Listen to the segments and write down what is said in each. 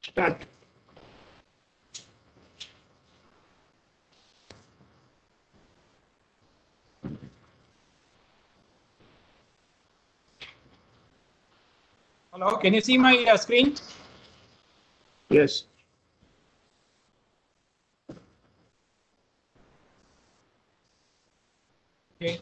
Start. Hello, can you see my screen? Yes. Okay.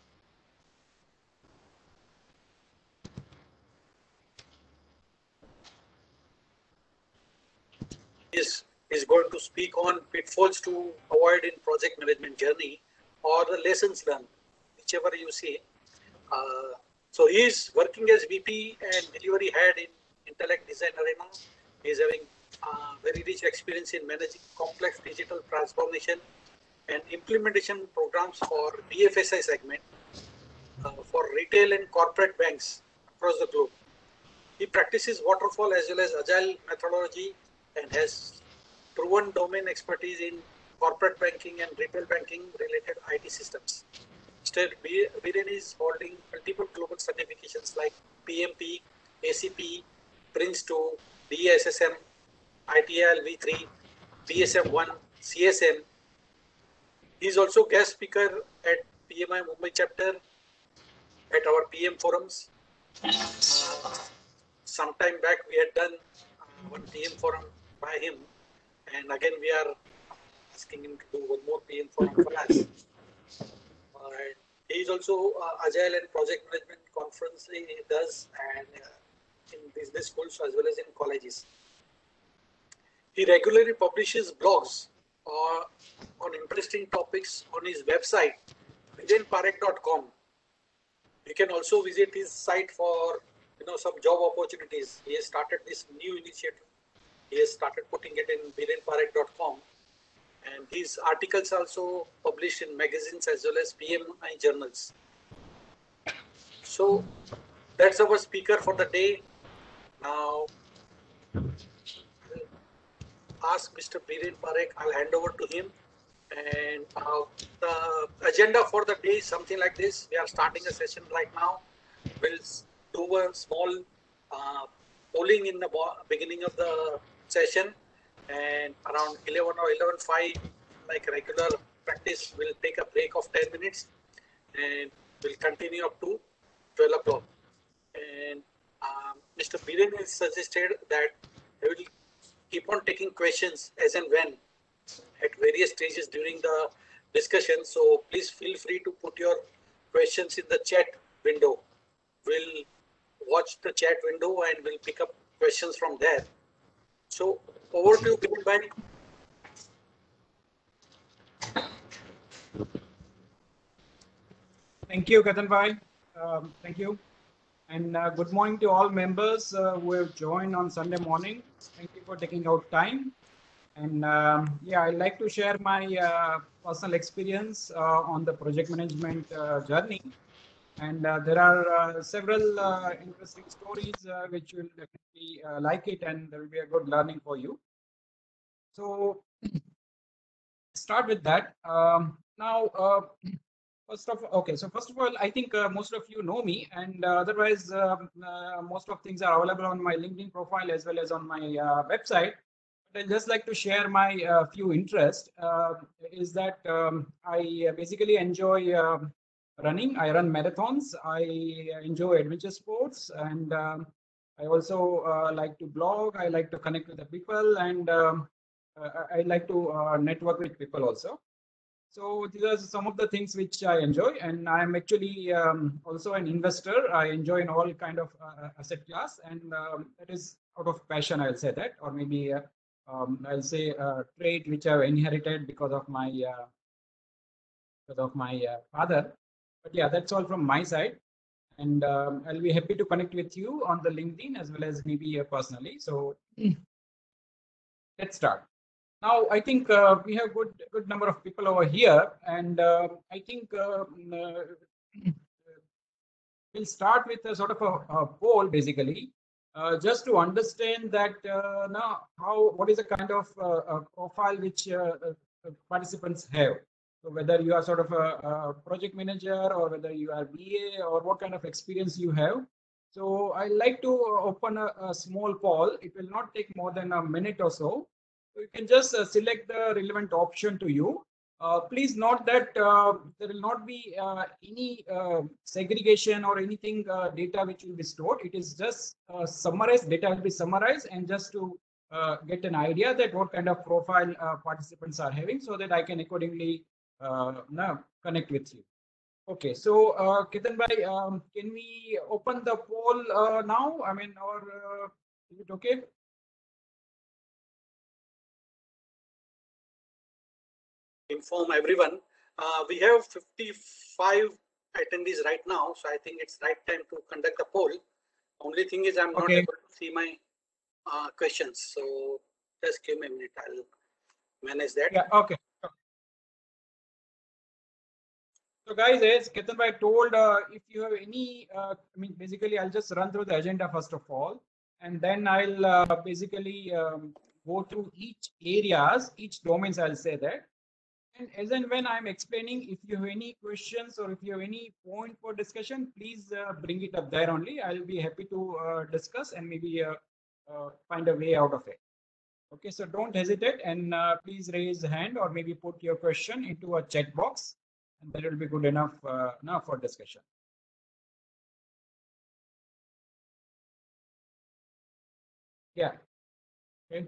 Is going to speak on pitfalls to avoid in project management journey or the lessons learned, whichever you see. So he is working as VP and delivery head in Intellect Design Arena. He is having very rich experience in managing complex digital transformation and implementation programs for BFSI segment for retail and corporate banks across the globe. He practices waterfall as well as agile methodology and has proven domain expertise in corporate banking and retail banking related IT systems. Still, Viren is holding multiple global certifications like PMP, ACP, Prince2, DSSM, ITIL V3, BSM1, CSM. He is also guest speaker at PMI Mumbai chapter at our PM forums. Sometime back we had done one PM forum by him, and again we are asking him to do one more PM forum for us. He is also Agile and Project Management Conference he does, and in business schools as well as in colleges. He regularly publishes blogs on interesting topics on his website, virenparekh.com. You can also visit his site for some job opportunities. He has started this new initiative. He has started putting it in virenparekh.com. And his articles also published in magazines as well as PMI journals. So that's our speaker for the day. Now, I'll ask Mr. Viren Parekh, I'll hand over to him. And the agenda for the day is something like this. We are starting a session right now. We'll do a small polling in the beginning of the session. And around 11 or 11:05, like regular practice, we'll take a break of 10 minutes and we'll continue up to 12 o'clock. And Mr. Viren has suggested that I will keep on taking questions as and when at various stages during the discussion. So please feel free to put your questions in the chat window. We'll watch the chat window and we'll pick up questions from there. So over to you, Viren bhai. Thank you, Ketan bhai. Thank you. And good morning to all members who have joined on Sunday morning. Thank you for taking out time. And yeah, I'd like to share my personal experience on the project management journey. And there are several interesting stories which will definitely like it, and there will be a good learning for you. So start with that. Now, first of all, I think most of you know me, and otherwise, most of things are available on my LinkedIn profile as well as on my website. But I'd just like to share my few interests. Is that I basically enjoy running. I run marathons. I enjoy adventure sports, and I also like to blog. I like to connect with the people, and I like to network with people also. So these are some of the things which I enjoy, and I'm actually also an investor. I enjoy in all kind of asset class, and that is out of passion. I'll say that, or maybe I'll say a trait which I've inherited because of my father. But yeah, that's all from my side, and I'll be happy to connect with you on the LinkedIn as well as maybe personally. So let's start. Now, I think we have good number of people over here, and I think we'll start with a sort of a poll, basically, just to understand that now what is the kind of profile which participants have. So whether you are sort of a project manager or whether you are BA or what kind of experience you have. So I like to open a small poll. It will not take more than a minute or so. So you can just select the relevant option to you. Please note that there will not be any segregation or anything data which will be stored. It is just summarized data will be summarized, and just to get an idea that what kind of profile participants are having, so that I can accordingly now connect with you. Okay, so Ketan bhai, can we open the poll now? I mean, or is it okay? Inform everyone. We have 55 attendees right now, so I think it's right time to conduct a poll. Only thing is I'm not Okay. able to see my questions, so just give me a minute. I'll manage that. Yeah. Okay. So guys, as Ketan bhai told, if you have any, I mean, basically, I'll just run through the agenda first of all, and then I'll basically go through each areas, each domains. I'll say that. And as and when I'm explaining, if you have any questions or if you have any point for discussion, please bring it up there only. I'll be happy to discuss and maybe find a way out of it. Okay, so don't hesitate, and please raise a hand or maybe put your question into a chat box, and that will be good enough now for discussion. Yeah. Okay.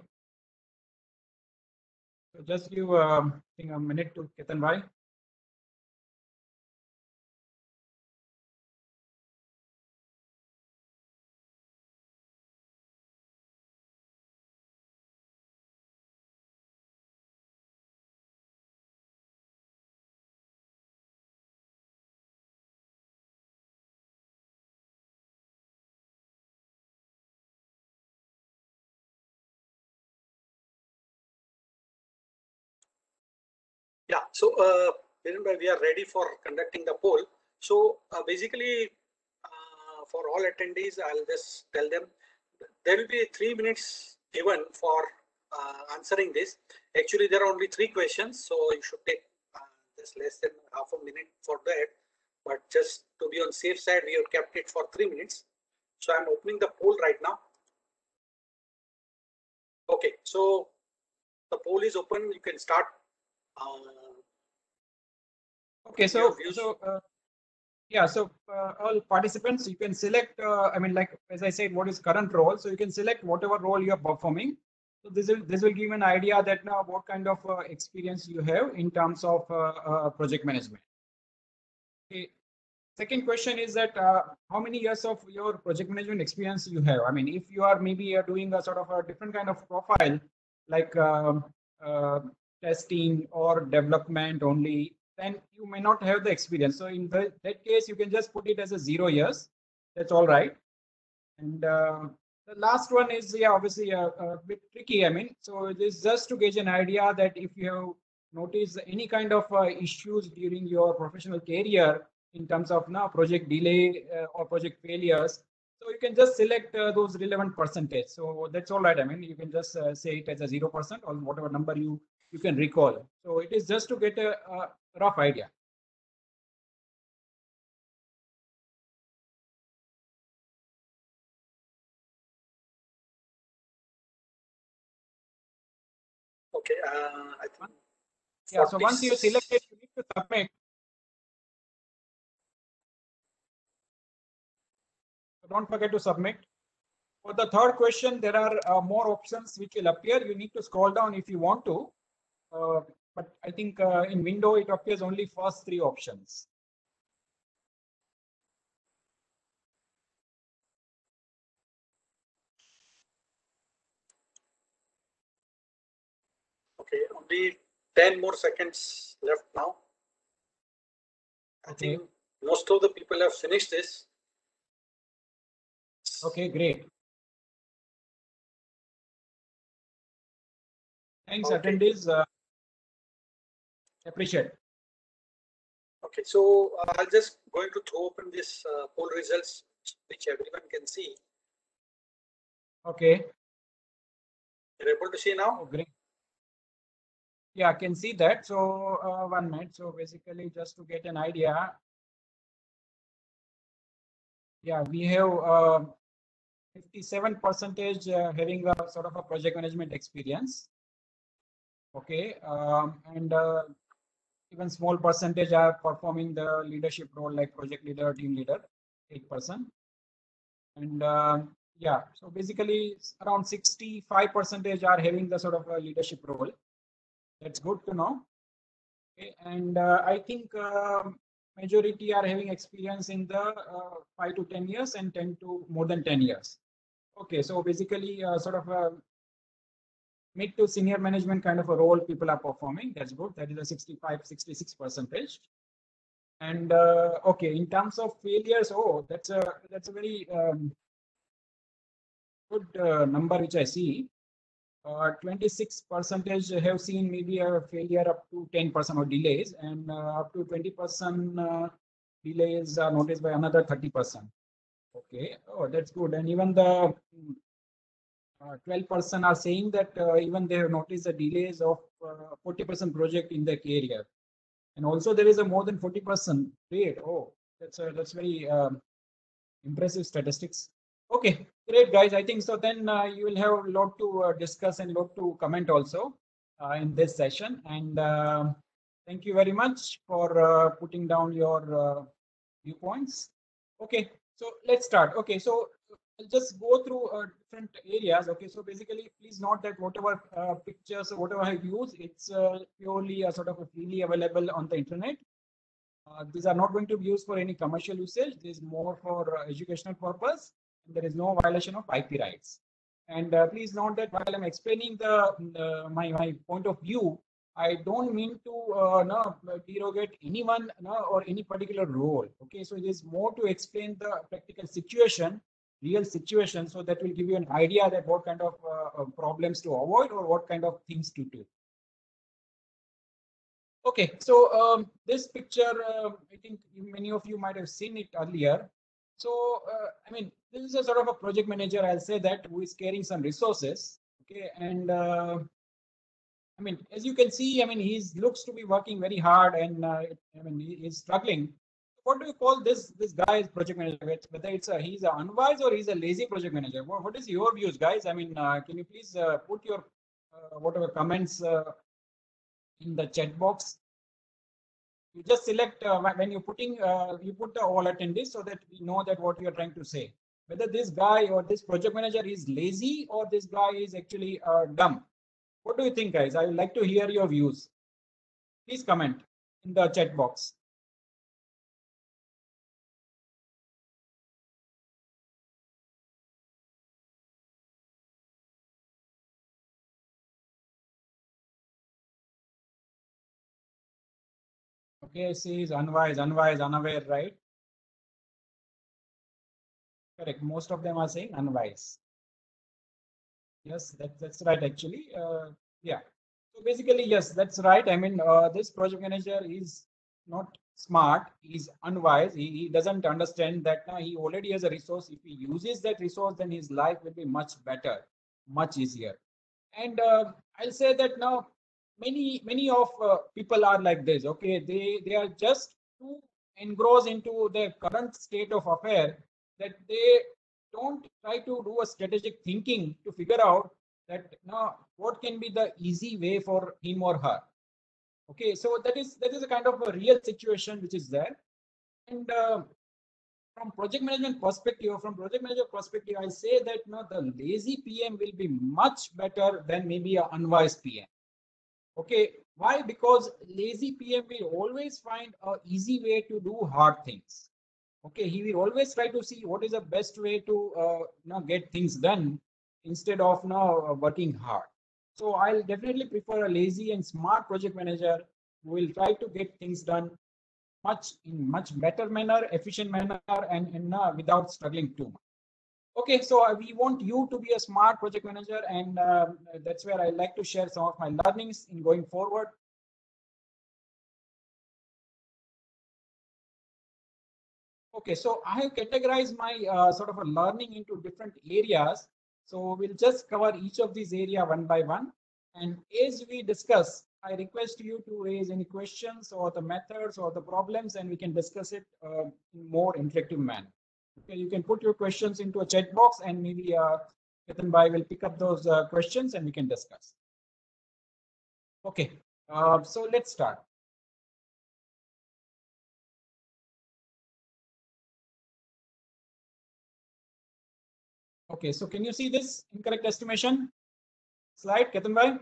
So just give I think a minute to Ketan bhai. Yeah, so we are ready for conducting the poll. So basically, for all attendees, I'll just tell them there will be 3 minutes given for answering this. Actually, there are only 3 questions, so you should take just less than half a minute for that. But just to be on safe side, we have kept it for 3 minutes. So I'm opening the poll right now. Okay, so the poll is open. You can start. Okay, so yeah, so all participants, you can select. I mean, like as I said, what is current role? So you can select whatever role you are performing. So this will give an idea that now what kind of experience you have in terms of project management. Okay. Second question is that how many years of your project management experience you have? I mean, if you are maybe doing a sort of a different kind of profile, like uh, testing or development only, then you may not have the experience. So in that case, you can just put it as a 0 years. That's all right. And the last one is, yeah, obviously a bit tricky. I mean, so it is just to gauge an idea that if you have noticed any kind of issues during your professional career in terms of now project delay or project failures, so you can just select those relevant percentage. So that's all right. I mean, you can just say it as a 0% or whatever number you can recall. So it is just to get a rough idea. Okay, I think. Yeah. So once you select it, you need to submit. So don't forget to submit. For the third question, there are more options which will appear. You need to scroll down if you want to. But I think in window, it appears only first 3 options. Okay, only 10 more seconds left now. I Okay. think most of the people have finished this. Okay, great. Thanks, Okay. attendees. Appreciate. Okay, so I'll just going to throw open this poll results, which everyone can see. Okay. You're able to see now? Oh, great. Yeah, I can see that. So 1 minute. So basically, just to get an idea. yeah, we have 57% having a sort of a project management experience. Okay, and even small percentage are performing the leadership role like project leader, team leader, 8%. And yeah, so basically around 65% are having the sort of a leadership role. That's good to know. Okay, and I think majority are having experience in the 5 to 10 years and 10 to more than 10 years. Okay, so basically sort of a mid to senior management kind of a role people are performing. That's good. That is a 65, 66%. And okay, in terms of failures, oh, that's a very good number which I see. 26% have seen maybe a failure up to 10% or delays, and up to 20% delays are noticed by another 30%. Okay, oh, that's good. And even the 12% are saying that even they have noticed the delays of 40% project in their career. And also there is a more than 40% rate. Oh, that's very impressive statistics. Okay, great guys. I think so. Then you will have a lot to discuss and lot to comment also in this session. And thank you very much for putting down your viewpoints. Okay, so let's start. Okay, so I'll just go through different areas. Okay, so basically, please note that whatever pictures, whatever I use, it's purely sort of freely available on the internet. These are not going to be used for any commercial usage. This is more for educational purpose. And there is no violation of IP rights. And please note that while I'm explaining my point of view, I don't mean to no, derogate anyone no, or any particular role. Okay, so it is more to explain the practical situation, real situation, so that will give you an idea that what kind of problems to avoid or what kind of things to do. Okay, so this picture, I think many of you might have seen it earlier. So, I mean, this is a sort of a project manager, I'll say that, who is carrying some resources. Okay, and I mean, as you can see, I mean, he looks to be working very hard, and I mean, he's struggling. What do you call this guy as project manager? Whether it's he's an unwise or he's a lazy project manager? What is your views, guys? I mean, can you please put your whatever comments in the chat box? You just select when you're putting you put the all attendees so that we know that what you're trying to say. Whether this guy or this project manager is lazy or this guy is actually dumb. What do you think, guys? I would like to hear your views. Please comment in the chat box. Okay, see, is unwise, unaware, right? Correct. Most of them are saying unwise. Yes, that's right. Actually, yeah. So basically, yes, that's right. I mean, this project manager is not smart. He's unwise. He doesn't understand that now he already has a resource. If he uses that resource, then his life will be much better, much easier. And I'll say that now many of people are like this. Okay, they are just too engrossed into their current state of affair that they don't try to do a strategic thinking to figure out that now what can be the easy way for him or her. Okay, so that is a kind of a real situation which is there. And from project management perspective, I say that the lazy PM will be much better than maybe an unwise PM. Okay, why? Because lazy PM will always find an easy way to do hard things. Okay, he will always try to see what is the best way to get things done instead of working hard. So I'll definitely prefer a lazy and smart project manager who will try to get things done in much better manner, efficient manner, and without struggling too much. Okay, so we want you to be a smart project manager, and that's where I like to share some of my learnings in going forward. Okay, so I have categorized my sort of a learning into different areas. So we'll just cover each of these area one by one. And as we discuss, I request you to raise any questions or the methods or the problems, and we can discuss it in more interactive manner. Okay, you can put your questions into a chat box, and maybe Ketan Bhai will pick up those questions and we can discuss. Okay, so let's start. Okay, so can you see this incorrect estimation slide, Ketan Bhai?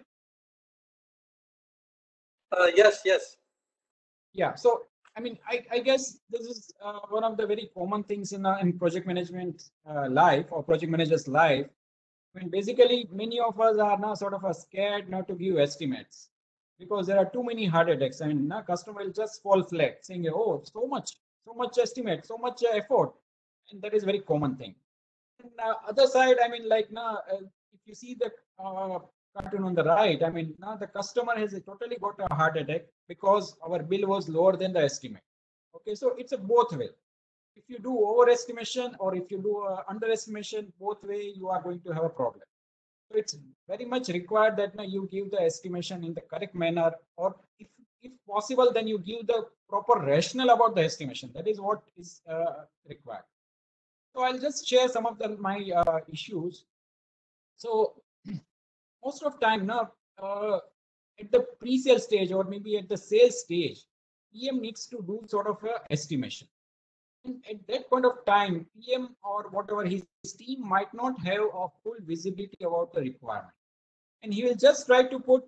Yes, yes. Yeah, so I mean, I guess this is one of the very common things in project management life or project manager's life. I mean, basically, many of us are now sort of scared not to give estimates because there are too many heart attacks. I mean, now customer will just fall flat, saying, "Oh, so much estimate, so much effort," and that is very common thing. And other side, I mean, like now, if you see the cartoon on the right, I mean, now the customer has totally got a heart attack because our bill was lower than the estimate. Okay, so it's a both way. If you do overestimation or if you do underestimation, both way you are going to have a problem. So it's very much required that now you give the estimation in the correct manner, or if possible, then you give the proper rationale about the estimation. That is what is required. So I'll just share some of my issues. So most of time now, at the pre-sale stage or maybe at the sales stage, PM needs to do sort of a estimation. And at that point of time, PM or whatever his team might not have a full visibility about the requirement, and he will just try to put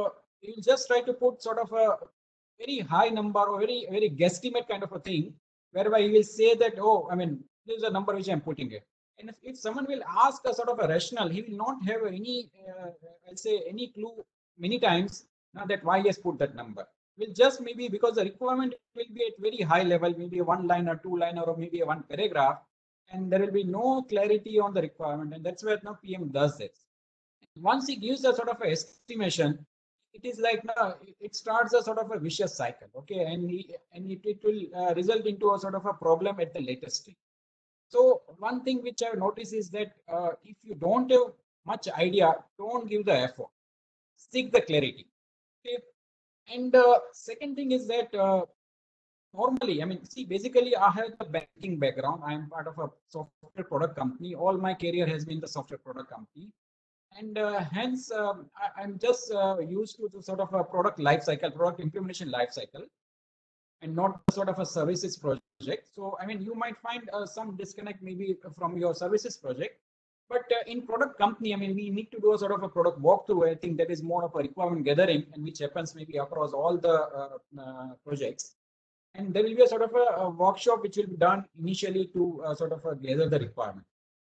sort of a very high number or very guesstimate kind of a thing, whereby he will say that, oh, I mean, this is a number which I'm putting it. And if someone will ask a sort of a rationale, he will not have any, I'll say, any clue many times now that why he has put that number. Will just maybe because the requirement will be at very high level, maybe a one line or two line or maybe a one paragraph, and there will be no clarity on the requirement. And that's where now PM does this. Once he gives a sort of a estimation, it is like now it starts a sort of a vicious cycle. Okay, and it will result into a sort of a problem at the later stage. So one thing which I've noticed is that if you don't have much idea, don't give the effort. Seek the clarity. Okay, and second thing is that normally, I mean, see, basically, I have the banking background. I am part of a software product company. All my career has been the software product company, and hence I'm just used to sort of a product life cycle, product implementation life cycle, and not sort of a services project. So I mean, you might find some disconnect maybe from your services project, but in product company, I mean, we need to do a sort of a product walkthrough. I think that is more of a requirement gathering, and which happens maybe across all the projects. And there will be a sort of a workshop which will be done initially to sort of gather the requirement.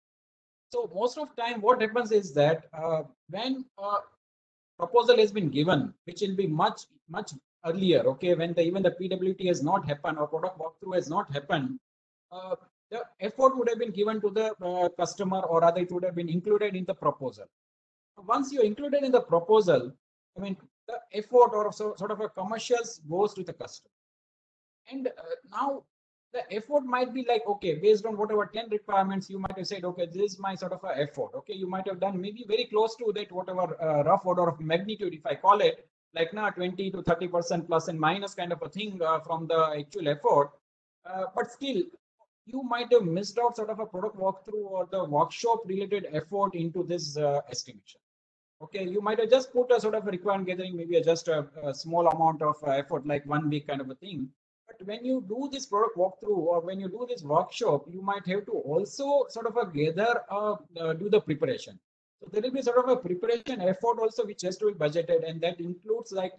So most of time, what happens is that when a proposal has been given, which will be much earlier, okay, when even the PWT has not happened or product walkthrough has not happened, the effort would have been given to the customer, or rather it would have been included in the proposal. Once you included in the proposal, I mean, the effort or sort of a commercials goes to the customer. And now the effort might be like, okay, based on whatever 10 requirements, you might have said, okay, this is my sort of a effort. Okay, you might have done maybe very close to that, whatever rough order of magnitude, if I call it, like now 20 to 30% plus and minus kind of a thing from the actual effort. But still, you might have missed out sort of a product walkthrough or the workshop related effort into this estimation. Okay, you might have just put a sort of a requirement gathering, maybe just a small amount of effort, like 1 week kind of a thing. But when you do this product walkthrough or when you do this workshop, you might have to also sort of gather, do the preparation. So there will be sort of a preparation effort also which has to be budgeted, and that includes like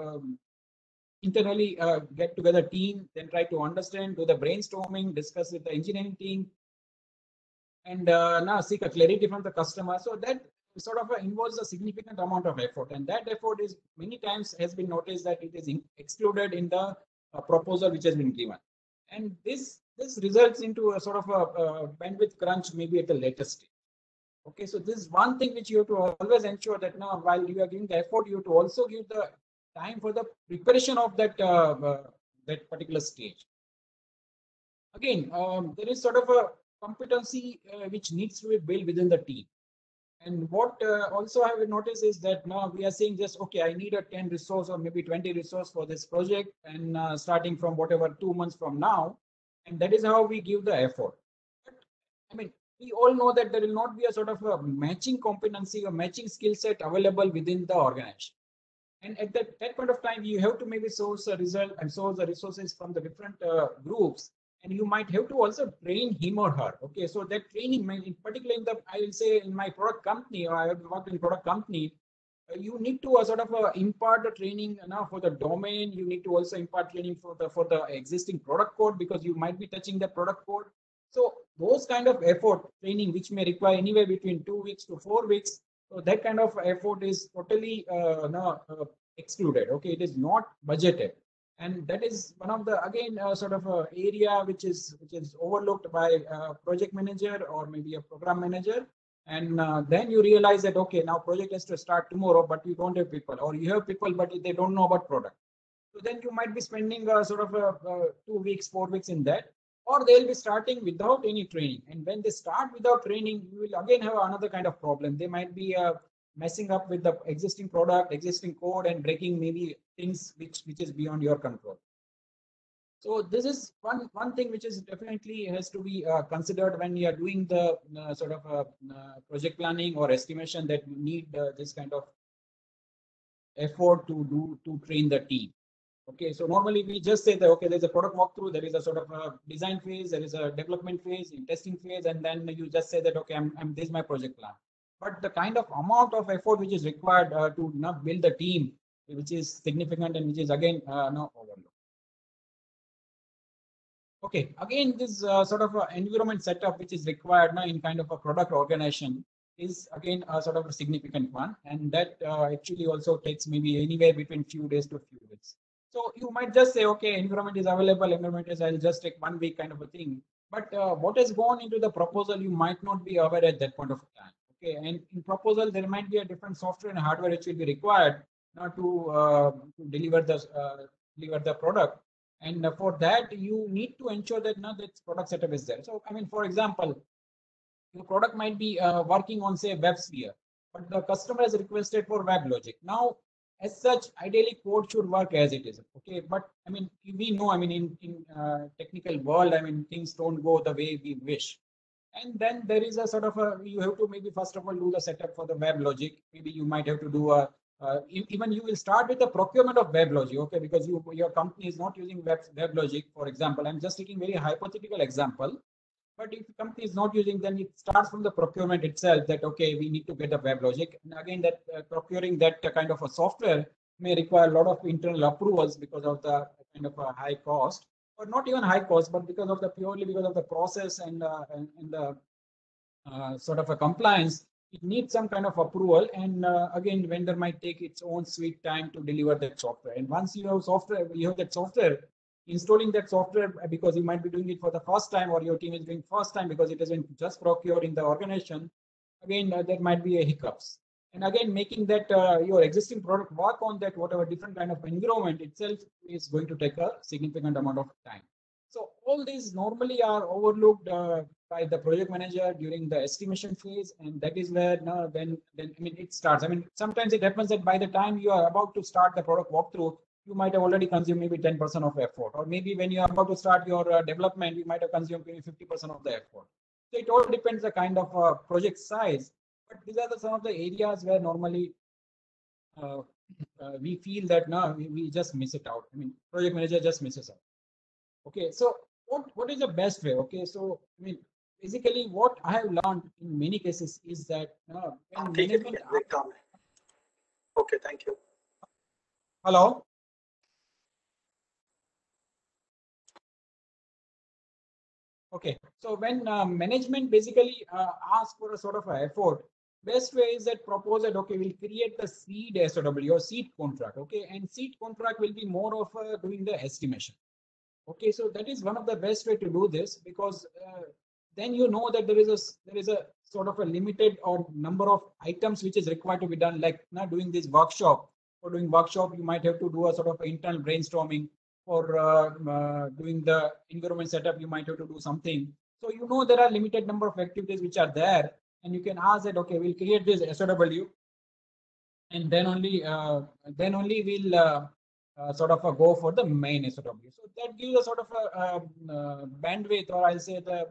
internally get together team, then try to understand, do the brainstorming, discuss with the engineering team, and now seek a clarity from the customer. So that sort of involves a significant amount of effort, and that effort is many times has been noticed that it is excluded in the proposal which has been given, and this results into a sort of a bandwidth crunch maybe at the later stage. Okay, so this is one thing which you have to always ensure that now while you are giving the effort, you have to also give the time for the preparation of that that particular stage. Again, there is sort of a competency which needs to be built within the team. And what also I will notice is that now we are saying just, okay, I need a 10 resource or maybe 20 resource for this project, and starting from whatever 2 months from now, and that is how we give the effort. I mean, we all know that there will not be a sort of a matching competency or matching skill set available within the organization. And at that point of time, you have to maybe source a result and source the resources from the different groups. And you might have to also train him or her. Okay, so that training, in particular, I will say in my product company, or I have worked in product company, you need to sort of impart the training now for the domain. You need to also impart training for the existing product code, because you might be touching the product code. So those kind of effort training, which may require anywhere between 2 weeks to 4 weeks, so that kind of effort is totally excluded. Okay, it is not budgeted, and that is one of the again sort of area which is overlooked by a project manager or maybe a program manager. And then you realize that okay, now project has to start tomorrow, but you don't have people, or you have people but they don't know about product. So then you might be spending sort of 2 weeks, 4 weeks in that, or they'll be starting without any training. And when they start without training, you will again have another kind of problem. They might be messing up with the existing product, existing code, and breaking maybe things which is beyond your control. So this is one thing which is definitely has to be considered when you are doing the sort of project planning or estimation, that you need this kind of effort to train the team. Okay, so normally we just say that okay, there's a product walkthrough, there is a sort of a design phase, there is a development phase, in testing phase, and then you just say that okay, this is my project plan. But the kind of amount of effort which is required to not build the team, which is significant and which is again no overlooked. Okay, again, this sort of environment setup which is required now in kind of a product organization is again a sort of a significant one, and that actually also takes maybe anywhere between few days to few weeks. So you might just say, okay, environment is available, environment is, I'll just take 1 week kind of a thing. But what has gone into the proposal, you might not be aware at that point of time. Okay, and in proposal, there might be a different software and hardware which will be required now to deliver the product. And for that, you need to ensure that now that product setup is there. So, I mean, for example, your product might be working on, say, WebSphere, but the customer has requested for WebLogic. Now, as such, ideally, code should work as it is. Okay, but I mean, we know, I mean, in technical world, I mean, things don't go the way we wish. And then there is a sort of you have to maybe first of all do the setup for the WebLogic. Maybe you might have to do a even you will start with the procurement of WebLogic, okay, because your company is not using WebLogic, for example. I'm just taking very hypothetical example, but if the company is not using, then it starts from the procurement itself, that okay, we need to get a WebLogic. And again, that procuring that kind of a software may require a lot of internal approvals because of the kind of a high cost, or not even high cost, but because of the purely because of the process and the sort of a compliance. It needs some kind of approval, and again, vendor might take its own sweet time to deliver that software. And once you have software, you have that software, installing that software, because you might be doing it for the first time, or your team is doing first time because it isn't just procured in the organization. Again, there might be a hiccups. And again, making that your existing product work on that whatever different kind of environment itself is going to take a significant amount of time. So all these normally are overlooked by the project manager during the estimation phase, and that is where then I mean it starts. I mean, sometimes it happens that by the time you are about to start the product walkthrough, you might have already consumed maybe 10% of effort, or maybe when you are about to start your development, you might have consumed maybe 50% of the effort. So it all depends the kind of project size, but these are some of the areas where normally we feel that no, we just miss it out. I mean, project manager just misses out. Okay, so what is the best way? Okay, so I mean, basically, what I have learned in many cases is that when management. Okay, thank you. Hello. Okay, so when management basically asks for a sort of a effort, best way is that propose that okay, we'll create the seed SOW or seed contract. Okay, and seed contract will be more of doing the estimation. Okay, so that is one of the best way to do this, because then you know that there is a sort of a limited or number of items which is required to be done. Like now doing this workshop, for doing workshop, you might have to do a sort of internal brainstorming. For doing the environment setup, you might have to do something. So you know there are limited number of activities which are there, and you can ask that okay, we'll create this SOW, and then only we'll sort of go for the main SOW. So that gives a sort of a bandwidth, or I'll say the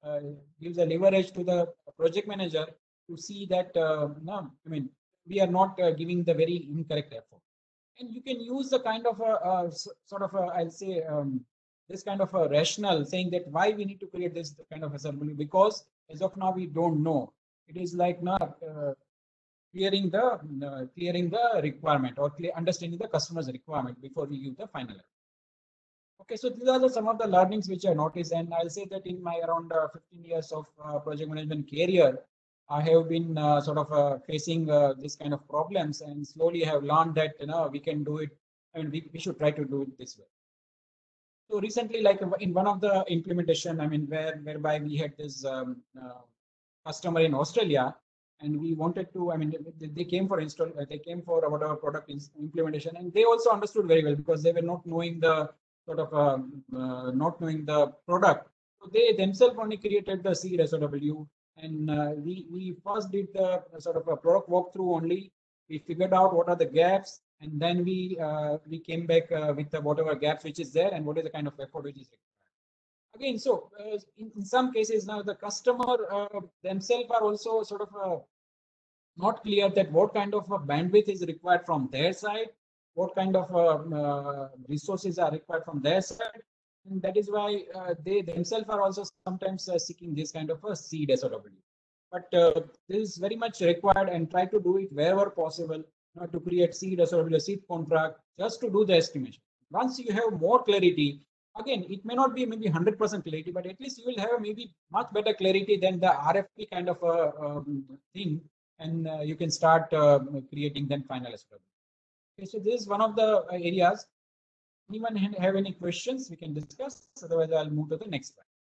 gives a leverage to the project manager to see that no, I mean, we are not giving the very incorrect effort. And you can use the kind of sort of I'll say this kind of a rationale saying that why we need to create this kind of a ceremony, because as of now we don't know. It is like not clearing the requirement or understanding the customer's requirement before we give the final. Okay, so these are some of the learnings which I noticed, and I'll say that in my around 15 years of project management career, I have been sort of facing this kind of problems, and slowly have learned that we can do it, and we should try to do it this way. So recently, like in one of the implementation, I mean, whereby we had this customer in Australia, and we wanted to, I mean, they came for install, they came for whatever product implementation, and they also understood very well because they were not knowing the sort of not knowing the product. So they themselves only created the seed SOW, and we first did the sort of a product walkthrough only. We figured out what are the gaps, and then we came back with the whatever gaps which is there and what is the kind of effort which is required. Again, so in some cases now the customer themselves are also sort of not clear that what kind of a bandwidth is required from their side, what kind of resources are required from their side, and that is why they themselves are also sometimes seeking this kind of a seed SOW. But this is very much required, and try to do it wherever possible to create seed SOW, seed contract, just to do the estimation. Once you have more clarity, again, it may not be maybe 100% clarity, but at least you will have maybe much better clarity than the RFP kind of a thing, and you can start creating then final SOW. Okay, so this is one of the areas. Anyone have any questions we can discuss? Otherwise, I'll move to the next one.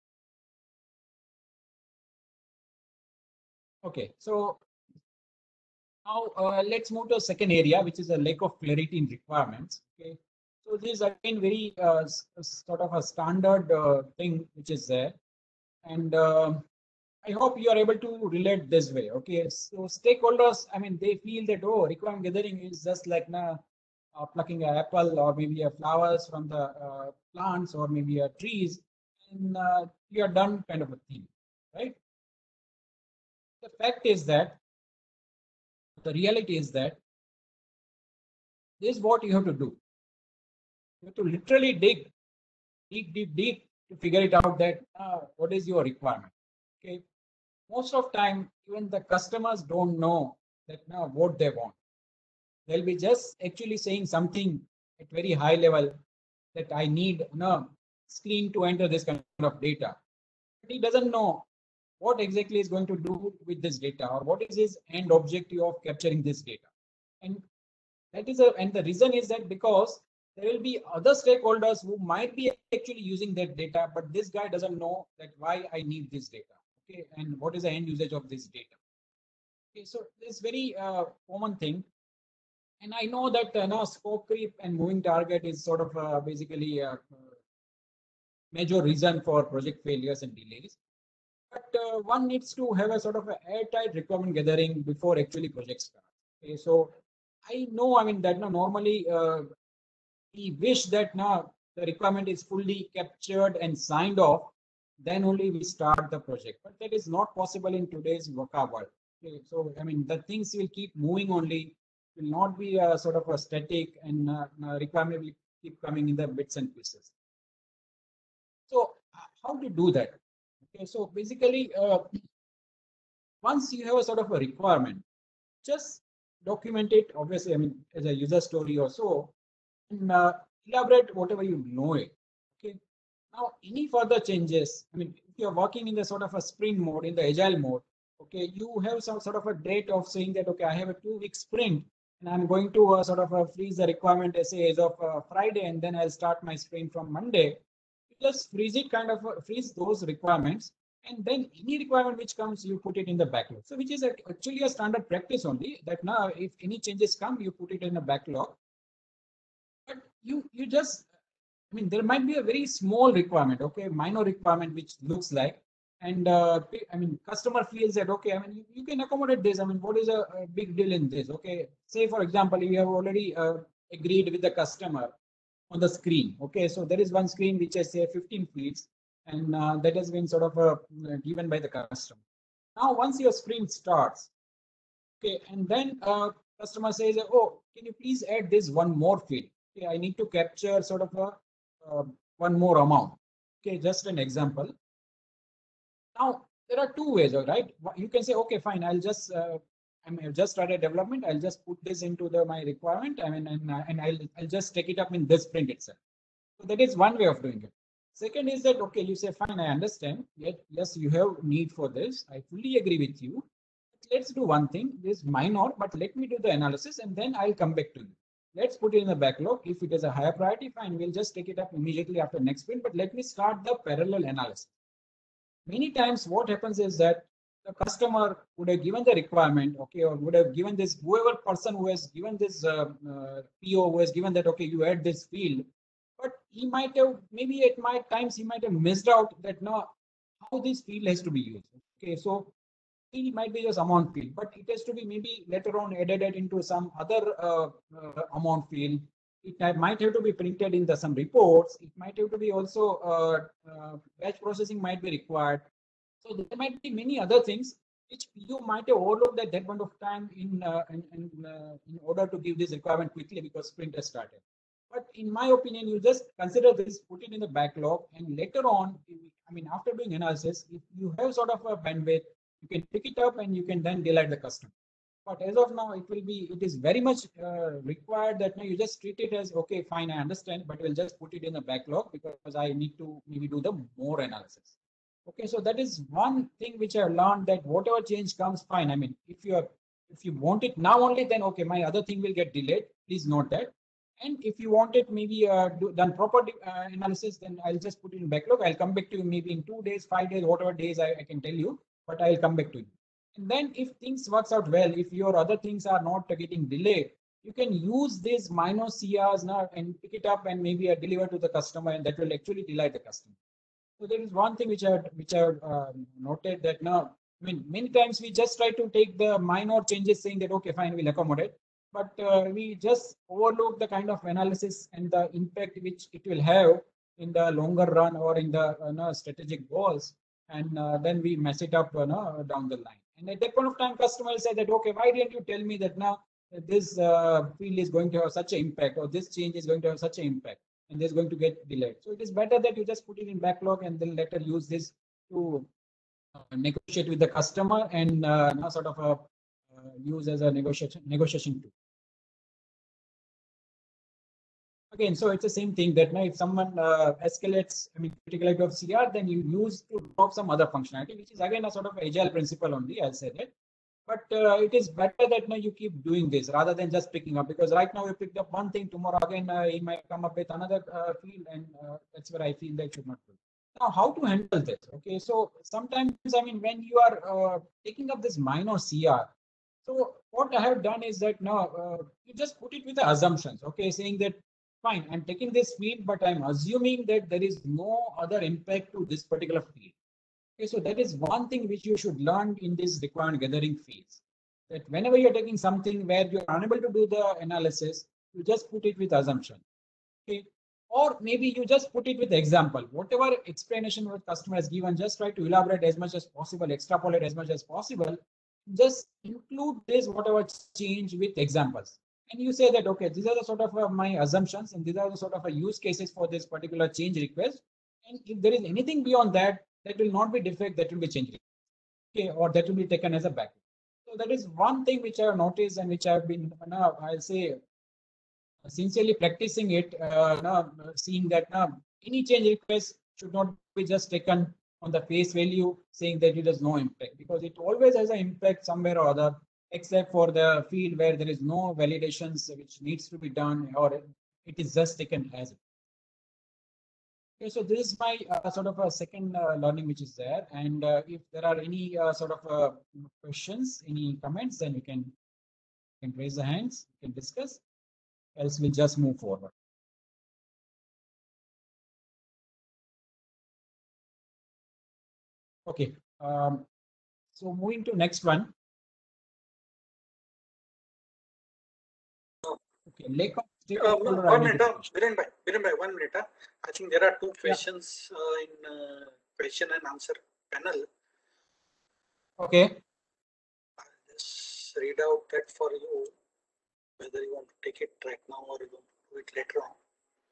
Okay, so now let's move to a second area, which is a lack of clarity in requirements. Okay, so this is again very sort of a standard thing which is there, and I hope you are able to relate this way. Okay, so stakeholders, I mean, they feel that requirement gathering is just like plucking an apple or maybe a flowers from the plants or maybe a trees, and you are done kind of a thing, right? The fact is that the reality is that this is what you have to do. You have to literally dig deep to figure it out that what is your requirement. Okay, most of time even the customers don't know that what they want. They'll be just actually saying something at very high level that I need screen to enter this kind of data, but he doesn't know what exactly is going to do with this data, or what is his end objective of capturing this data. And that is and the reason is that because there will be other stakeholders who might be actually using that data, but this guy doesn't know that why I need this data. Okay, and what is the end usage of this data. Okay, so this very common thing. And I know that scope creep and moving target is sort of basically a major reason for project failures and delays. But one needs to have a sort of airtight requirement gathering before actually project starts. Okay, so I know, I mean, that normally we wish that now the requirement is fully captured and signed off, then only we start the project. But that is not possible in today's VUCA world. Okay, so I mean, the things will keep moving only, will not be a sort of a static, and requirement will keep coming in the bits and pieces. So how to do that? Okay, so basically, once you have a sort of a requirement, just document it. Obviously, I mean, as a user story or so, and elaborate whatever you know it. Okay. Now, any further changes? I mean, if you are working in the sort of a sprint mode, in the agile mode, okay, you have some sort of a date of saying that okay, I have a 2-week sprint, and I'm going to sort of freeze the requirement as of Friday, and then I'll start my sprint from Monday. Just freeze it, kind of freeze those requirements, and then any requirement which comes, you put it in the backlog. So which is actually a standard practice only, that now if any changes come, you put it in a backlog. But you just, I mean, there might be a very small requirement, okay, minor requirement which looks like, and I mean, customer feels that okay, I mean, you can accommodate this. I mean, what is a big deal in this? Okay, say for example, you have already agreed with the customer on the screen. Okay, so there is one screen which has say 15 fields, and that has been sort of given by the customer. Now, once your sprint starts, okay, and then customer says, oh, can you please add this one more field? Okay, I need to capture sort of one more amount. Okay, just an example. Now, there are two ways, all right? You can say, okay, fine, I've just started development. I'll just put this into my requirement. I mean, and I'll just take it up in this sprint itself. So that is one way of doing it. Second is that, okay, you say, fine, I understand. Yes, you have need for this. I fully agree with you. Let's do one thing. This is minor, but let me do the analysis and then I'll come back to you. Let's put it in the backlog. If it is a higher priority, fine, we'll just take it up immediately after next sprint. But let me start the parallel analysis. Many times what happens is that the customer would have given the requirement, okay, or would have given this, whoever person who has given this PO, who has given that, okay, you add this field, but he might have, maybe at my times, he might have missed out that no, how this field has to be used. Okay, so field might be just amount field, but it has to be maybe later on added into some other amount field. It might have to be printed in some reports. It might have to be also batch processing might be required. So there might be many other things which you might have overlooked at that point of time in order to give this requirement quickly because sprint has started. But in my opinion, you just consider this, put it in the backlog, and later on, I mean, after doing analysis, if you have sort of a bandwidth, you can pick it up and you can then delight the customer. But as of now, it is very much required that now you just treat it as, okay, fine, I understand, but we'll just put it in the backlog because I need to maybe do the more analysis. Okay, so that is one thing which I learned, that whatever change comes, fine. I mean, if you want it now only, then okay, my other thing will get delayed. Please note that. And if you want it maybe done proper analysis, then I'll just put it in backlog. I'll come back to you maybe in 2 days, 5 days, whatever days I can tell you, but I'll come back to you. And then if things works out well, if your other things are not getting delayed, you can use these minor CRs now and pick it up and maybe deliver to the customer, and that will actually delight the customer. So there is one thing which I noted that now, I mean, many times we just try to take the minor changes saying that, okay, fine, we'll accommodate. But we just overlook the kind of analysis and the impact which it will have in the longer run or in the strategic goals. And then we mess it up down the line. And at that point of time, customer will say that, okay, why didn't you tell me that now this field is going to have such an impact, or this change is going to have such an impact, and this is going to get delayed. So it is better that you just put it in backlog and then later use this to negotiate with the customer and sort of use as a negotiation tool. Again, so it's the same thing that now if someone escalates, I mean, criticality of CR, then you use to drop some other functionality, which is again a sort of agile principle only, I'll say that. But it is better that now you keep doing this rather than just picking up, because right now you picked up one thing, tomorrow again he might come up with another field, and that's where I feel that should not do. Now, how to handle this? Okay, so sometimes, I mean, when you are taking up this minor CR, so what I have done is that now you just put it with the assumptions, okay, saying that fine, I'm taking this field, but I'm assuming that there is no other impact to this particular field. Okay, so that is one thing which you should learn in this requirement gathering phase. That whenever you're taking something where you're unable to do the analysis, you just put it with assumption. Okay, or maybe you just put it with example. Whatever explanation the customer has given, just try to elaborate as much as possible, extrapolate as much as possible. Just include this whatever change with examples. And you say that, okay, these are the sort of my assumptions, and these are the sort of use cases for this particular change request. And if there is anything beyond that, that will not be defect, that will be changed. Okay, or that will be taken as a backup. So that is one thing which I have noticed and which I have been, I'll say, sincerely practicing it, seeing that any change request should not be just taken on the face value, saying that it has no impact, because it always has an impact somewhere or other, except for the field where there is no validations which needs to be done, or it is just taken as it. Okay, so this is my sort of a second learning which is there. And if there are any sort of questions, any comments, then you can raise the hands, you can discuss, else we'll just move forward. Okay, so moving to next one. Okay, lack of stakeholder 1 minute, Biren bhai, 1 minute. I think there are two questions in question and answer panel. Okay. I'll just read out that for you, whether you want to take it right now or you want to do it later on.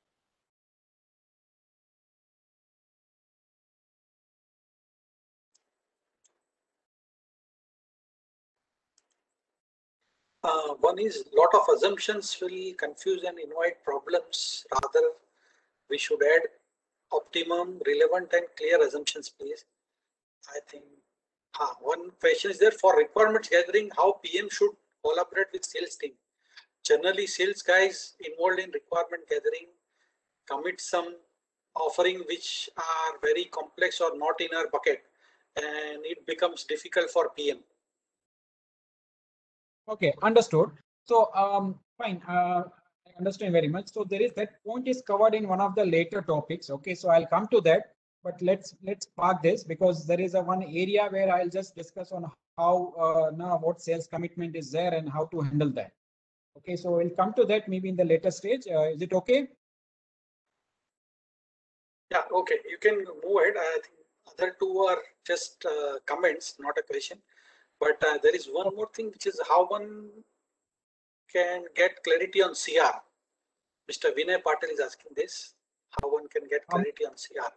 One is lot of assumptions will confuse and invite problems. Rather, we should add optimum, relevant, and clear assumptions, please. I think one question is there for requirements gathering, how PM should collaborate with sales team. Generally, sales guys involved in requirement gathering commit some offering which are very complex or not in our bucket, and it becomes difficult for PM. Okay, understood. So fine. I understand very much. So there is that point is covered in one of the later topics. Okay, so I'll come to that. But let's park this because there is a one area where I'll just discuss on how now what sales commitment is there and how to handle that. Okay, so we'll come to that maybe in the later stage. Is it okay? Yeah, okay. You can move ahead. I think other two are just comments, not a question. But there is one more thing, which is how one can get clarity on CR. Mr. Vinay Patel is asking this. How one can get clarity on CR?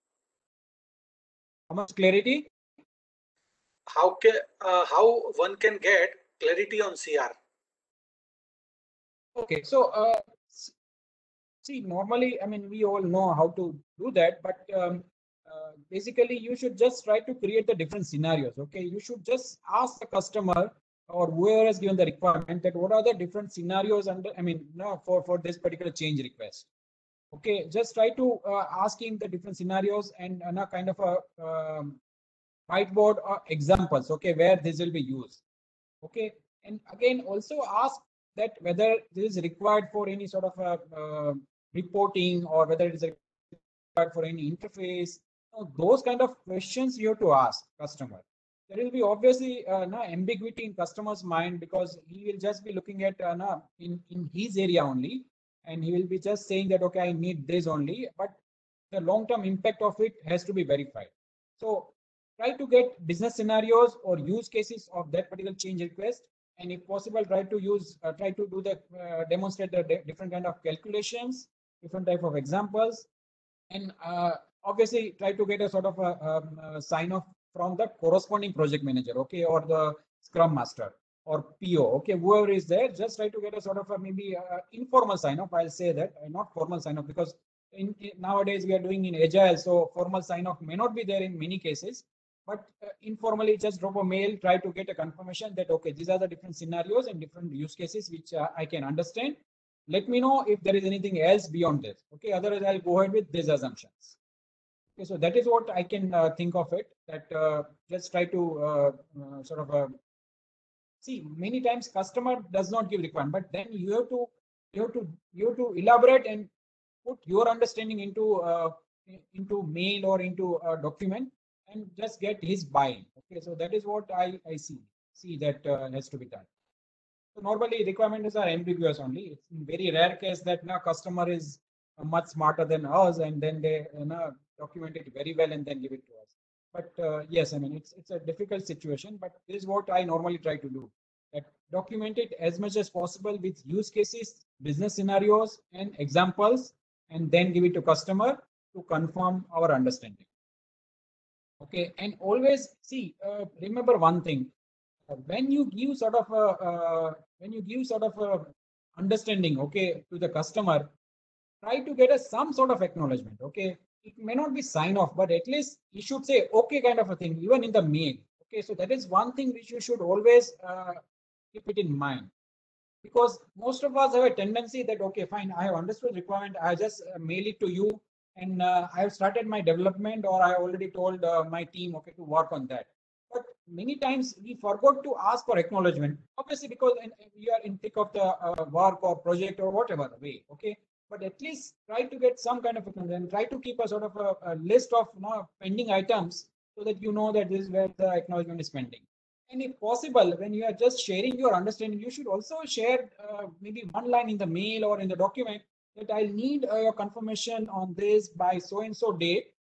How much clarity? How one can get clarity on CR? Okay, so see, normally, I mean, we all know how to do that, but basically, you should just try to create the different scenarios. Okay, you should just ask the customer or whoever has given the requirement that what are the different scenarios under, I mean, no, for this particular change request. Okay, just try to ask him the different scenarios and kind of a whiteboard or examples. Okay, where this will be used. Okay, and again, also ask that whether this is required for any sort of reporting or whether it is required for any interface. Those kind of questions you have to ask customer. There will be obviously no ambiguity in customer's mind because he will just be looking at in his area only, and he will be just saying that okay, I need this only, but the long-term impact of it has to be verified. So try to get business scenarios or use cases of that particular change request, and if possible, try to do the demonstrate the different kind of calculations, different type of examples, and obviously try to get a sort of a sign off from the corresponding project manager, okay, or the scrum master or PO, okay, whoever is there. Just try to get a sort of a maybe informal sign off. I'll say that, not formal sign off, because nowadays we are doing in agile, so formal sign off may not be there in many cases. But informally, just drop a mail, try to get a confirmation that, okay, these are the different scenarios and different use cases which I can understand. Let me know if there is anything else beyond this. Okay, otherwise I'll go ahead with these assumptions. Okay, so that is what I can think of it, that just try to sort of see, many times customer does not give requirement, but then you have to elaborate and put your understanding into mail or into a document and just get his buy-in. Okay, so that is what I see that has to be done. So normally requirements are ambiguous only. It's in very rare case that now customer is much smarter than us and then they document it very well and then give it to us. But yes, I mean it's a difficult situation, but this is what I normally try to do. That document it as much as possible with use cases, business scenarios, and examples, and then give it to customer to confirm our understanding. Okay, and always see, remember one thing: when you give sort of a understanding, okay, to the customer, try to get some sort of acknowledgement. Okay, it may not be sign off, but at least you should say okay, kind of a thing, even in the mail. Okay, so that is one thing which you should always keep it in mind, because most of us have a tendency that okay, fine, I have understood requirement, I just mail it to you, and I have started my development, or I already told my team okay to work on that. But many times we forgot to ask for acknowledgement, obviously because we are in thick of the work or project or whatever way. Okay, but at least try to get some kind of and try to keep a sort of a list of pending items, so that you know that this is where the acknowledgement is pending. And if possible, when you are just sharing your understanding, you should also share maybe one line in the mail or in the document that I'll need your confirmation on this by so and so date,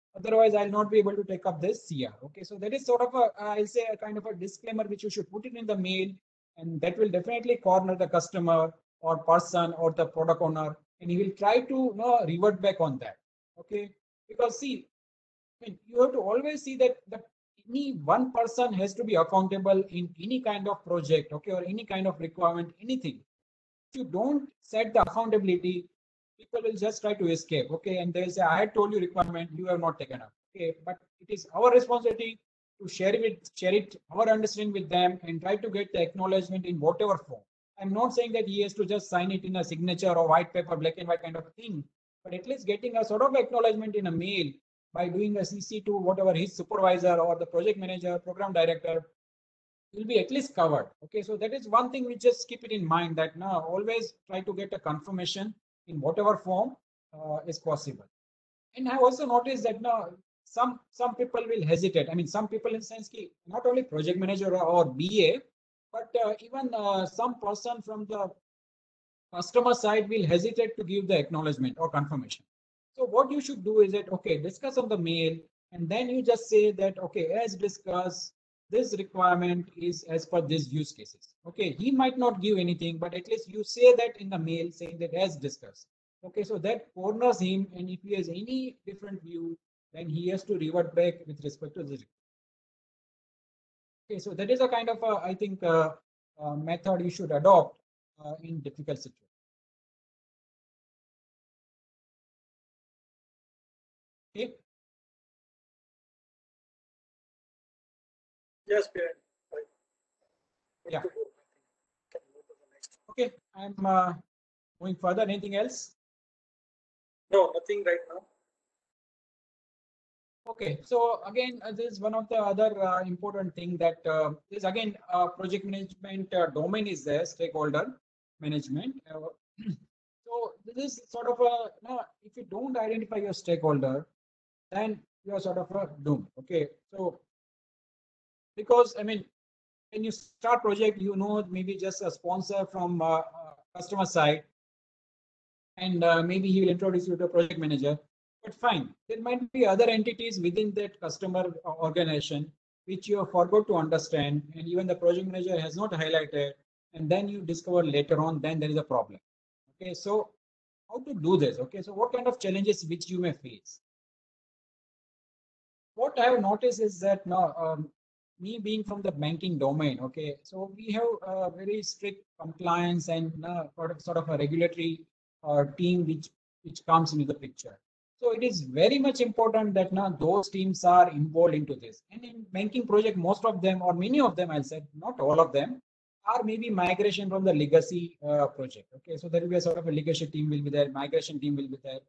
Otherwise, I'll not be able to take up this CR. Okay, so that is sort of a, I'll say a kind of a disclaimer which you should put it in the mail, and that will definitely corner the customer or person or the product owner, and he will try to revert back on that. Okay, because see, I mean, you have to always see that any one person has to be accountable in any kind of project, okay, or any kind of requirement, anything. If you don't set the accountability, people will just try to escape, okay, and they'll say, I had told you requirement, you have not taken up, okay, but it is our responsibility to share it, our understanding with them, and try to get the acknowledgement in whatever form. I'm not saying that he has to just sign it in a signature or white paper, black and white kind of thing, but at least getting a sort of acknowledgement in a mail by doing a CC to whatever his supervisor or the project manager, program director, will be at least covered. Okay, so that is one thing we just keep it in mind, that now always try to get a confirmation in whatever form is possible. And I also noticed that now some people will hesitate. I mean, some people in sense ki not only project manager or BA, but even some person from the customer side will hesitate to give the acknowledgement or confirmation. So what you should do is that, okay, discuss on the mail, and then you just say that, okay, as discussed, this requirement is as per these use cases. Okay, he might not give anything, but at least you say that in the mail, saying that as discussed. Okay, so that corners him, and if he has any different view, then he has to revert back with respect to this. Okay, so that is a kind of I think method you should adopt in difficult situations. Okay. Yes, Piran. Right. Yeah. Good to go. Can move to the next. Okay, I'm going further. Anything else? No, nothing right now. Okay, so again, this is one of the other important thing that is again project management domain is there, stakeholder management. So this is sort of a, if you don't identify your stakeholder, then you are sort of doomed. Okay, so because I mean, when you start project, maybe just a sponsor from customer side, and maybe he will introduce you to a project manager. But fine, there might be other entities within that customer organization which you have forgot to understand, and even the project manager has not highlighted, and then you discover later on, then there is a problem. Okay, so how to do this? Okay, so what kind of challenges which you may face? What I have noticed is that now, me being from the banking domain, okay, so we have a very strict compliance and sort of a regulatory team which comes into the picture. So it is very much important that now those teams are involved into this. And in banking project, most of them or many of them, I'll say, not all of them, are maybe migration from the legacy project. Okay, so there will be a sort of a legacy team will be there, migration team will be there.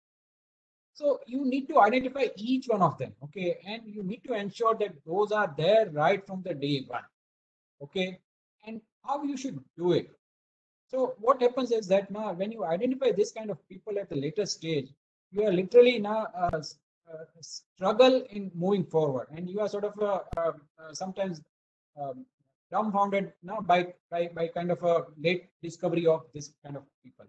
So you need to identify each one of them, okay, and you need to ensure that those are there right from the day one, okay, and how you should do it. So what happens is that now when you identify this kind of people at the later stage, you are literally now struggle in moving forward, and you are sort of sometimes dumbfounded now by kind of a late discovery of this kind of people.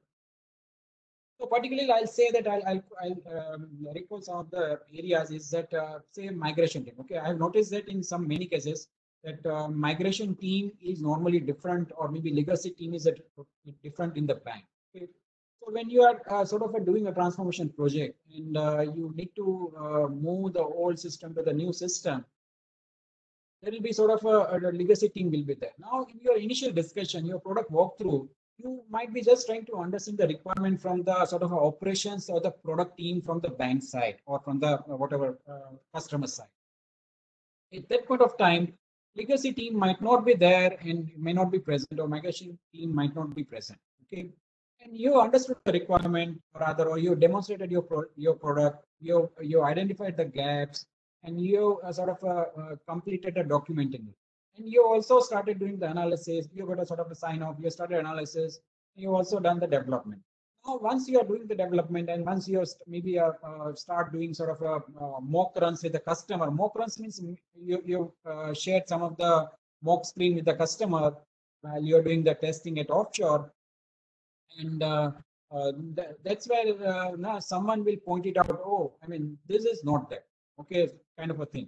So particularly, I'll say that I'll recall some of the areas is that say migration team. Okay, I have noticed that in some many cases that migration team is normally different, or maybe legacy team is different in the bank. Okay. So when you are sort of doing a transformation project and you need to move the old system to the new system, there will be sort of a legacy team will be there. Now, in your initial discussion, your product walkthrough, you might be just trying to understand the requirement from the sort of operations or the product team from the bank side or from the whatever customer side. At that point of time, legacy team might not be there and may not be present, or migration team might not be present. Okay, and you understood the requirement, or rather, or you demonstrated your product, you identified the gaps, and you sort of completed a documenting it. And you also started doing the analysis. You got a sort of a sign off. You started analysis. You also done the development. Now, once you are doing the development, and once you maybe start doing sort of a mock runs with the customer. Mock runs means you shared some of the mock screen with the customer while you are doing the testing at offshore, and That's where now someone will point it out. Oh, I mean, this is not that. Okay, kind of a thing.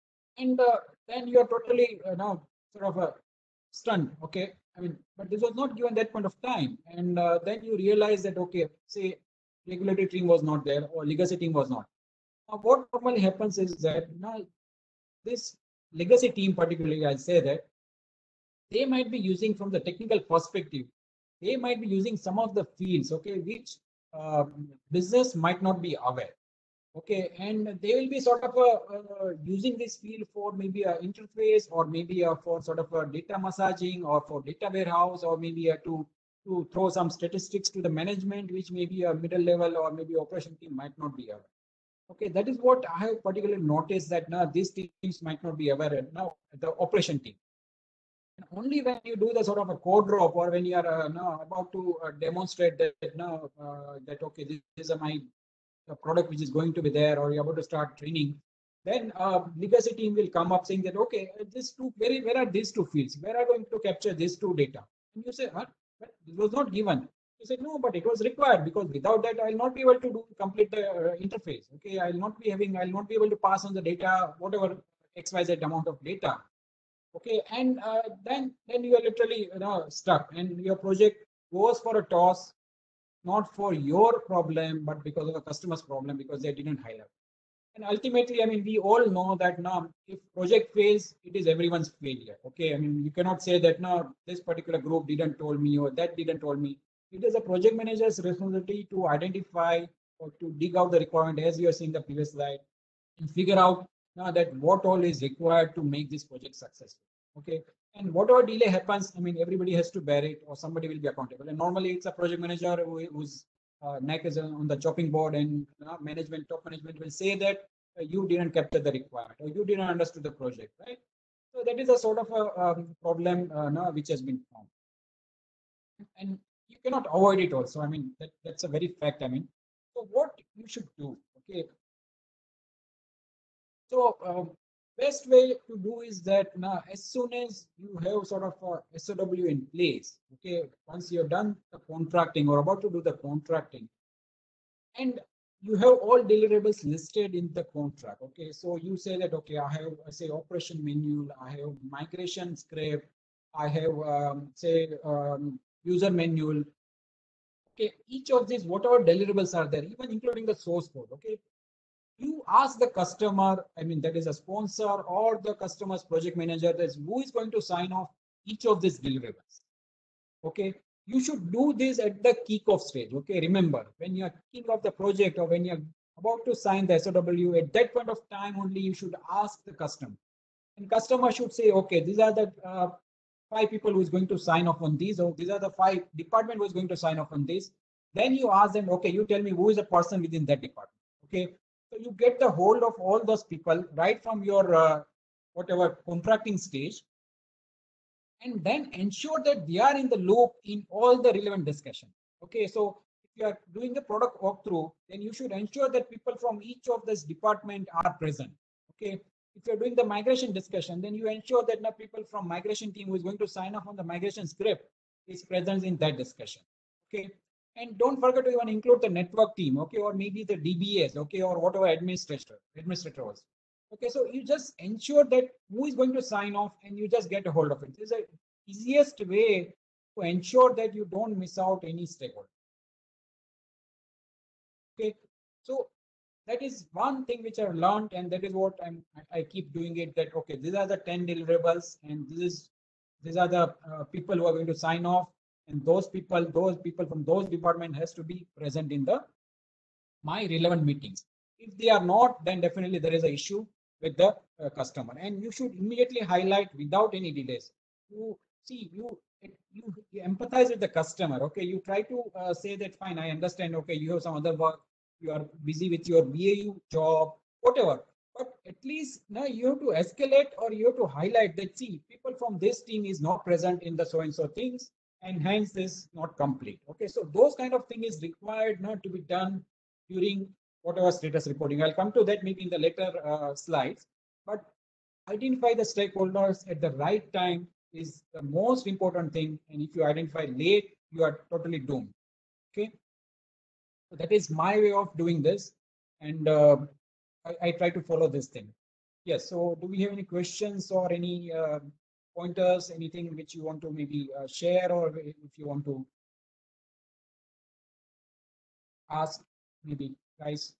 And then you're totally now sort of stunned. Okay, I mean, but this was not given that point of time. And then you realize that, okay, say regulatory team was not there or legacy team was not. Now, what normally happens is that now this legacy team, particularly, I'll say that they might be using from the technical perspective, they might be using some of the fields, okay, which business might not be aware. Okay, and they will be sort of using this field for maybe a interface or maybe for sort of a data massaging or for data warehouse or maybe to throw some statistics to the management, which maybe a middle level or maybe operation team might not be aware. Okay, that is what I have particularly noticed that now these teams might not be aware now the operation team. And only when you do the sort of a code drop or when you are now about to demonstrate that now that okay, this is my product which is going to be there or you're about to start training, then legacy team will come up saying that okay, this two where are these two fields, where are going to capture these two data, and you say but it was not given. You say no, but it was required because without that I'll not be able to do complete the interface. Okay, I'll not be able to pass on the data, whatever XYZ amount of data. Okay, and then you are literally stuck and your project goes for a toss, not for your problem, but because of the customer's problem, because they didn't highlight. And ultimately, I mean, we all know that now, if project fails, it is everyone's failure. Okay, I mean, you cannot say that now this particular group didn't told me or that didn't told me. It is a project manager's responsibility to identify or to dig out the requirement, as you are seeing the previous slide, and figure out now that what all is required to make this project successful. Okay, and whatever delay happens, I mean, everybody has to bear it or somebody will be accountable. And normally it's a project manager whose neck is on the chopping board, and management, top management will say that you didn't capture the requirement or you didn't understand the project, right? So that is a sort of a problem now which has been found. And you cannot avoid it also. I mean, that's a very fact. I mean, so what you should do, okay? So best way to do is that now as soon as you have sort of a SOW in place, okay, once you're done the contracting or about to do the contracting, and you have all deliverables listed in the contract. Okay, so you say that okay, I have say operation manual, I have migration script, I have say user manual. Okay, each of these whatever deliverables are there, even including the source code. Okay, you ask the customer, I mean, that is a sponsor or the customer's project manager, that's who is going to sign off each of these deliverables. Okay, you should do this at the kickoff stage. Okay, remember, when you are kicking off the project or when you're about to sign the SOW, at that point of time only you should ask the customer. And customer should say, okay, these are the 5 people who is going to sign off on these, or these are the 5 department who is going to sign off on this. Then you ask them, okay, you tell me who is the person within that department. Okay, so you get the hold of all those people right from your whatever contracting stage, and then ensure that they are in the loop in all the relevant discussion. Okay, so if you are doing the product walkthrough, then you should ensure that people from each of this department are present. Okay, if you're doing the migration discussion, then you ensure that the people from migration team who is going to sign off on the migration script is present in that discussion. Okay, and don't forget to even include the network team, okay, or maybe the DBAs, okay, or whatever administrators. Okay, so you just ensure that who is going to sign off and you just get a hold of it. This is the easiest way to ensure that you don't miss out any stakeholder. Okay, so that is one thing which I've learned, and that is what I keep doing it, that okay, these are the 10 deliverables and these are the people who are going to sign off, and those people from those department has to be present in the my relevant meetings. If they are not, then definitely there is an issue with the customer, and you should immediately highlight without any delays. You see, you empathize with the customer. Okay, you try to say that fine, I understand. Okay, you have some other work, you are busy with your BAU job, whatever. But at least now you have to escalate or you have to highlight that see, people from this team is not present in the so and so things, and hence this not complete. Okay, so those kind of thing is required not to be done during whatever status reporting. I'll come to that maybe in the later slides, but identify the stakeholders at the right time is the most important thing. And if you identify late, you are totally doomed. Okay. So that is my way of doing this, and I try to follow this thing. Yes. So do we have any questions or any pointers, anything which you want to maybe share, or if you want to ask, maybe guys?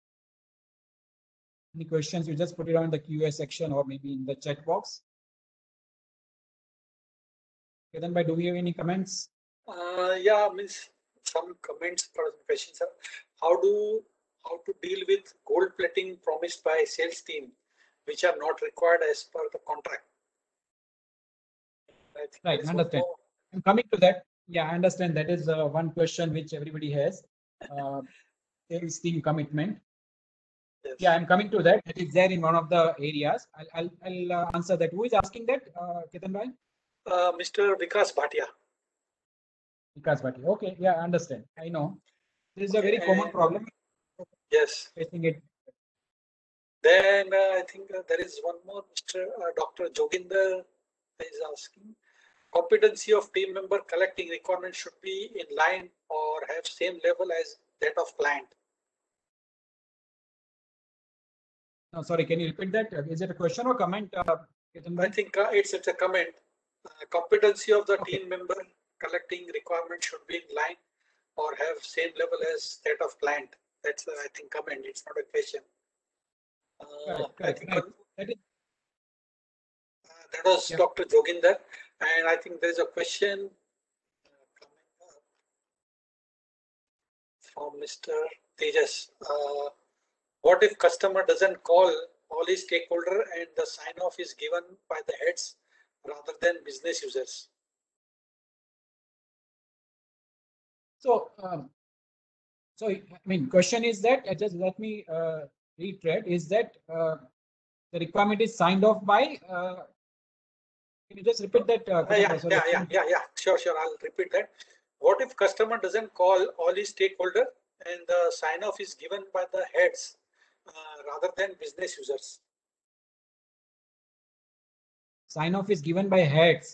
Any questions, you just put it on the QA section or maybe in the chat box. Ketan bhai, do we have any comments? Yeah, means some comments or questions are how to deal with gold plating promised by sales team, which are not required as per the contract. I think Right, understand. I'm coming to that. Yeah, I understand. That is one question which everybody has. Sales team commitment. Yes. Yeah, I'm coming to that. It is there in one of the areas. I'll answer that. Who is asking that, Ketan bhai? Mr. Vikas Bhatia. Vikas Bhatia. Okay, yeah, I understand. I know. This is a Okay, very common problem. Yes. Facing it. Then I think there is one more, Mr. Dr. Joginder is asking. Competency of team member collecting requirements should be in line or have same level as that of client. No, sorry, can you repeat that? Is it a question or comment? I think it's a comment. Competency of the Okay. team member collecting requirements should be in line or have same level as that of client. That's I think comment. It's not a question. Correct, I think right. That is, that was yeah. Dr. Joginder, and I think there is a question coming up from Mr. Tejas. What if customer doesn't call all his stakeholder and the sign off is given by the heads rather than business users? So, I mean, question is that, just let me reiterate, is that the requirement is signed off by, can you just repeat that? Yeah. Sure. I'll repeat that. What if customer doesn't call all his stakeholder and the sign off is given by the heads rather than business users? Sign off is given by heads.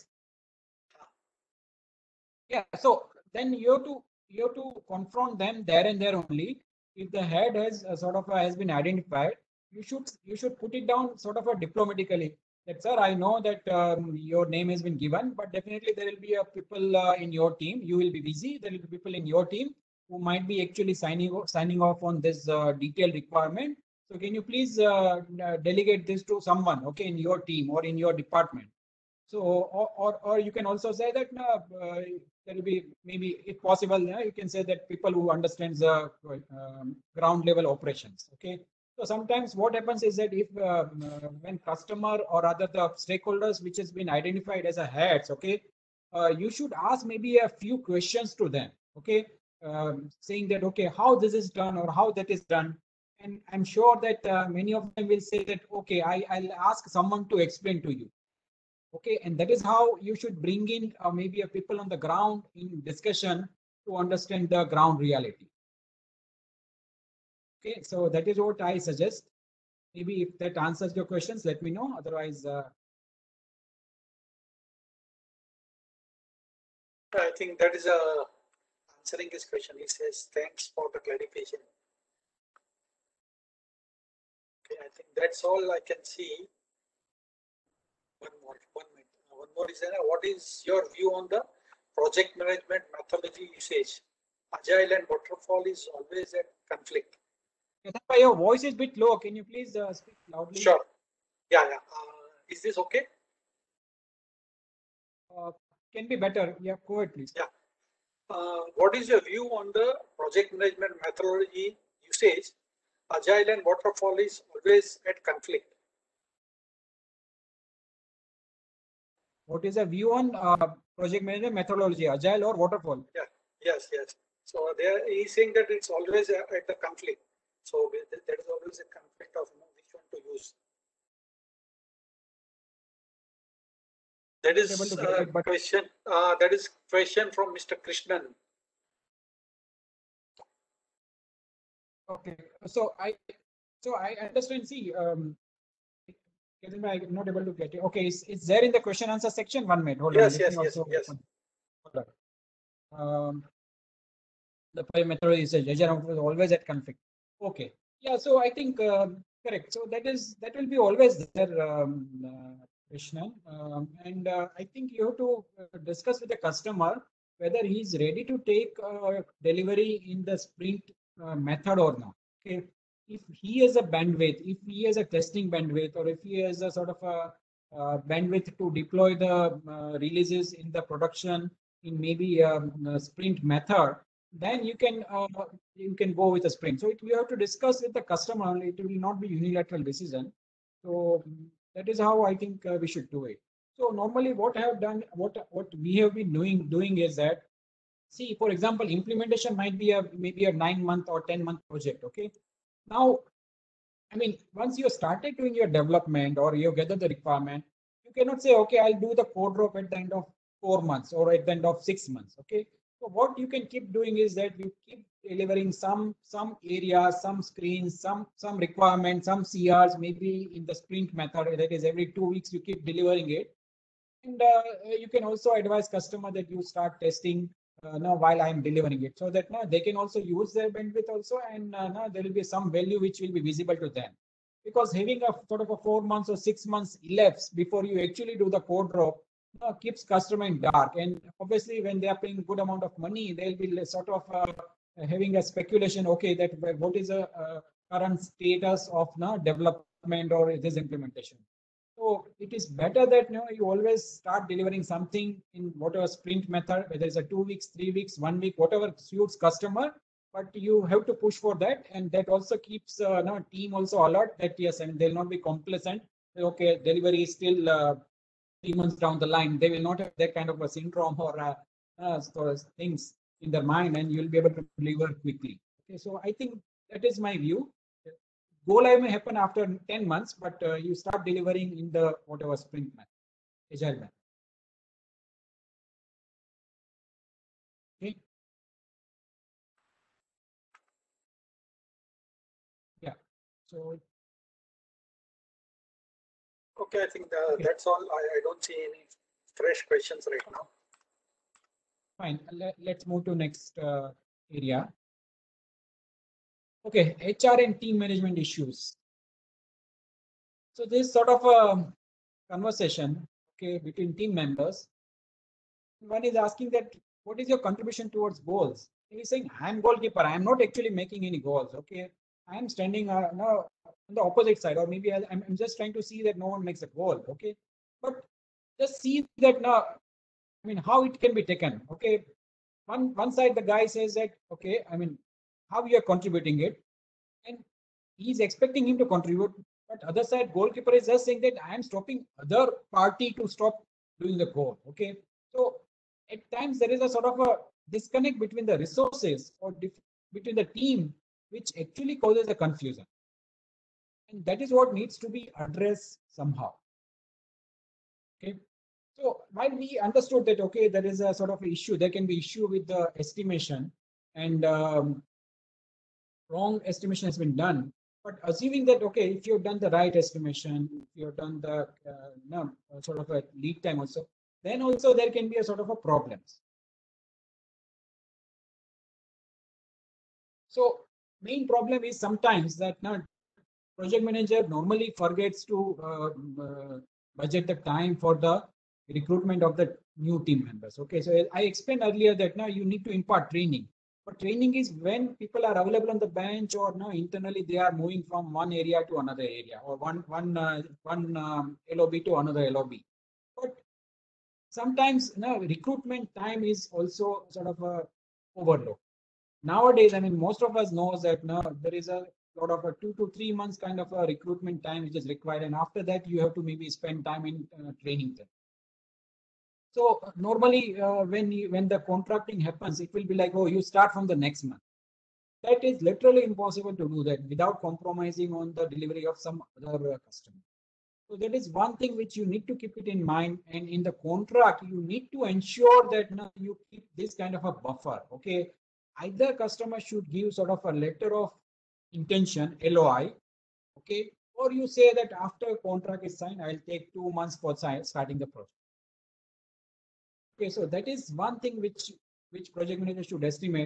Yeah, so then you have to confront them there and there only. If the head has has been identified, you should put it down diplomatically. That, sir, I know that your name has been given, but definitely there will be people in your team. You will be busy. There will be people in your team who might be actually signing off on this detailed requirement. So can you please delegate this to someone, okay, in your team or in your department? So, or you can also say that there will be, maybe if possible, you can say that people who understands the ground level operations. Okay. So sometimes what happens is that if when customer or other the stakeholders which has been identified as a heads, okay, you should ask maybe a few questions to them. Okay, saying that, okay, how this is done or how that is done. And I'm sure that many of them will say that, okay, I'll ask someone to explain to you. Okay, and that is how you should bring in maybe a people on the ground in discussion to understand the ground reality. Okay, so that is what I suggest. Maybe if that answers your questions, let me know. Otherwise, I think that is answering his question. He says, thanks for the clarification. Okay, I think that's all I can see. One more is there. What is your view on the project management methodology usage? Agile and waterfall is always at conflict. your voice is a bit low. Can you please speak loudly? Sure. Yeah. Is this okay? Can be better. Yeah, go ahead, please. Yeah. What is your view on the project management methodology usage? Agile and waterfall is always at conflict. What is a view on project management methodology, agile or waterfall? Yeah. Yes. So he's saying that it's always at the conflict. So there is always a conflict of which one to use. That is question. That is question from Mr. Krishnan. Okay, so I understand. See, I'm not able to get it. Okay, it's there in the question answer section. 1 minute. Hold on. Yes. Hold on. the project methodology says agile was always at conflict. Okay. Yeah. So I think correct. So that will be always there, Krishnan. I think you have to discuss with the customer whether he's ready to take delivery in the sprint method or not. Okay. If he has a bandwidth, if he has a testing bandwidth, or if he has a sort of a bandwidth to deploy the releases in the production in maybe a sprint method, then you can go with a sprint. So you have to discuss with the customer. It will not be unilateral decision. So that is how I think we should do it. So normally, what I have done, what we have been doing is that, see, for example, implementation might be maybe a 9-month or 10-month project. Okay, now, I mean, once you started doing your development or you gather the requirement, you cannot say, okay, I'll do the code drop at the end of 4 months or at the end of 6 months. Okay, so what you can keep doing is that you keep delivering some areas, some screens, some requirements, some CRs, maybe in the sprint method. That is, every 2 weeks you keep delivering it, and you can also advise customer that you start testing now while I'm delivering it, so that now they can also use their bandwidth also, and now there will be some value which will be visible to them. Because having a sort of a 4 months or 6 months elapse before you actually do the code drop keeps customer in dark. And obviously, when they are paying good amount of money, they'll be sort of having a speculation. Okay, that what is a current status of development or this implementation. So it is better that you always start delivering something in whatever sprint method, whether it's a 2 weeks, 3 weeks, 1 week, whatever suits customer. But you have to push for that, and that also keeps team also alert that yes, and they'll not be complacent. Okay, delivery is still 3 months down the line. They will not have that kind of a syndrome or things in their mind, and you'll be able to deliver quickly. Okay, so I think that is my view. Go live may happen after 10 months, but you start delivering in the whatever sprint method, agile method. Okay. Yeah. So. Okay, I think that's all. I don't see any fresh questions right now. Fine. Let's move to next area. Okay, HR and team management issues. So this sort of a conversation, okay, between team members. One is asking that, what is your contribution towards goals? He's saying, I'm goalkeeper. I'm not actually making any goals. Okay, I'm standing now on the opposite side, or maybe I'm just trying to see that no one makes a goal. Okay, but just see that now. I mean, how it can be taken. Okay, one side the guy says that, okay, I mean, how you are contributing it, and he's expecting him to contribute. But other side, goalkeeper is just saying that I am stopping other party to stop doing the goal. Okay, so at times there is a sort of a disconnect between the resources or between the team, which actually causes a confusion, and that is what needs to be addressed somehow. Okay, so while we understood that, okay, there is a sort of issue, there can be issue with the estimation, and wrong estimation has been done. But assuming that, okay, if you've done the right estimation, if you've done the sort of a lead time also, then also there can be a sort of a problems. So main problem is sometimes that project manager normally forgets to budget the time for the recruitment of the new team members. Okay, so I explained earlier that now you need to impart training. But training is when people are available on the bench, or internally they are moving from one area to another area, or one LOB to another LOB. But sometimes recruitment time is also sort of a overload. Nowadays, I mean, most of us knows that there is a lot of a 2 to 3 months kind of a recruitment time which is required, and after that you have to maybe spend time in training them. So normally when the contracting happens, it will be like, oh, you start from the next month. That is literally impossible to do that without compromising on the delivery of some other customer. So that is one thing which you need to keep it in mind. And in the contract, you need to ensure that you keep this kind of a buffer. Okay, either customer should give sort of a letter of intention, LOI. Okay, or you say that after contract is signed, I'll take 2 months for starting the project. Okay, so that is one thing which project manager should estimate,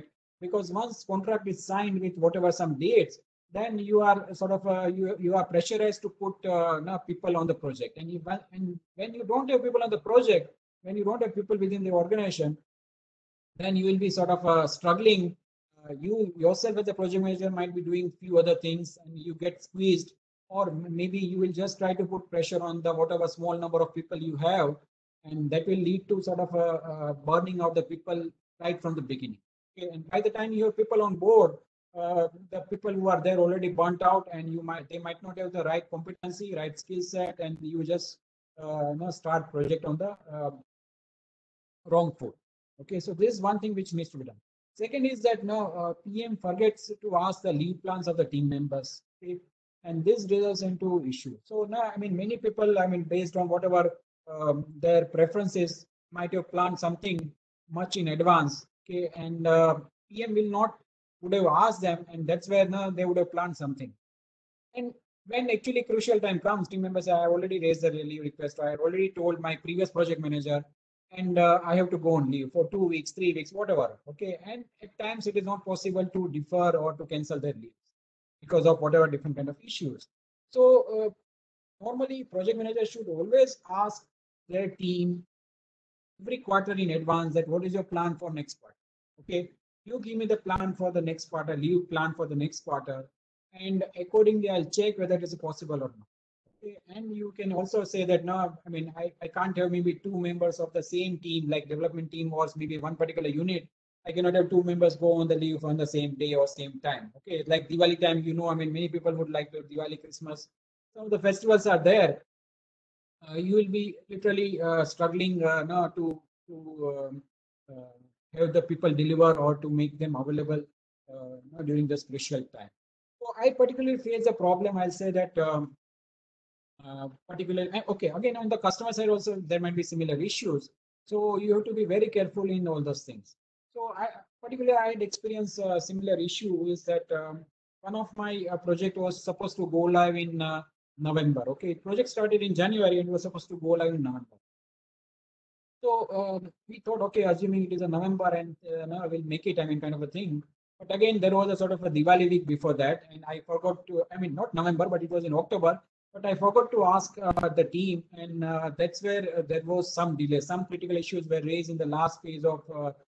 because once contract is signed with whatever some dates, then you are sort of you are pressurized to put people on the project, and when you don't have people on the project, when you don't have people within the organization, then you will be sort of struggling. You yourself as a project manager might be doing few other things and you get squeezed, or maybe you will just try to put pressure on the whatever small number of people you have, and that will lead to sort of burning out the people right from the beginning. Okay, and by the time you have people on board, the people who are there already burnt out, and they might not have the right competency, right skill set, and you just start project on the wrong foot. Okay, so this is one thing which needs to be done. Second is that now PM forgets to ask the leave plans of the team members, okay? And this results into issue. So now, I mean, many people, I mean, based on whatever their preferences, might have planned something much in advance, okay? And PM would have asked them, and that's where now they would have planned something. And when actually crucial time comes, team members say, I already raised the leave request. I already told my previous project manager, and I have to go on leave for 2 weeks, 3 weeks, whatever. Okay, and at times it is not possible to defer or to cancel their leaves because of whatever different kind of issues. So normally, project managers should always ask their team every quarter in advance that what is your plan for next quarter. Okay, you give me the plan for the next quarter, leave plan for the next quarter, and accordingly I'll check whether it is possible or not. Okay, and you can also say that no, I mean I can't have maybe 2 members of the same team, like development team was maybe one particular unit. I cannot have 2 members go on the leave on the same day or same time. Okay, like Diwali time, I mean many people would like to Diwali, Christmas. Some of the festivals are there. You will be literally struggling now to have the people deliver or to make them available during this crucial time. So I particularly face a problem. I'll say that particularly, okay, again, on the customer side also, there might be similar issues. So you have to be very careful in all those things. So particularly I had experienced a similar issue is that one of my project was supposed to go live in November. Okay, project started in January and was supposed to go live in November. So we thought, okay, assuming it is a November and no, we'll make it, I mean, kind of a thing. But again, there was a sort of a Diwali week before that, and I forgot to, I mean, not November, but it was in October. But I forgot to ask the team, and that's where there was some delay. Some critical issues were raised in the last phase of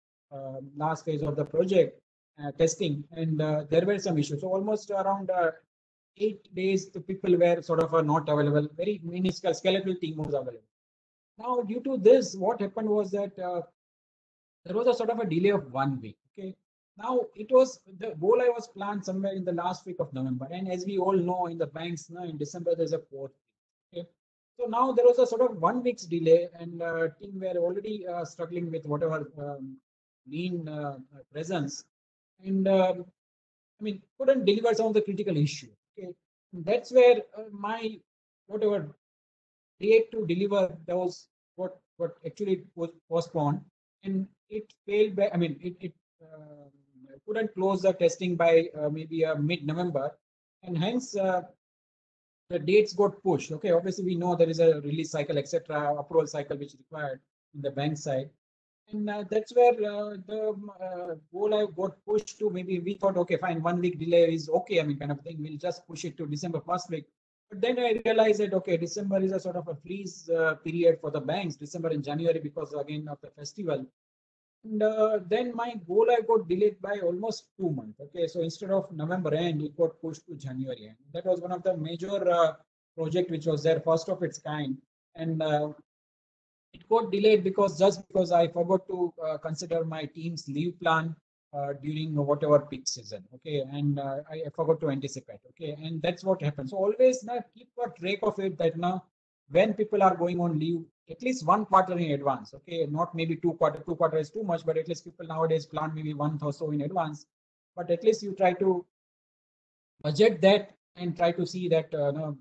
the project testing, and there were some issues. So almost around 8 days, the people were sort of not available. Very minuscule skeletal team was available. Now, due to this, what happened was that there was a sort of a delay of 1 week. Okay. Now the go live was planned somewhere in the last week of November, and as we all know, in the banks now in December there's a 4th week. Okay, so now there was a sort of 1 week's delay, and team were already struggling with whatever lean presence, and I mean couldn't deliver some of the critical issue. Okay, and that's where my whatever date to deliver those what actually was postponed, and it failed by. I mean it couldn't close the testing by maybe mid-November, and hence the dates got pushed. Okay, obviously we know there is a release cycle, etc., approval cycle which is required in the bank side, and that's where the go live got pushed to maybe we thought, okay, fine, 1 week delay is okay. I mean, kind of thing. We'll just push it to December 1st week. But then I realized that okay, December is a sort of a freeze period for the banks, December and January, because again of the festival. And then my go live got delayed by almost 2 months. Okay, so instead of November end, it got pushed to January end. That was one of the major project which was there, first of its kind, and it got delayed because I forgot to consider my team's leave plan during whatever peak season. Okay, and I forgot to anticipate. Okay, and that's what happens. So always now keep a track of it that now when people are going on leave, at least 1 quarter in advance. Okay, not maybe 2 quarter. 2 quarter is too much, but at least people nowadays plan maybe 1 month or so in advance. But at least you try to budget that and try to see that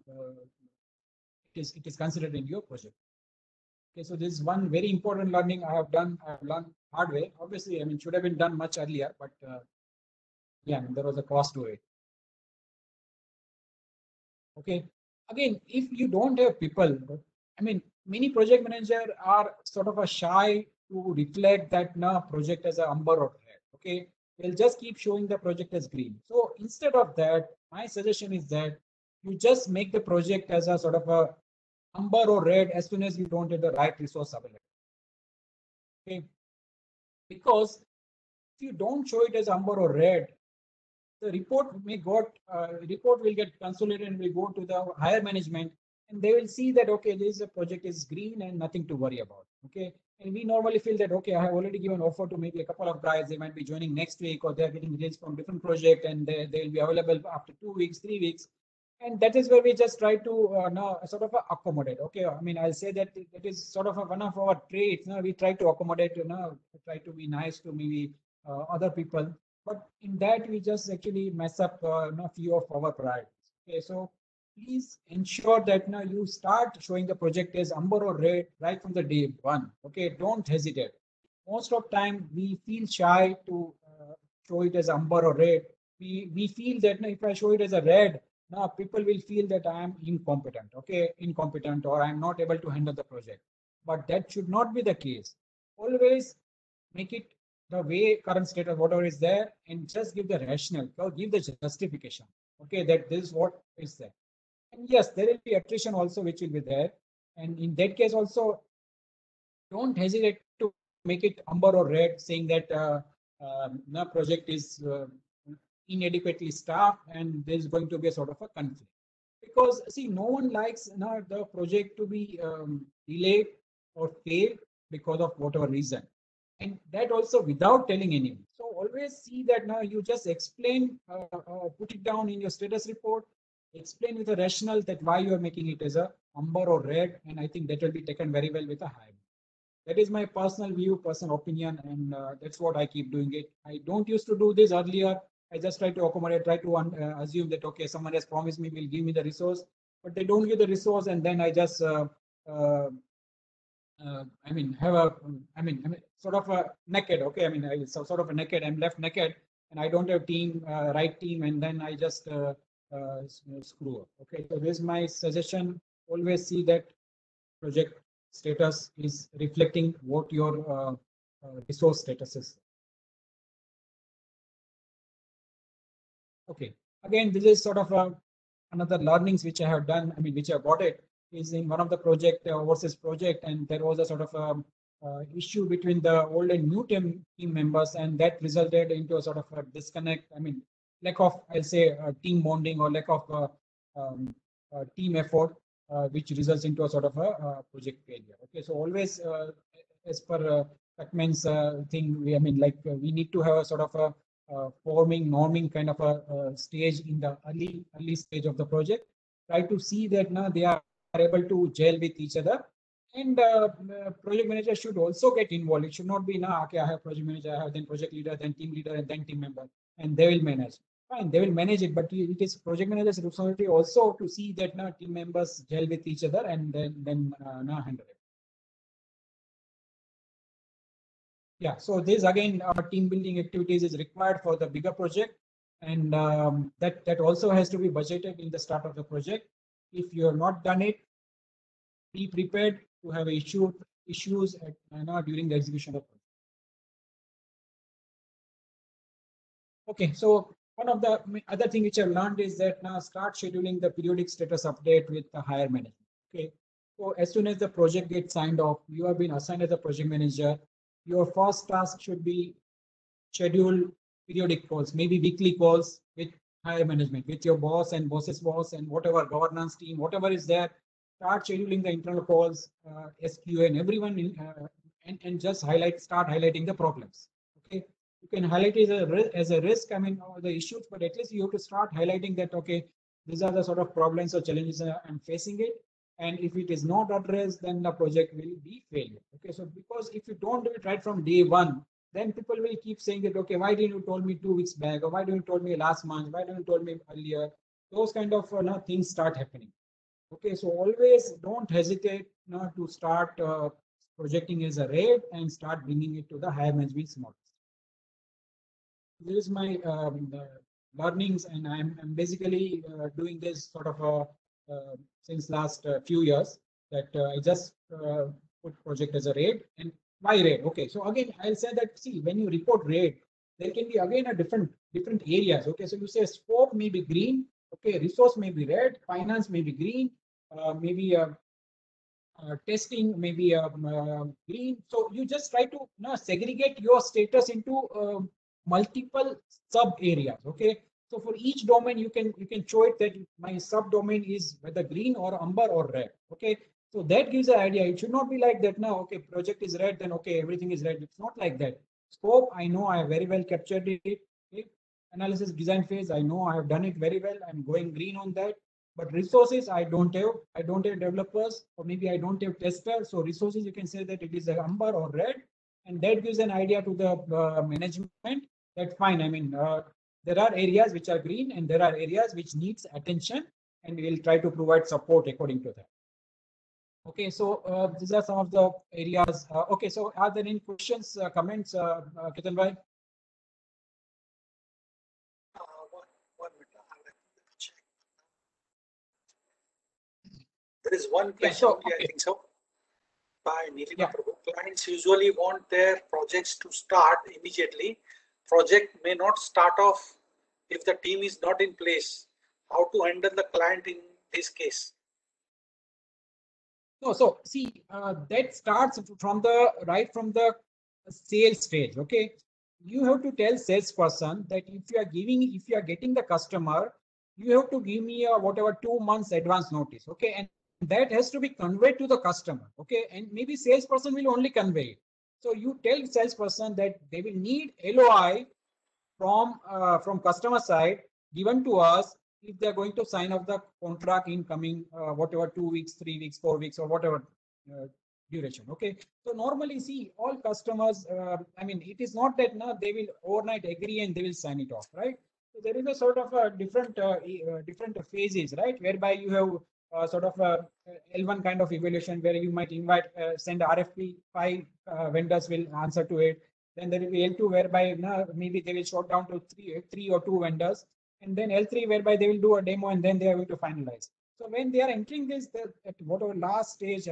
it is considered in your project. Okay, so this is one very important learning I have learned hard way. Obviously, I mean, should have been done much earlier, but yeah, there was a cost to it. Okay, again, if you don't have people, I mean, many project managers are sort of a shy to reflect that project as a umber or threat. Okay, they'll just keep showing the project as green. So instead of that, my suggestion is that you just make the project as a sort of a amber or red as soon as you don't have the right resource available. Okay, because if you don't show it as amber or red, the report will get consolidated and will go to the higher management, and they will see that okay, this project is green and nothing to worry about. Okay, and we normally feel that okay, I have already given offer to maybe a couple of guys, they might be joining next week, or they are getting released from different project and they will be available after 2 weeks, 3 weeks. And that is where we just try to now sort of accommodate. Okay, I mean, I'll say that it is sort of one of our traits. We try to accommodate, try to be nice to maybe other people. But in that, we just actually mess up a few of our priorities. Okay, so please ensure that now you start showing the project as amber or red right from the day one. Okay, don't hesitate. Most of time we feel shy to show it as amber or red. We feel that if I show it as a red, now people will feel that I am incompetent. Okay, incompetent, or I am not able to handle the project. But that should not be the case. Always make it the way current status, whatever is there, and just give the rationale or give the justification. Okay, that this is what is there. And yes, there will be attrition also, which will be there. And in that case, also, don't hesitate to make it amber or red, saying that the project is inadequately staffed and there is going to be a sort of a conflict. Because see, no one likes the project to be delayed or failed because of whatever reason, and that also without telling anyone. So always see that now you just explain, put it down in your status report, explain with a rationale that why you are making it as a amber or red, and I think that will be taken very well with a high. That is my personal view, personal opinion, and that's what I keep doing it. I don't used to do this earlier. I just try to accommodate, try to assume that okay, someone has promised me will give me the resource, but they don't give the resource, and then I just sort of a naked. Okay, I mean, sort of a naked. I'm left naked, and I don't have team, right team, and then I just screw up. Okay, so this is my suggestion. Always see that project status is reflecting what your resource status is. Okay, again, this is sort of another learnings which I have done. I mean, which I got it is in one of the project overseas project, and there was a sort of issue between the old and new team members, and that resulted into a sort of a disconnect. I mean, lack of, I'll say, team bonding or lack of team effort, which results into a sort of a project failure. Okay, so always, as per Tuckman's thing, we need to have a sort of a norming kind of a stage in the early stage of the project. Try to see that now they are able to gel with each other, and project manager should also get involved. It should not be now, okay, I have project manager, I have then project leader, then team leader, and then team member, and they will manage. Fine, they will manage it, but it is project manager's responsibility also to see that now team members gel with each other and then now handle it. Yeah, so this again, team building activities is required for the bigger project, and that also has to be budgeted in the start of the project. If you have not done it, be prepared to have issues during the execution of the project. Okay, so one of the other thing which I've learned is that now start scheduling the periodic status update with the higher management. Okay, so as soon as the project gets signed off, you have been assigned as a project manager. Your first task should be schedule periodic calls, maybe weekly calls with higher management, with your boss and boss's boss and whatever governance team, whatever is there. Start scheduling the internal calls, SQ and everyone, and just start highlighting the problems. Okay, you can highlight it as a risk, I mean, the issues, but at least you have to start highlighting that, okay, these are the sort of problems or challenges I'm facing it. And if it is not addressed, then the project will be failure. Okay, so because if you don't do it right from day one, then people will keep saying that, okay, why didn't you told me 2 weeks back, or why didn't you told me last month, why didn't you told me earlier? Those kind of things start happening. Okay, so always don't hesitate to start projecting as a red and start bringing it to the higher management models. This is my learnings, and I'm basically doing this sort of since last few years, that I just put project as a red. And why red? Okay, so again, I'll say that, see, when you report red, there can be again a different areas. Okay, so you say scope may be green, okay, resource may be red, finance may be green, maybe testing maybe green. So you just try to segregate your status into multiple sub areas. Okay, so for each domain you can show it that my subdomain is whether green or amber or red. Okay, so that gives an idea. It should not be like that now. Okay, project is red, then okay, everything is red. It's not like that. Scope, I know I have very well captured it. Okay? Analysis design phase, I know I have done it very well. I'm going green on that. But resources, I don't have developers, or maybe I don't have testers. So resources, you can say that it is a amber or red, and that gives an idea to the management that fine. I mean, there are areas which are green, and there are areas which needs attention, and we will try to provide support according to that. Okay, so these are some of the areas. Okay, so are there any questions, comments, Ketan bhai? One minute. I'll have to check. There is one question only, I think so. By Nilima Prabhu. Clients usually want their projects to start immediately. Project may not start off if the team is not in place. How to handle the client in this case? No, so see, that starts from the sales stage. Okay, you have to tell salesperson that if you are getting the customer, you have to give me a whatever 2 months advance notice. Okay, and that has to be conveyed to the customer. Okay, and maybe salesperson will only convey it. So you tell salesperson that they will need LOI from customer side given to us if they're going to sign up the contract in coming whatever 2 weeks, 3 weeks, 4 weeks, or whatever duration. Okay, so normally see all customers. I mean, it is not that now they will overnight agree and they will sign it off, right? So there is a sort of a different phases, right, whereby you have sort of a L1 kind of evaluation where you might send RFP, 5 vendors will answer to it. Then there will be L2 whereby maybe they will short down to three or 2 vendors, and then L3 whereby they will do a demo and then they are going to finalize. So when they are entering this at whatever last stage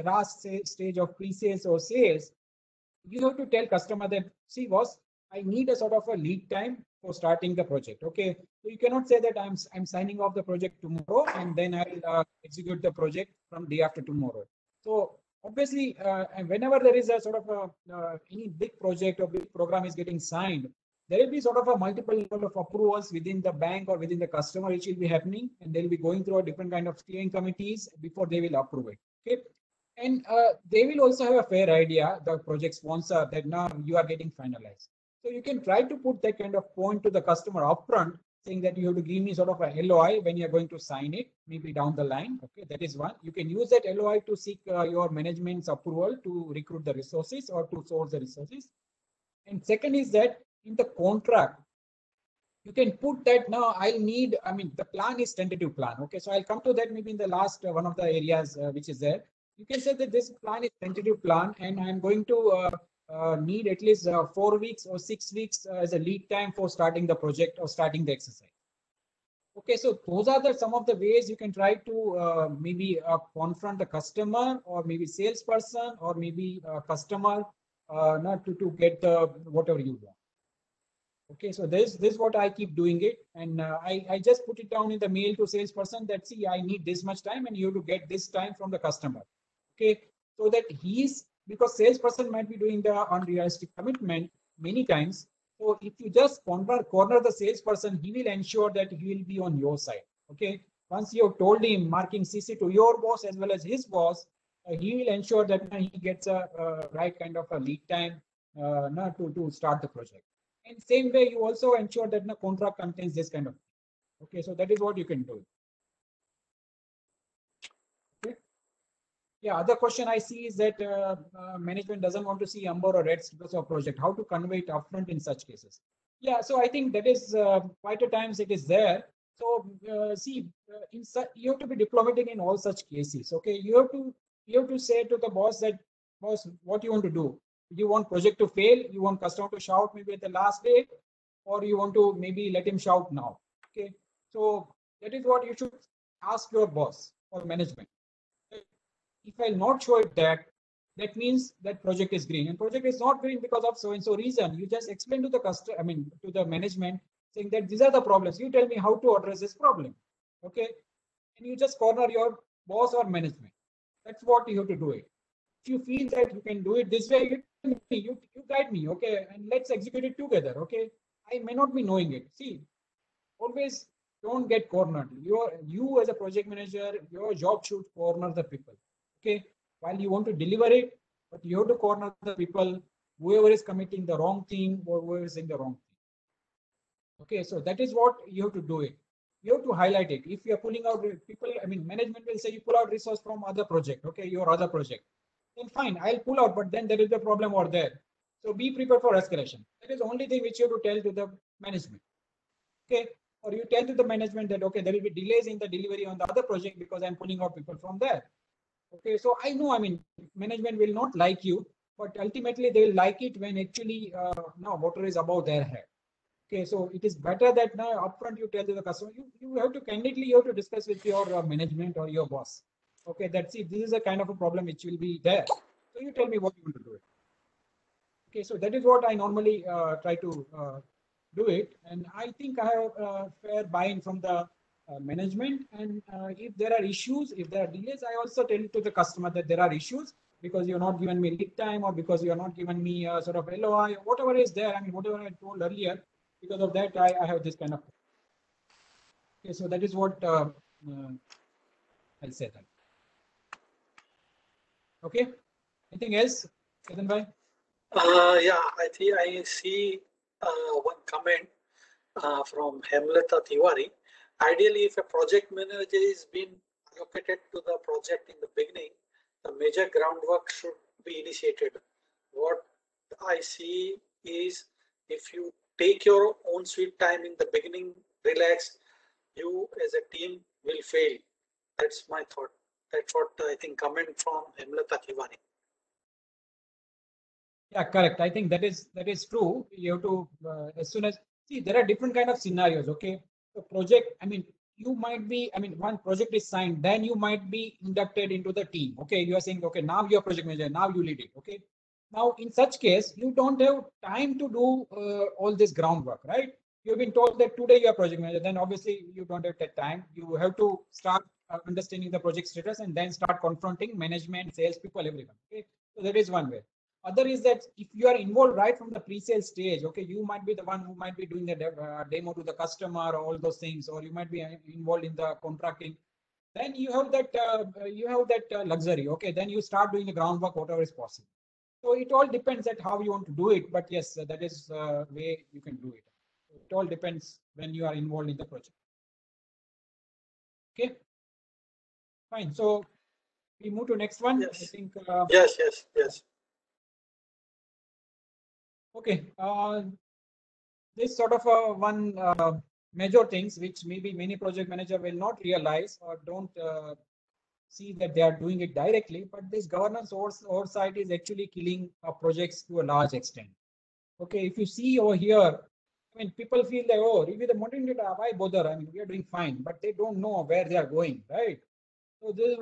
of pre-sales or sales, you have to tell customer that, see boss, I need a sort of a lead time for starting the project. Okay, so you cannot say that I'm signing off the project tomorrow and then I'll execute the project from day after tomorrow. So obviously, and whenever there is a sort of any big project or big program is getting signed, there will be sort of a multiple level of approvals within the bank or within the customer, which will be happening, and they'll be going through a different kind of steering committees before they will approve it. Okay, and they will also have a fair idea, the project sponsor, that now you are getting finalized. So you can try to put that kind of point to the customer upfront, saying that you have to give me sort of a LOI when you are going to sign it, maybe down the line. Okay, that is one. You can use that LOI to seek your management's approval to recruit the resources or to source the resources. And second is that in the contract, you can put that now I mean, the plan is tentative plan. Okay, so I'll come to that maybe in the last one of the areas which is there. You can say that this plan is tentative plan and I'm going to need at least 4 weeks or 6 weeks as a lead time for starting the project or starting the exercise. Okay, so those are some of the ways you can try to maybe confront the customer or maybe salesperson or maybe customer not to get the whatever you want. Okay, so this is what I keep doing it, and I just put it down in the mail to salesperson that, see, I need this much time and you have to get this time from the customer. Okay, so that because salesperson might be doing the unrealistic commitment many times. So if you just corner the salesperson, he will ensure that he will be on your side. Okay, once you have told him, marking CC to your boss as well as his boss, he will ensure that he gets a right kind of a lead time to start the project. And same way, you also ensure that the contract contains this kind of thing. Okay, so that is what you can do. Okay. Yeah, other question I see is that management doesn't want to see amber or red status of project. How to convey it upfront in such cases? Yeah, so I think that is quite a times it is there. So see, you have to be diplomatic in all such cases. Okay, you have to say to the boss that, boss, what you want to do? You want project to fail? You want customer to shout maybe at the last day, or you want to maybe let him shout now? Okay, so that is what you should ask your boss or management. If I'll not show it that, that means that project is green, and project is not green because of so and so reason. You just explain to the customer, I mean, to the management, saying that these are the problems. You tell me how to address this problem. Okay. And you just corner your boss or management. That's what you have to do it. If you feel that you can do it this way, you guide me, okay, and let's execute it together, okay. I may not be knowing it. See, always don't get cornered. You as a project manager, your job should corner the people, okay. While you want to deliver it, but you have to corner the people, whoever is committing the wrong thing or whoever is saying the wrong thing. Okay, so that is what you have to do it. You have to highlight it. If you are pulling out people, I mean, management will say you pull out resource from other project, okay, your other project. Then fine, I'll pull out, but then there is a problem over there. So be prepared for escalation. That is the only thing which you have to tell to the management. Okay, or you tell to the management that okay, there will be delays in the delivery on the other project because I'm pulling out people from there. Okay, so I know, I mean, management will not like you, but ultimately they will like it when actually now water is above their head. Okay, so it is better that now upfront you tell to the customer, you have to candidly, you have to discuss with your management or your boss. Okay, that's it. This is a kind of a problem which will be there. So you tell me what you want to do it. Okay, so that is what I normally try to do it. And I think I have fair buy-in from the management. And if there are issues, if there are delays, I also tell to the customer that there are issues because you're not given me lead time or because you're not given me sort of LOI, or whatever is there. I mean, whatever I told earlier, because of that, I have this kind of. Okay, so that is what I'll say that. Okay, anything else, Ketan bhai? Yeah, I think I see one comment from Hemlata Tiwari. Ideally, if a project manager is being allocated to the project in the beginning, the major groundwork should be initiated. What I see is if you take your own sweet time in the beginning, relax, you as a team will fail. That's my thought. That's what I think comment from Hemlata Tiwari. Yeah, correct. I think that is true. You have to as soon as see there are different kind of scenarios. Okay, so project. I mean, you might be. I mean, one project is signed, then you might be inducted into the team. Okay, you are saying, okay, now you're project manager. Now you lead it. Okay, now in such case, you don't have time to do all this groundwork, right? You've been told that today you are project manager. Then obviously you don't have that time. You have to start understanding the project status and then start confronting management, salespeople, everyone. Okay, so that is one way. Other is that if you are involved right from the pre-sale stage, okay, you might be the one who might be doing the demo to the customer, all those things, or you might be involved in the contracting. Then you have that luxury. Okay, then you start doing the groundwork, whatever is possible. So it all depends at how you want to do it. But yes, that is way you can do it. It all depends when you are involved in the project. Okay, fine. So we move to next one. Yes. I think. Yes. Okay. This sort of one major things which maybe many project manager will not realize or don't see that they are doing it directly, but this governance oversight is actually killing projects to a large extent. Okay, if you see over here, I mean, people feel that, oh, review the monitoring data, why bother? I mean, we are doing fine, but they don't know where they are going, right? So this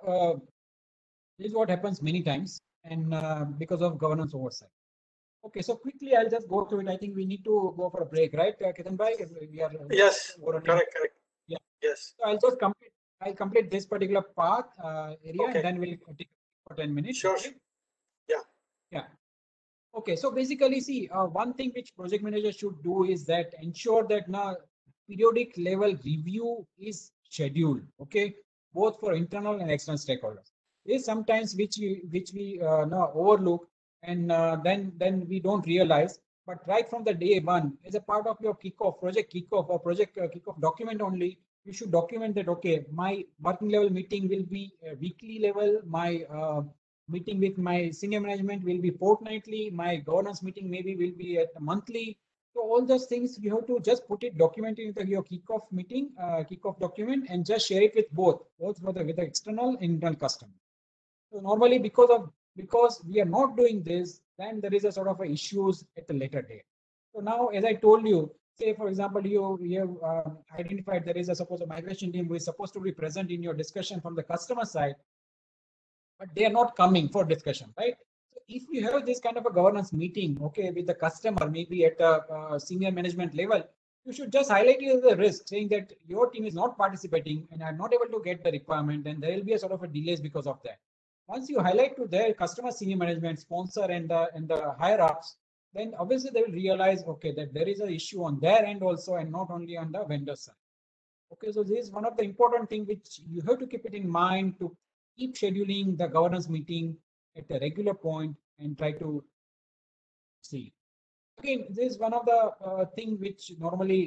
is what happens many times, and because of governance oversight. Okay, so quickly I'll just go through it. I think we need to go for a break, right, Ketan bhai? We are Yes. Correct. Yeah. Yes. So I'll complete this particular path area, Okay. and then we'll take for 10 minutes. Sure. Okay? Yeah. Yeah. Okay. So basically, see, one thing which project manager should do is that ensure that now periodic level review is scheduled. Okay, both for internal and external stakeholders. Is sometimes which we now overlook, and then we don't realize. But right from the day one, as a part of your kickoff, project kickoff or project kickoff document only, you should document that, okay, my working level meeting will be weekly level, my meeting with my senior management will be fortnightly, my governance meeting maybe will be at monthly. So all those things you have to just put it document into your kickoff meeting, kickoff document, and just share it with both with the external and internal customer. So normally because we are not doing this, then there is a sort of a issues at the later date. So now, as I told you, say for example, you have identified there is a suppose a migration team who is supposed to be present in your discussion from the customer side. but they are not coming for discussion, right? So if you have this kind of a governance meeting, okay, with the customer, maybe at a senior management level, you should just highlight it as a risk, saying that your team is not participating and are not able to get the requirement, and there will be a sort of a delays because of that. Once you highlight to their customer, senior management, sponsor, and the higher ups, then obviously they will realize, okay, that there is an issue on their end also, and not only on the vendor side. Okay, so this is one of the important things which you have to keep it in mind to keep scheduling the governance meeting at a regular point and try to see. Again, this is one of the thing which normally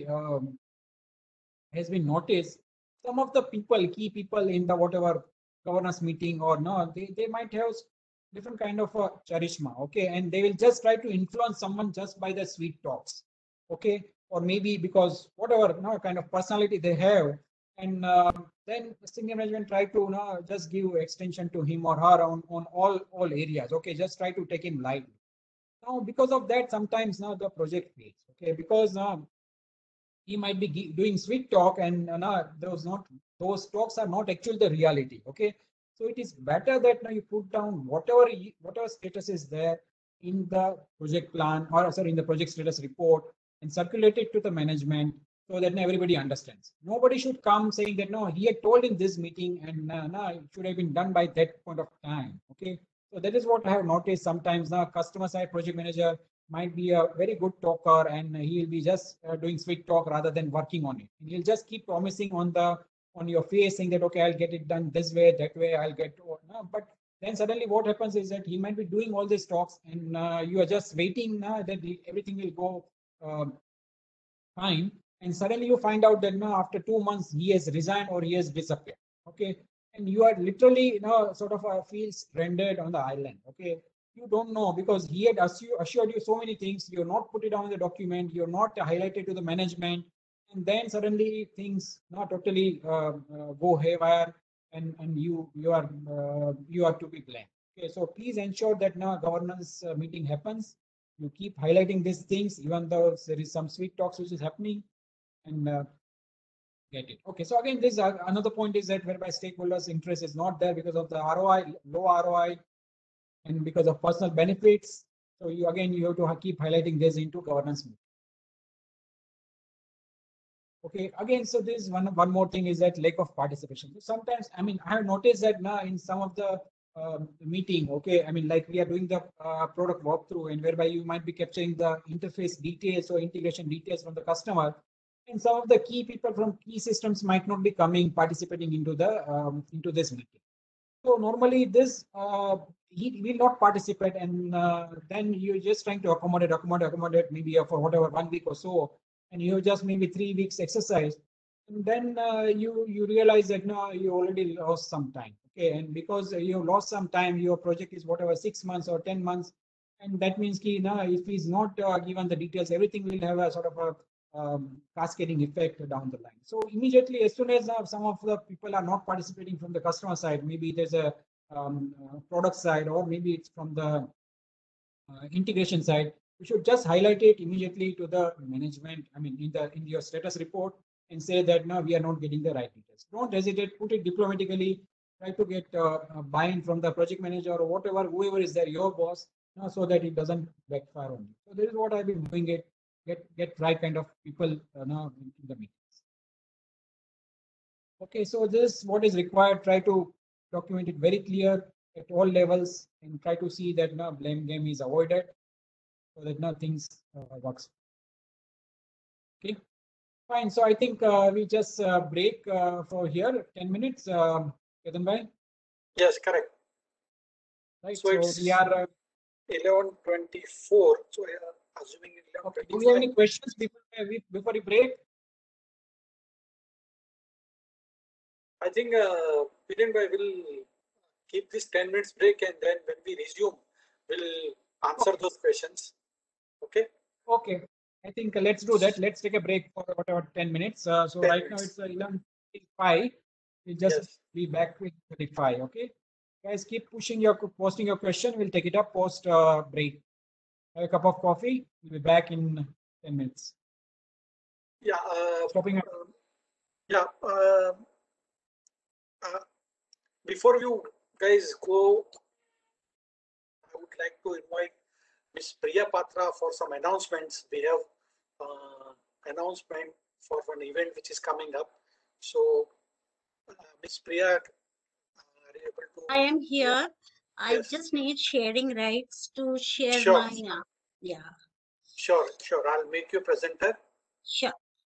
has been noticed. Some of the people, key people in the whatever governance meeting or no, they might have different kind of charisma, okay, and they will just try to influence someone just by the sweet talks, okay, or maybe because whatever kind of personality they have, and then the senior management try to just give extension to him or her on all areas, okay, just try to take him lightly. Now because of that, sometimes now the project fails, okay, because he might be doing sweet talk, and those talks are not actually the reality, okay. So it is better that now you put down whatever status is there in the project plan, or sorry, in the project status report, and circulate it to the management, so that everybody understands. Nobody should come saying that no, he had told in this meeting, and no, it should have been done by that point of time, okay. So that is what I have noticed. Sometimes now customer side project manager might be a very good talker, and he will be just doing sweet talk rather than working on it. And he'll just keep promising on your face, saying that okay, I'll get it done this way, that way, I'll get no, but then suddenly what happens is that he might be doing all these talks, and you are just waiting that everything will go fine, and suddenly you find out that after 2 months he has resigned or he has disappeared, okay, and you are literally sort of feels stranded on the island, okay. You don't know, because he had assured you so many things, you're not put it down in the document, you're not highlighted to the management, and then suddenly things not totally go haywire, and you are to be blamed, okay. So please ensure that now governance meeting happens, you keep highlighting these things, even though there is some sweet talks which is happening, and get it. Okay, so again, this another point is that whereby stakeholders' interest is not there because of the ROI, low ROI, and because of personal benefits. So you have to keep highlighting this into governance meeting. Okay, again, so this is one more thing is that lack of participation. So sometimes, I mean, I have noticed that now in some of the meeting, okay, I mean, like we are doing the product walkthrough, and whereby you might be capturing the interface details or integration details from the customer, and some of the key people from key systems might not be coming participating into this meeting. So normally this he will not participate, and then you're just trying to accommodate maybe for whatever 1 week or so, and you just maybe 3 weeks exercise, and then you realize that no, you already lost some time, okay, and because you lost some time, your project is whatever 6 months or 10 months, and that means if he's not given the details, everything will have a sort of a cascading effect down the line. So immediately, as soon as some of the people are not participating from the customer side, maybe there's a product side, or maybe it's from the integration side, you should just highlight it immediately to the management. I mean, in your status report, and say that no, we are not getting the right details. Don't hesitate. Put it diplomatically. Try to get buy-in from the project manager or whoever is there, your boss, so that it doesn't backfire on you. So this is what I've been doing it. Get right kind of people now in the meetings. Okay, so this what is required. Try to document it very clear at all levels, and try to see that now blame game is avoided, so that now things works. Okay, fine. So I think we just break for here 10 minutes. Ketan bhai? Yes, correct. Right. So it's we are 11:24. So assuming 11:24. Okay. Do you have any questions before we break? I think Piran bhai will keep this 10 minutes break, and then when we resume, we'll answer those questions. Okay. Okay. I think let's do that. Let's take a break for whatever 10 minutes. So 10 right minutes. now it's 11:35. We'll just Yes. be back with 35. Okay. Guys, keep posting your question. We'll take it up post break. Have a cup of coffee. We'll be back in 10 minutes. Yeah. Stopping. Yeah. Before you guys go. I would like to invite Ms. Priya Patra for some announcements. We have announcement for an event which is coming up. So, Ms. Priya, are you able to? I am here. I Yes. just need sharing rights to share Sure. my, yeah, Sure. I'll make you presenter. sure.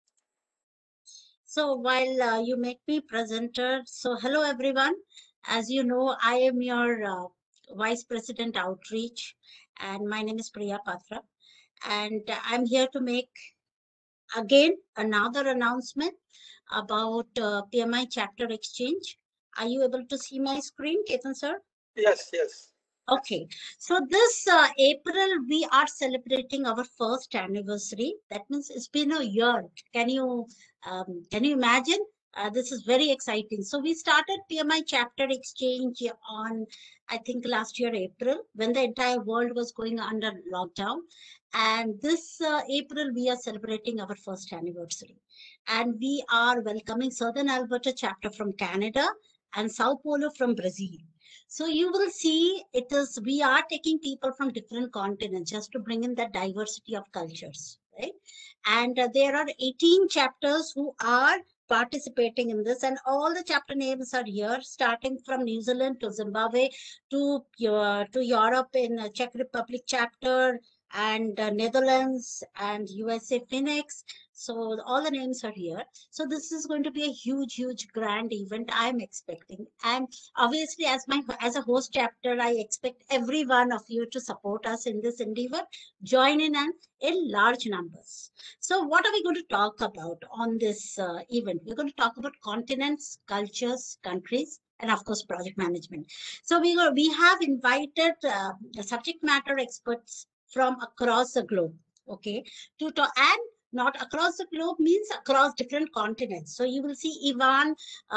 So while you make me presenter, so hello everyone. As you know, I am your Vice President Outreach and my name is Priya Patra. And I'm here to make again another announcement about PMI Chapter Exchange. Are you able to see my screen, Ketan sir? Yes. Okay, so this April we are celebrating our first anniversary. That means it's been a year. Can you imagine? This is very exciting. So we started PMI Chapter Exchange on, I think, last year April, when the entire world was going under lockdown. And this April we are celebrating our first anniversary, and we are welcoming Southern Alberta chapter from Canada and Sao Paulo from Brazil. So you will see we are taking people from different continents just to bring in that diversity of cultures, right? And there are 18 chapters who are participating in this, and all the chapter names are here, starting from New Zealand to Zimbabwe to Europe in Czech Republic chapter, and Netherlands and USA Phoenix. So all the names are here. So this is going to be a huge grand event I'm expecting. And obviously, as a host chapter, I expect every one of you to support us in this endeavor, join in large numbers. So what are we going to talk about on this event? We're going to talk about continents, cultures, countries, and of course project management. So we have invited the subject matter experts from across the globe, okay, to talk. And not across the globe means across different continents. So you will see Ivan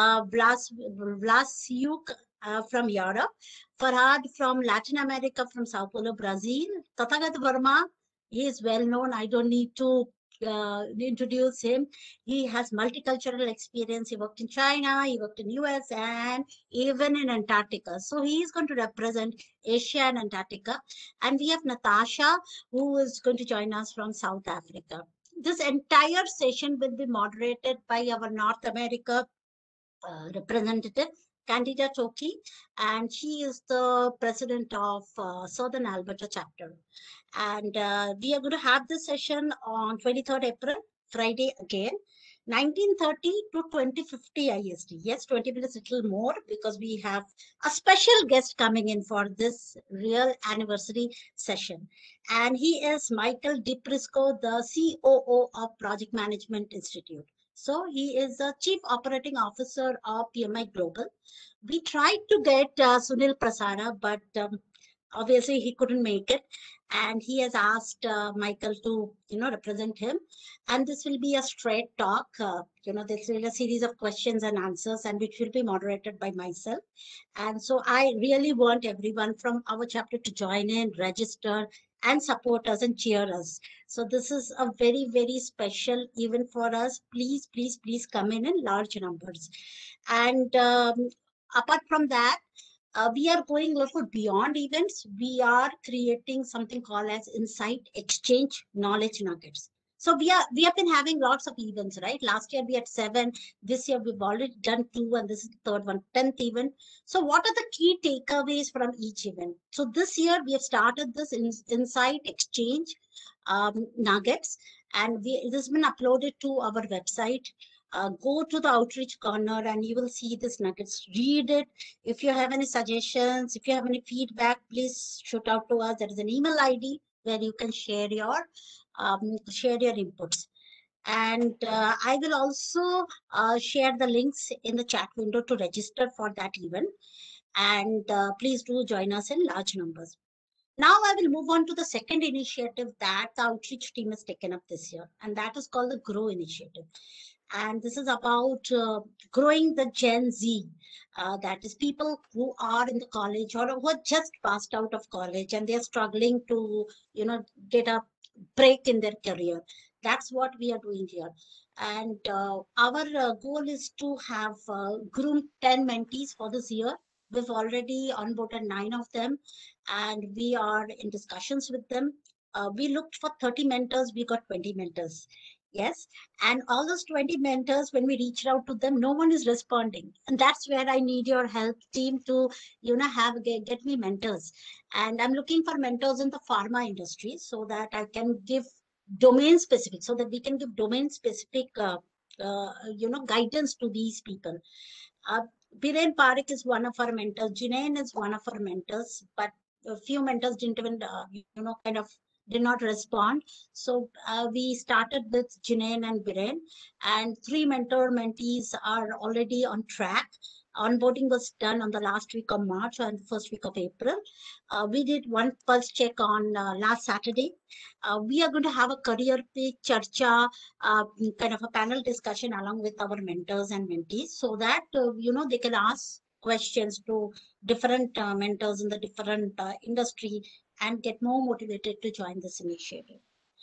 Vlasiuk from Europe, Farhad from Latin America, from Sao Paulo, Brazil, Tathagat Verma, he is well known. I don't need to introduce him. He has multicultural experience. He worked in China, he worked in US, and even in Antarctica. So he is going to represent Asia and Antarctica. And we have Natasha, who is going to join us from South Africa. This entire session will be moderated by our North America representative, Candida Choki, and she is the president of Southern Alberta chapter. And we are going to have this session on 23rd April, Friday again, 1930 to 2050 IST. Yes, 20 minutes, a little more, because we have a special guest coming in for this real anniversary session. And he is Michael DiPrisco, the COO of Project Management Institute. So he is the Chief Operating Officer of PMI Global. We tried to get Sunil Prasada, but obviously he couldn't make it. And he has asked Michael to, represent him. And this will be a straight talk. This will be a series of questions and answers, and which will be moderated by myself. And so I really want everyone from our chapter to join in, register, and support us and cheer us. So this is a very special event for us. Please come in large numbers. And apart from that, we are going a little beyond events. We are creating something called as Insight Exchange Knowledge Nuggets. So we have been having lots of events, right? Last year we had 7. This year we've already done 2, and this is the third one, 10th event. So what are the key takeaways from each event? So this year we have started this Insight Exchange Nuggets, and this has been uploaded to our website. Go to the outreach corner and you will see this nuggets. Read it. If you have any suggestions, if you have any feedback, please shoot out to us. There is an email ID where you can share your inputs. And I will also share the links in the chat window to register for that event. And please do join us in large numbers. Now I will move on to the second initiative that the outreach team has taken up this year, and that is called the GROW initiative. And this is about growing the Gen Z, that is people who are in the college or who are just passed out of college and they're struggling to, get a break in their career. That's what we are doing here. And our goal is to have groomed 10 mentees for this year. We've already onboarded 9 of them, and we are in discussions with them. We looked for 30 mentors, we got 20 mentors. Yes. And all those 20 mentors, when we reached out to them, no one is responding. And that's where I need your help, team, to, get me mentors. And I'm looking for mentors in the pharma industry so that I can give domain specific, so that we can give domain specific, guidance to these people. Uh, Biren Parekh is one of our mentors. Jinain is one of our mentors, but a few mentors didn't even, kind of did not respond. So we started with Jinain and Biren, and 3 mentor mentees are already on track. Onboarding was done on the last week of March and first week of April. We did one pulse check on last Saturday. We are going to have a career pitch, charcha, kind of a panel discussion along with our mentors and mentees, so that they can ask questions to different mentors in the different industry and get more motivated to join this initiative.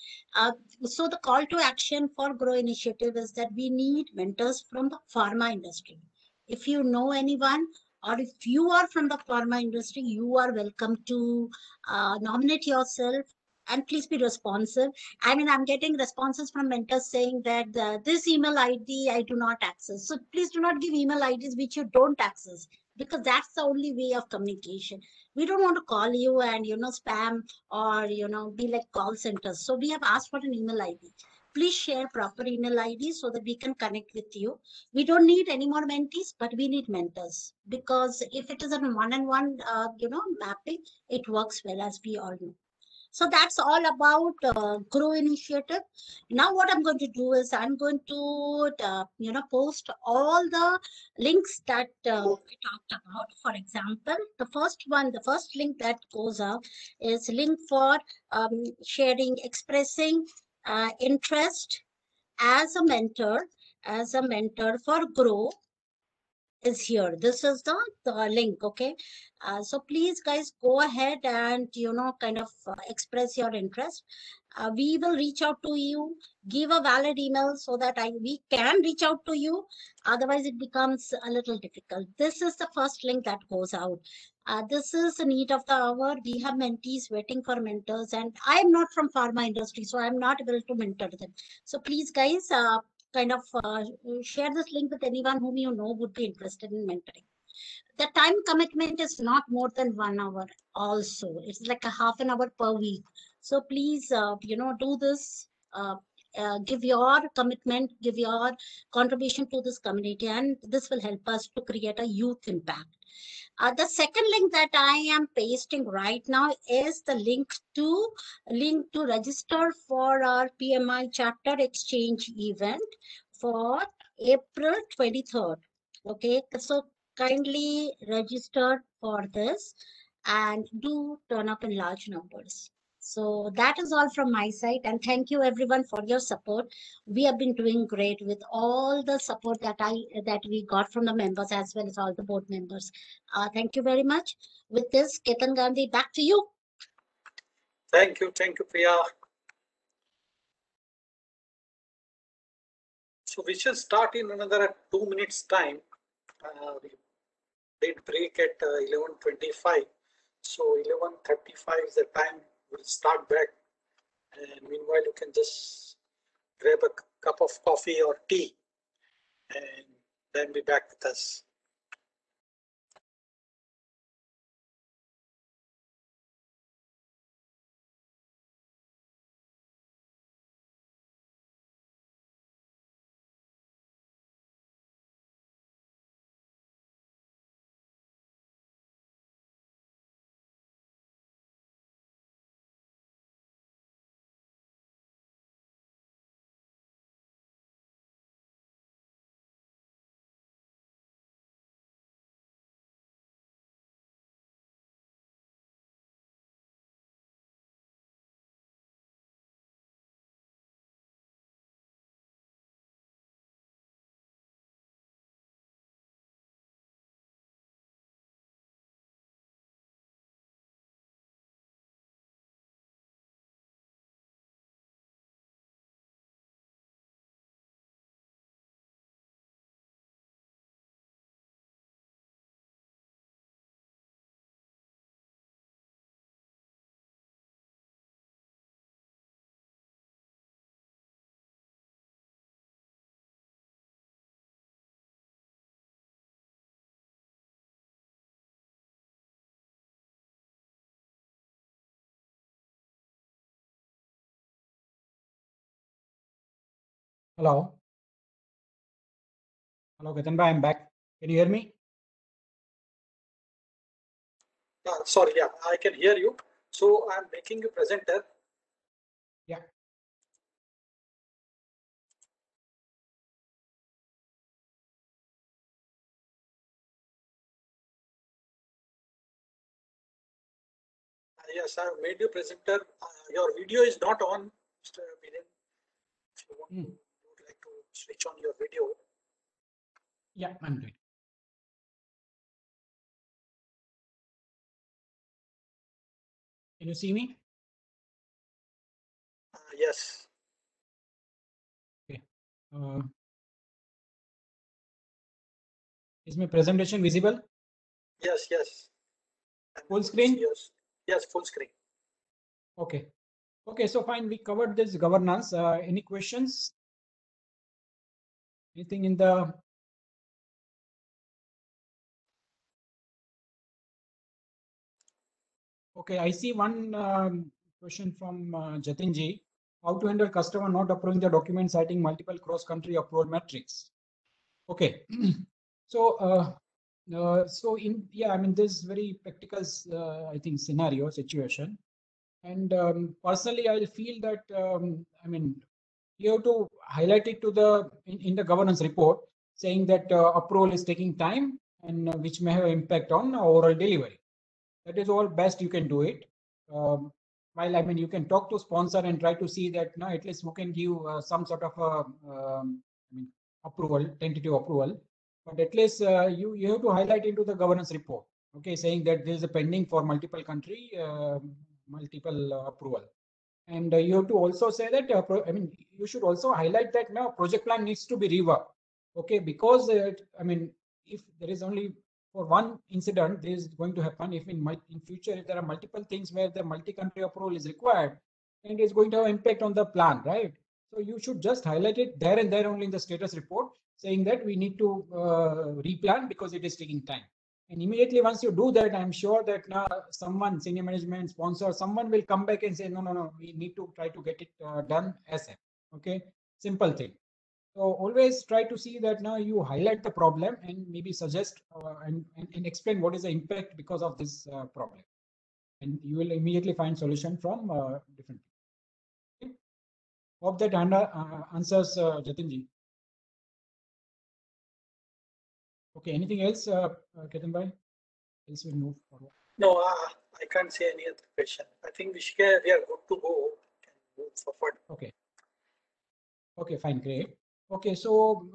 So the call to action for Grow Initiative is that we need mentors from the pharma industry. If you know anyone, or if you are from the pharma industry, you are welcome to nominate yourself, and please be responsive. I mean, I'm getting responses from mentors saying that this email ID I do not access. So please do not give email IDs which you don't access, because that's the only way of communication. We don't want to call you and spam, or be like call centers. So we have asked for an email ID. Please share proper email ID so that we can connect with you. We don't need any more mentees, but we need mentors, because if it is a one-on-one mapping, it works well, as we all know. So that's all about Grow Initiative. Now what I'm going to do is I'm going to post all the links that we talked about. For example, the first link that goes up is link for sharing, expressing interest as a mentor for Grow is here. This is the link. Okay. So please guys go ahead and kind of express your interest. We will reach out to you. Give a valid email so that we can reach out to you. Otherwise it becomes a little difficult. This is the first link that goes out. This is the need of the hour. We have mentees waiting for mentors, and I am not from pharma industry, so I'm not able to mentor them. So please guys, kind of share this link with anyone whom you know would be interested in mentoring. The time commitment is not more than 1 hour. Also, it's like a half an hour per week. So please, do this. Give your commitment, give your contribution to this community, and this will help us to create a youth impact. The second link that I am pasting right now is the link to register for our PMI chapter exchange event for April 23rd. Okay, so kindly register for this and do turn up in large numbers. So that is all from my side, and thank you everyone for your support. We have been doing great with all the support that we got from the members as well as all the board members. Thank you very much. With this, Ketan Gandhi, back to you. Thank you, Priya. So we shall start in another 2 minutes time. We did break at 11:25. So 11:35 is the time we'll start back. And meanwhile, you can just grab a cup of coffee or tea and then be back with us. Hello. Hello, Ketan bhai, I'm back. Can you hear me? Sorry, yeah, I can hear you. So I'm making you presenter. Yeah. Yes, I've made you presenter. Your video is not on, Mr. Viren. If you want to, you would like to switch on your video. Yeah, I'm doing. Can you see me? Yes. Okay. Is my presentation visible? Yes, yes. Full screen? Yes, yes, full screen. Okay. Okay, so fine. We covered this governance. Any questions? Anything in the... Okay, I see one question from Jatin ji. How to handle customer not approving the document citing multiple cross-country approval metrics? Okay. So I mean, this very practical, I think, scenario situation. And personally, I feel that, I mean, you have to highlight it to the in the governance report, saying that approval is taking time and which may have impact on overall delivery. That is all best you can do it. While I mean, you can talk to sponsor and try to see that at least you can give some sort of I mean, approval, tentative approval. But at least you have to highlight into the governance report, okay, saying that there is a pending for multiple country, multiple approval. And you have to also say that, I mean, you should also highlight that now project plan needs to be reworked. Okay, because I mean, if there is only for one incident, this is going to happen. If in future, if there are multiple things where the multi-country approval is required, and it's going to have impact on the plan, right? So you should just highlight it there and there only in the status report, saying that we need to replan because it is taking time. And immediately once you do that, I'm sure that now someone, senior management, sponsor, someone will come back and say, no, we need to try to get it done ASAP. Okay, simple thing. So always try to see that now you highlight the problem and maybe suggest and explain what is the impact because of this problem. And you will immediately find solution from different people. Okay? Hope that answers Jatinji. Okay, anything else, Ketan bhai? Else we'll move forward. No, I can't say any other question. I think we are good to go. Can move forward. Okay. Okay, fine, great. Okay, so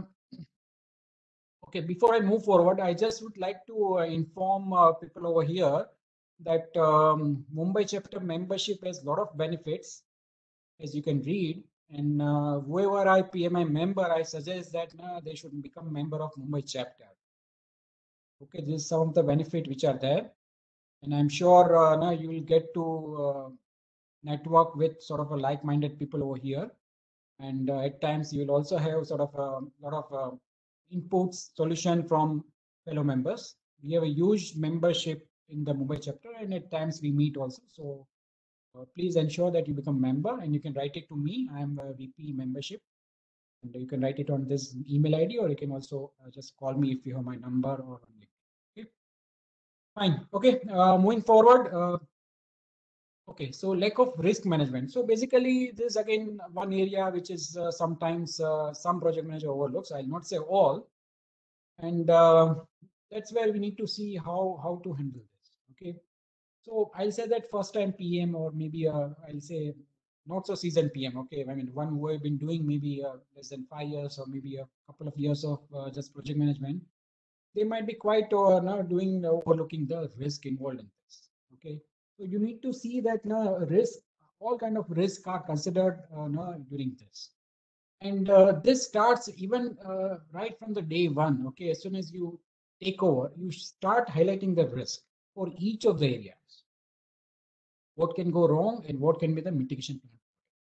okay, before I move forward, I just would like to inform people over here that Mumbai chapter membership has a lot of benefits, as you can read. And whoever I PMI member, I suggest that they should become member of Mumbai chapter. Okay, this is some of the benefits which are there. And I'm sure now you will get to network with sort of a like-minded people over here. And at times you will also have sort of a lot of inputs, solution from fellow members. We have a huge membership in the Mumbai chapter, and at times we meet also. So please ensure that you become member, and you can write it to me. I am a VP membership, and you can write it on this email ID, or you can also just call me if you have my number or on LinkedIn. Okay, fine. Okay, moving forward. Okay, so lack of risk management. So basically, this is again one area which is sometimes some project manager overlooks. I'll not say all, and that's where we need to see how to handle this. Okay, so I'll say that first time PM or maybe I'll say not so seasoned PM. Okay, I mean one who have been doing maybe less than 5 years or maybe a couple of years of just project management, they might be quite now doing overlooking the risk involved in this. Okay, so you need to see that risk, all kind of risk are considered during this. And this starts even right from the day one. Okay, as soon as you take over, you start highlighting the risk for each of the areas. What can go wrong and what can be the mitigation plan.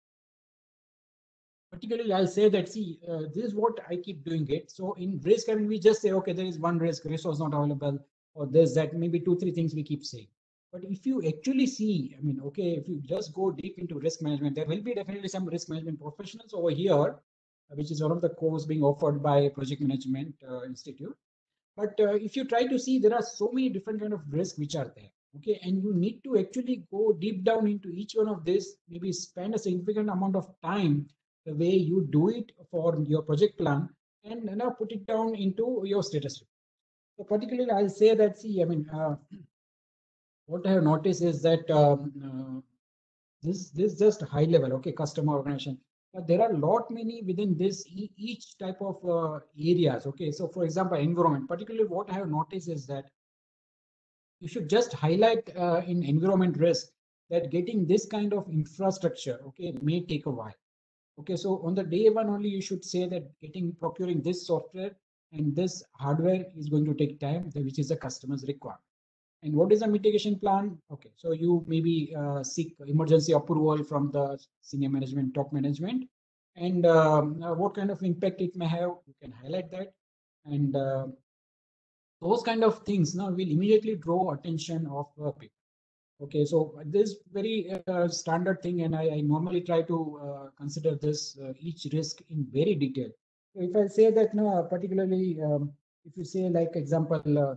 Particularly, I'll say that, see, this is what I keep doing it. So in risk, I mean, we just say, okay, there is one risk, resource not available, or there's that, maybe 2-3 things we keep saying. But if you actually see, I mean, okay, if you just go deep into risk management, there will be definitely some risk management professionals over here which is one of the course being offered by Project Management Institute. But if you try to see, there are so many different kind of risks which are there. Okay, and you need to actually go deep down into each one of this, maybe spend a significant amount of time the way you do it for your project plan, and now put it down into your status report. So particularly, I'll say that, see, I mean, what I have noticed is that this just high level, okay, customer organization. But there are a lot many within this each type of areas. Okay, so for example, environment. Particularly, what I have noticed is that you should just highlight in environment risk that getting this kind of infrastructure, okay, may take a while. Okay, so on the day one only, you should say that procuring this software and this hardware is going to take time, which is the customer's requirement. And what is the mitigation plan? Okay, so you maybe seek emergency approval from the senior management, top management, and what kind of impact it may have, you can highlight that. And those kind of things now will immediately draw attention of people. Okay, so this very standard thing, and I normally try to consider this each risk in very detail. So if I say that, no, particularly if you say like example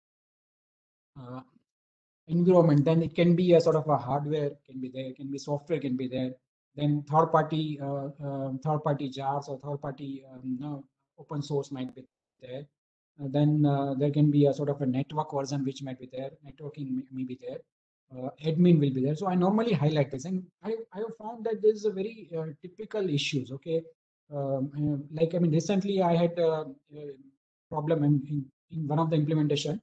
environment, then it can be a sort of a hardware can be there, can be software can be there, then third party jars or third party open source might be there. Then there can be a sort of a network version which might be there, networking may be there, admin will be there. So I normally highlight this, and I have found that this is a very typical issues. Okay, like I mean recently I had a problem in one of the implementation.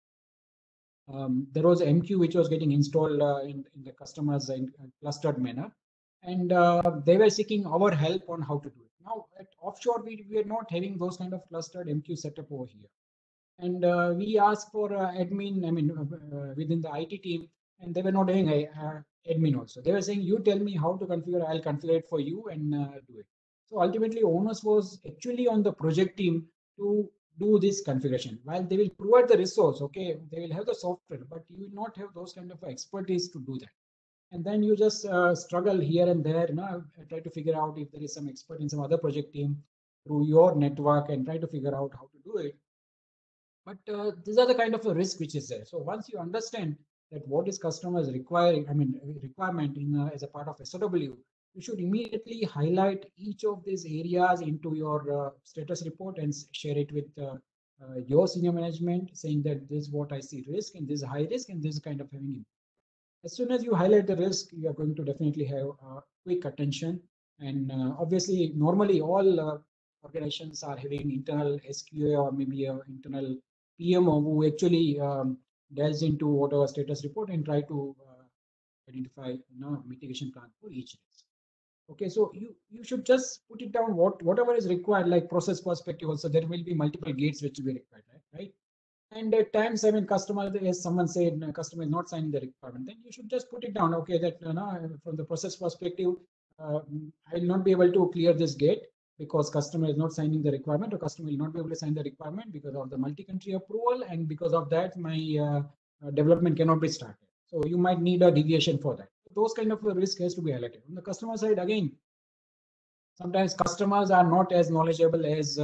There was an MQ which was getting installed in the customers in a clustered manner, and they were seeking our help on how to do it. Now at offshore, we are not having those kind of clustered MQ setup over here, and we asked for admin. I mean within the IT team, and they were not having a admin also. They were saying, you tell me how to configure, I'll configure it for you and do it. So ultimately, onus was actually on the project team to do this configuration. While they will provide the resource, okay, they will have the software, but you will not have those kind of expertise to do that. And then you just struggle here and there, try to figure out if there is some expert in some other project team through your network and try to figure out how to do it. But these are the kind of a risk which is there. So once you understand that what is customers requiring, I mean requirement in as a part of SOW, you should immediately highlight each of these areas into your status report and share it with your senior management, saying that this is what I see risk and this is high risk and this is kind of having impact. As soon as you highlight the risk, you are going to definitely have quick attention. And obviously, normally all organizations are having internal SQA or maybe an internal PMO who actually delves into whatever status report and try to identify mitigation plan for each risk. Okay, so you should just put it down whatever is required, like process perspective. Also, there will be multiple gates which will be required, right? And at times, I mean, customer, as someone said, customer is not signing the requirement. Then you should just put it down. Okay, that from the process perspective, I will not be able to clear this gate because customer is not signing the requirement, or customer will not be able to sign the requirement because of the multi-country approval, and because of that, my development cannot be started. So you might need a deviation for that. Those kind of risk has to be highlighted. On the customer side, again, sometimes customers are not as knowledgeable as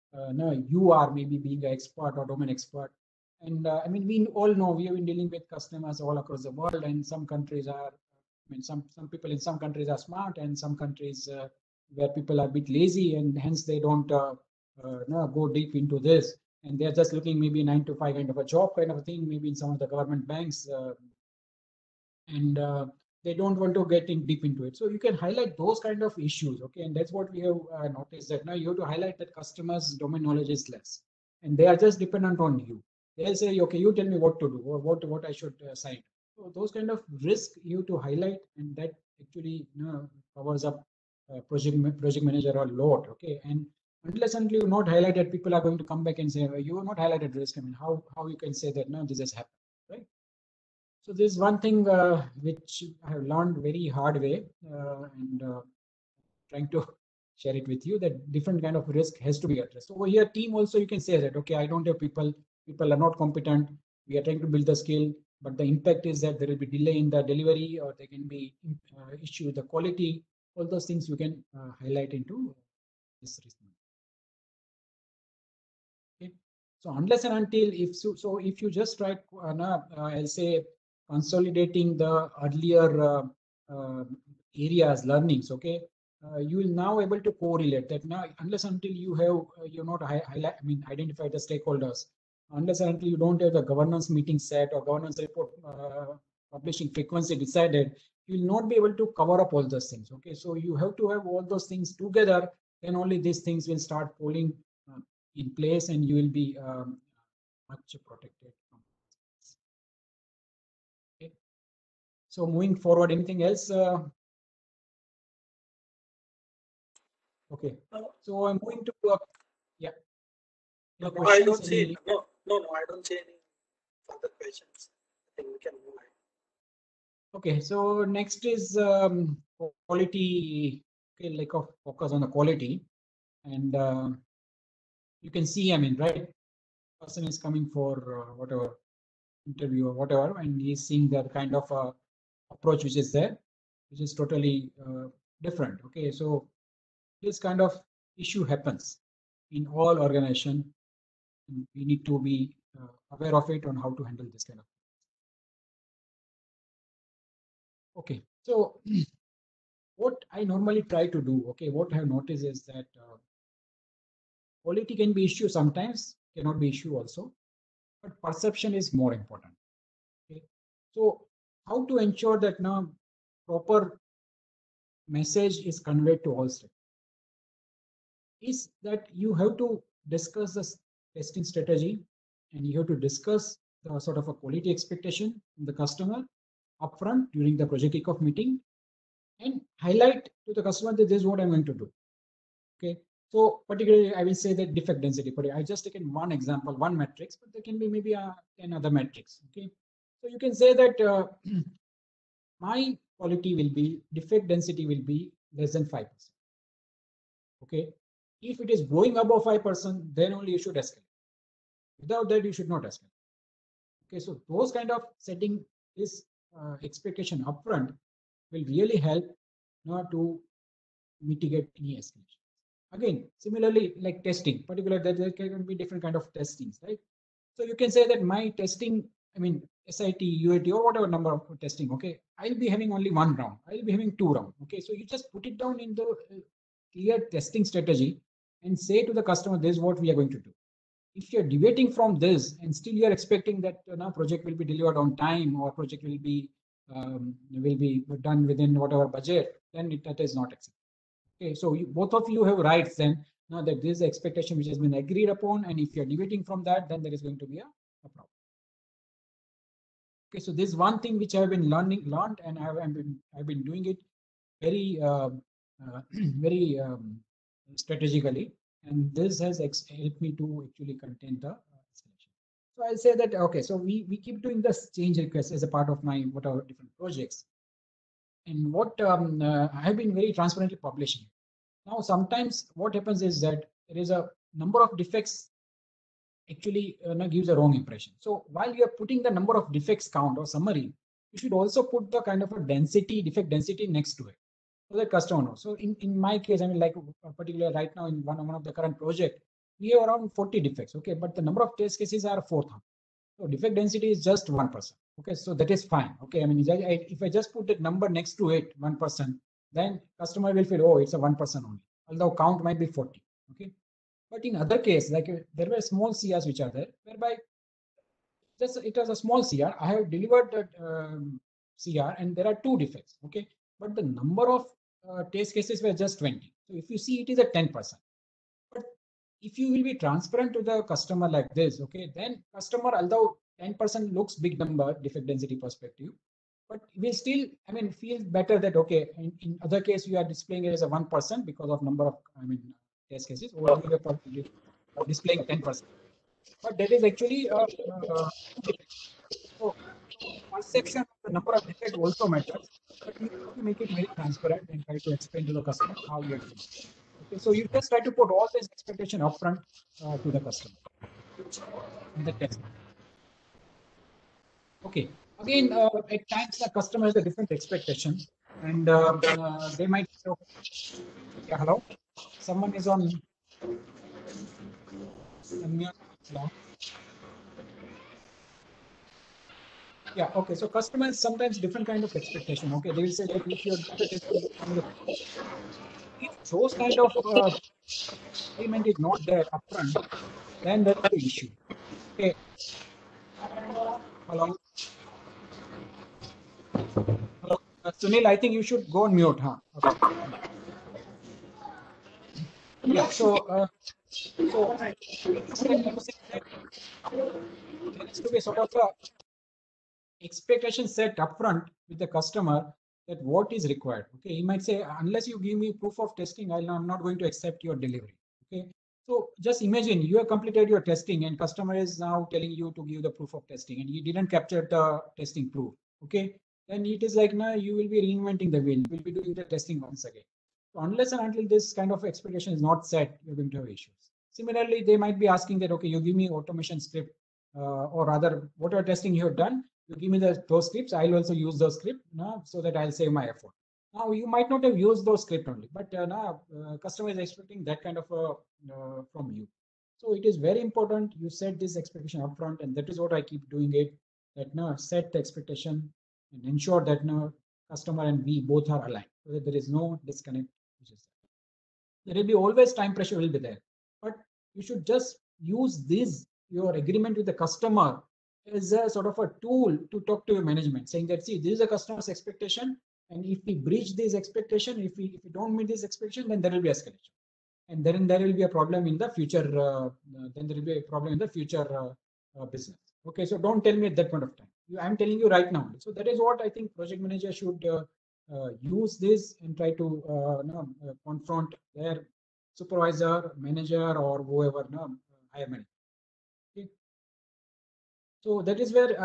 you are, maybe being an expert or domain expert. And I mean, we all know we have been dealing with customers all across the world, and some countries are, I mean, some people in some countries are smart, and some countries where people are a bit lazy, and hence they don't go deep into this, and they're just looking maybe 9 to 5 kind of a job kind of a thing, maybe in some of the government banks, and they don't want to get in deep into it. So you can highlight those kind of issues, okay? And that's what we have noticed, that now you have to highlight that customers' domain knowledge is less, and they are just dependent on you. They'll say, okay, you tell me what to do or what I should sign. So those kind of risk you have to highlight, and that actually covers up project manager a lot, okay? And unless until you not highlighted, people are going to come back and say, you have not highlighted risk. I mean, how you can say that no, this has happened, right? So this is one thing which I have learned very hard way, and trying to share it with you, that different kind of risk has to be addressed. Over here, team also, you can say that, okay, I don't have people are not competent. We are trying to build the skill, but the impact is that there will be delay in the delivery, or there can be issue with the quality. All those things you can highlight into this risk. Okay. So unless and until if you just try, I'll say consolidating the earlier areas learnings, okay, you will now able to correlate that. Now unless until you have you're not identify the stakeholders, unless and until you don't have the governance meeting set or governance report publishing frequency decided, you will not be able to cover up all those things. Okay, so you have to have all those things together, then only these things will start falling in place, and you will be much protected from this. Okay. So moving forward, anything else? Okay. So I'm going to yeah. No, I don't see no. I don't see any further questions. I think we can move ahead. Okay. So next is quality. Okay, like of focus on the quality, and you can see. I mean, right? Person is coming for whatever interview or whatever, and he's seeing that kind of approach which is there, which is totally different. Okay, so this kind of issue happens in all organization. We need to be aware of it on how to handle this kind of. Okay, so what I normally try to do, okay, what I have noticed is that quality can be issue sometimes, cannot be issue also, but perception is more important. Okay, so how to ensure that now proper message is conveyed to all stakeholders is that you have to discuss the testing strategy, and you have to discuss the sort of a quality expectation from the customer upfront during the project kickoff meeting, and highlight to the customer that this is what I'm going to do. Okay, so particularly I will say that defect density. But I just taken one example, one matrix, but there can be maybe 10 other metrics. Okay, so you can say that my quality will be defect density will be less than 5%. Okay, if it is going above 5%, then only you should escalate. Without that, you should not escalate. Okay, so those kind of setting this expectation upfront will really help to mitigate any escalation. Again, similarly, like testing, particularly there can be different kind of testings, right? So you can say that my testing, I mean, SIT, UAT, or whatever number of testing, okay, I'll be having only one round. I'll be having 2 rounds. Okay, so you just put it down in the clear testing strategy and say to the customer, this is what we are going to do. If you're deviating from this and still you're expecting that now project will be delivered on time, or project will be done within whatever budget, then that is not acceptable. Okay, so both of you have rights then, now that this is the expectation which has been agreed upon, and if you're deviating from that, then there is going to be a problem. Okay, so this is one thing which I have been learned, and I've been doing it very very strategically, and this has helped me to actually contain the escalation. So I'll say that, okay, so we keep doing this change request as a part of my whatever different projects, and what I have been very transparently publishing. Now sometimes what happens is that there is a number of defects actually gives a wrong impression. So while you are putting the number of defects count or summary, you should also put the kind of a defect density next to it, so the customer knows. So in my case, I mean, like particularly right now in one of the current project, we have around 40 defects. Okay, but the number of test cases are 4,000. So defect density is just 1%. Okay, so that is fine. Okay, I mean, if I just put that number next to it, 1%, then customer will feel, oh, it's a 1% only, although count might be 40. Okay, but in other case, like there were small CRs which are there, whereby just it was a small CR. I have delivered that CR, and there are 2 defects. Okay, but the number of test cases were just 20. So if you see, it is a 10%. But if you will be transparent to the customer like this, okay, then customer, although 10% looks big number defect density perspective, but will still, I mean, feel better that, okay, in other case you are displaying it as a 1% because of number of, I mean, test cases, or you are displaying 10%. But that is actually so perception of the number of defects also matters, but you have to make it very transparent and try to explain to the customer how you are doing. Okay, so you just try to put all this expectation upfront to the customer in the test. Okay, again, at times the customer has a different expectation, and they might say, yeah, hello? Someone is on mute. Yeah, okay. So customers sometimes different kind of expectation. Okay, they will say that if you're if those kind of agreement is not there upfront, then there is the issue. Okay. Hello. Hello. Sunil, I think you should go on mute, huh? Okay. Yeah. So there has to be sort of a expectation set upfront with the customer that what is required. Okay, he might say, unless you give me proof of testing, I'm not going to accept your delivery. Okay, so just imagine you have completed your testing and customer is now telling you to give the proof of testing and you didn't capture the testing proof. Okay, then it is like now you will be reinventing the wheel. You will be doing the testing once again. So unless and until this kind of expectation is not set, you're going to have issues. Similarly, they might be asking that, okay, you give me automation script or rather whatever testing you have done, you give me those scripts, I'll also use those scripts so that I'll save my effort. Now, you might not have used those scripts only, but now customer is expecting that kind of from you. So it is very important you set this expectation upfront, and that is what I keep doing it, that now set the expectation and ensure that now customer and we both are aligned, so that there is no disconnect. There will be always time pressure will be there, but you should just use this, your agreement with the customer, is a sort of a tool to talk to your management, saying that, see, this is a customer's expectation, and if we breach this expectation, if we don't meet this expectation, then there will be escalation, and then there will be a problem in the future. Then there will be a problem in the future business. Okay, so don't tell me at that point of time. I'm telling you right now. So that is what I think project manager should use this and try to confront their supervisor, manager, or whoever higher manager. Okay. So that is where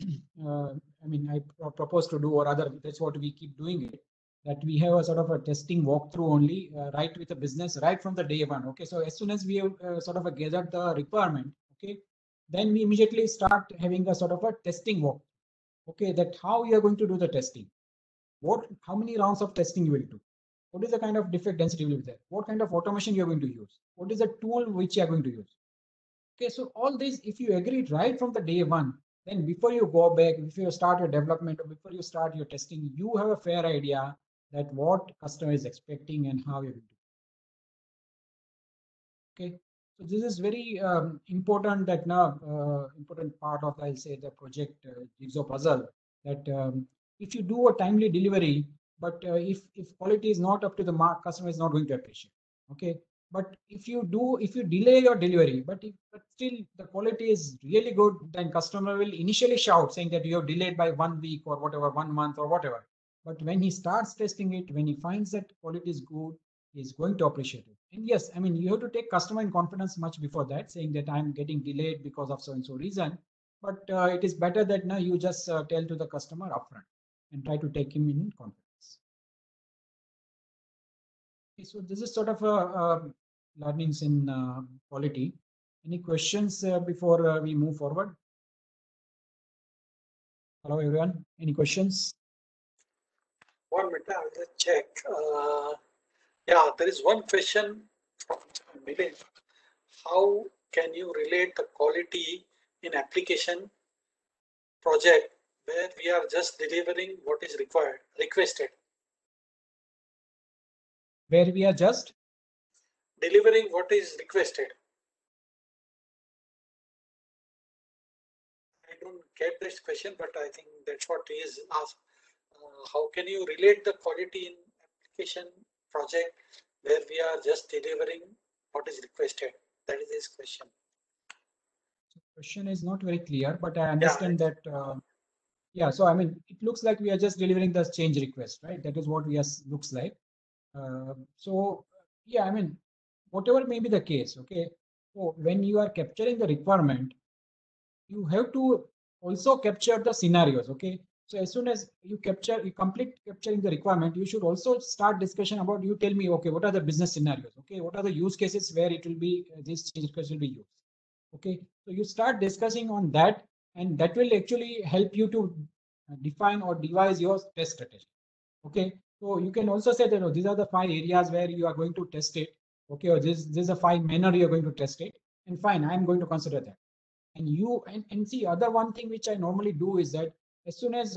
I mean, I propose to do, or rather, that's what we keep doing it. That we have a sort of a testing walkthrough only, right with the business, right from the day one. Okay, so as soon as we have sort of gathered the requirement, okay, then we immediately start having a sort of a testing walk. Okay, that how you are going to do the testing, how many rounds of testing you will do, what is the kind of defect density will be there, what kind of automation you are going to use, what is the tool which you are going to use. Okay, so all this, if you agree right from the day one, then before you go back, before you start your development or before you start your testing, you have a fair idea that what customer is expecting and how you will do. Okay, so this is very important, that now important part of, I'll say, the project jigsaw puzzle, that if you do a timely delivery, but if quality is not up to the mark, customer is not going to appreciate. Okay, but if you delay your delivery, but still the quality is really good, then customer will initially shout, saying that you have delayed by 1 week or whatever, 1 month or whatever. But when he starts testing it, when he finds that quality is good, is going to appreciate it. And yes, I mean, you have to take customer in confidence much before that, saying that I'm getting delayed because of so and so reason. But it is better that now you just tell to the customer upfront and try to take him in confidence. Okay, so this is sort of a learnings in quality. Any questions before we move forward? Hello, everyone. Any questions? 1 minute, I'll just check. Yeah, there is one question from Milind. How can you relate the quality in application project where we are just delivering what is requested? Where we are just delivering what is requested. I don't get this question, but I think that's what he is asked. How can you relate the quality in application project where we are just delivering what is requested? That is his question. Question is not very clear, but I understand that. Yeah, so I mean, it looks like we are just delivering the change request, right? That is what we are looks like. So yeah, I mean, whatever may be the case, okay. So when you are capturing the requirement, you have to also capture the scenarios, okay. So as soon as you complete capturing the requirement, you should also start discussion about, you tell me, okay, what are the business scenarios, okay, what are the use cases where it will be this change request will be used. Okay, so you start discussing on that, and that will actually help you to define or devise your test strategy. Okay, so you can also say that, oh, these are the 5 areas where you are going to test it, okay, or this is a fine manner you're going to test it, and fine, I'm going to consider that. And you and see, other one thing which I normally do is that as soon as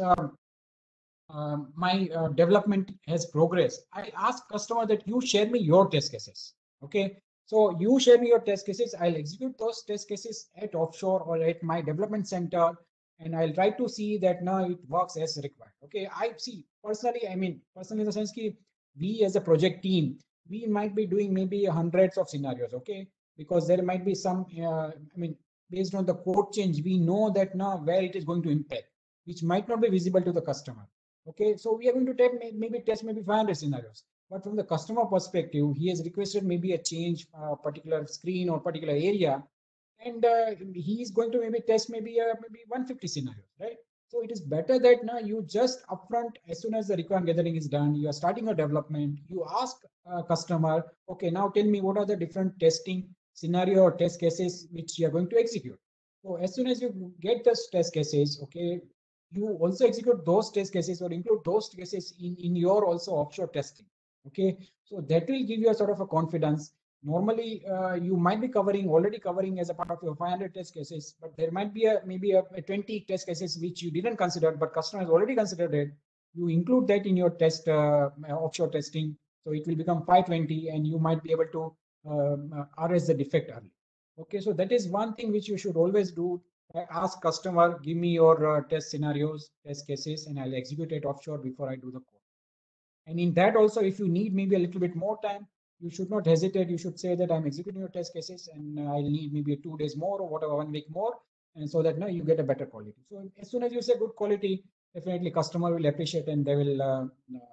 my development has progressed, I ask customer that you share me your test cases. Okay, so you share me your test cases, I'll execute those test cases at offshore or at my development center, and I'll try to see that now it works as required. Okay, I see personally, I mean personally in the sense that we as a project team, we might be doing maybe hundreds of scenarios. Okay, because there might be some I mean, based on the code change, we know that now where it is going to impact, which might not be visible to the customer. Okay, so we are going to test maybe 500 scenarios. But from the customer perspective, he has requested maybe a change, particular screen or particular area, and he is going to maybe test maybe 150 scenarios, right? So it is better that now you just upfront, as soon as the requirement gathering is done, you are starting a development, you ask customer, okay, now tell me what are the different testing scenario or test cases which you are going to execute. So as soon as you get those test cases, okay, you also execute those test cases or include those cases in your also offshore testing. Okay, so that will give you a sort of a confidence. Normally, you might be already covering as a part of your 500 test cases, but there might be maybe a 20 test cases which you didn't consider, but customer has already considered it. You include that in your test offshore testing, so it will become 520, and you might be able to arrest the defect early. Okay, so that is one thing which you should always do. Ask customer, give me your test scenarios, test cases, and I'll execute it offshore before I do the code. And in that also, if you need maybe a little bit more time, you should not hesitate. You should say that I'm executing your test cases and I'll need maybe 2 days more or whatever, 1 week more, and so that now you get a better quality. So as soon as you say good quality, definitely customer will appreciate, and they will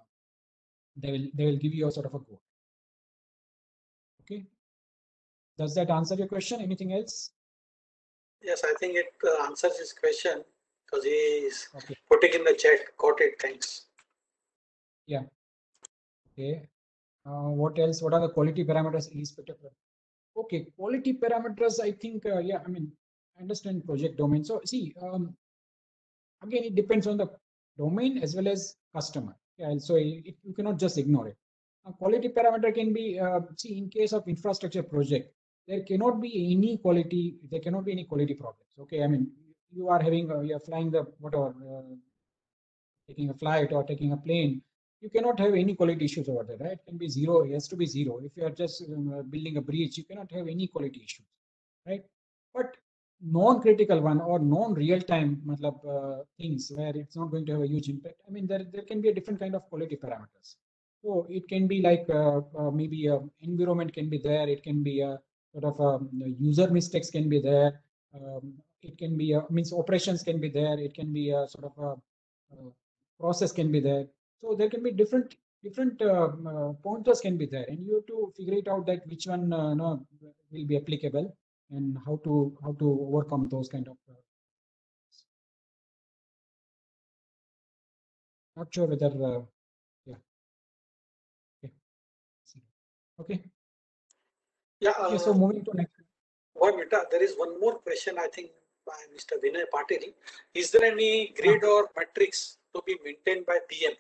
give you a sort of a go. Okay. Does that answer your question? Anything else? Yes, I think it answers his question because he is okay. Putting in the chat. Got it. Thanks. Yeah. Okay. What else? What are the quality parameters irrespective of? Okay, quality parameters. I think yeah. I mean, I understand project domain. So see, again, it depends on the domain as well as customer. Yeah, so you cannot just ignore it. A quality parameter can be see, in case of infrastructure project, there cannot be any quality. There cannot be any quality problems. Okay, I mean, you are having you are flying the whatever, taking a flight or taking a plane. You cannot have any quality issues over there, right? It can be zero. It has to be zero. If you are just building a bridge, you cannot have any quality issues, right? But non-critical one or non-real-time things where it's not going to have a huge impact. I mean, there can be a different kind of quality parameters. So it can be like maybe environment can be there. It can be a sort of user mistakes can be there. It can be means operations can be there. It can be a sort of a process can be there. So there can be different pointers can be there, and you have to figure it out that which one will be applicable and how to overcome those kind of. Not sure whether yeah. Okay. Yeah. Okay, so moving to next. 1 minute. There is one more question, I think, by Mr. Vinay Patil. Is there any grid or metrics to be maintained by PM?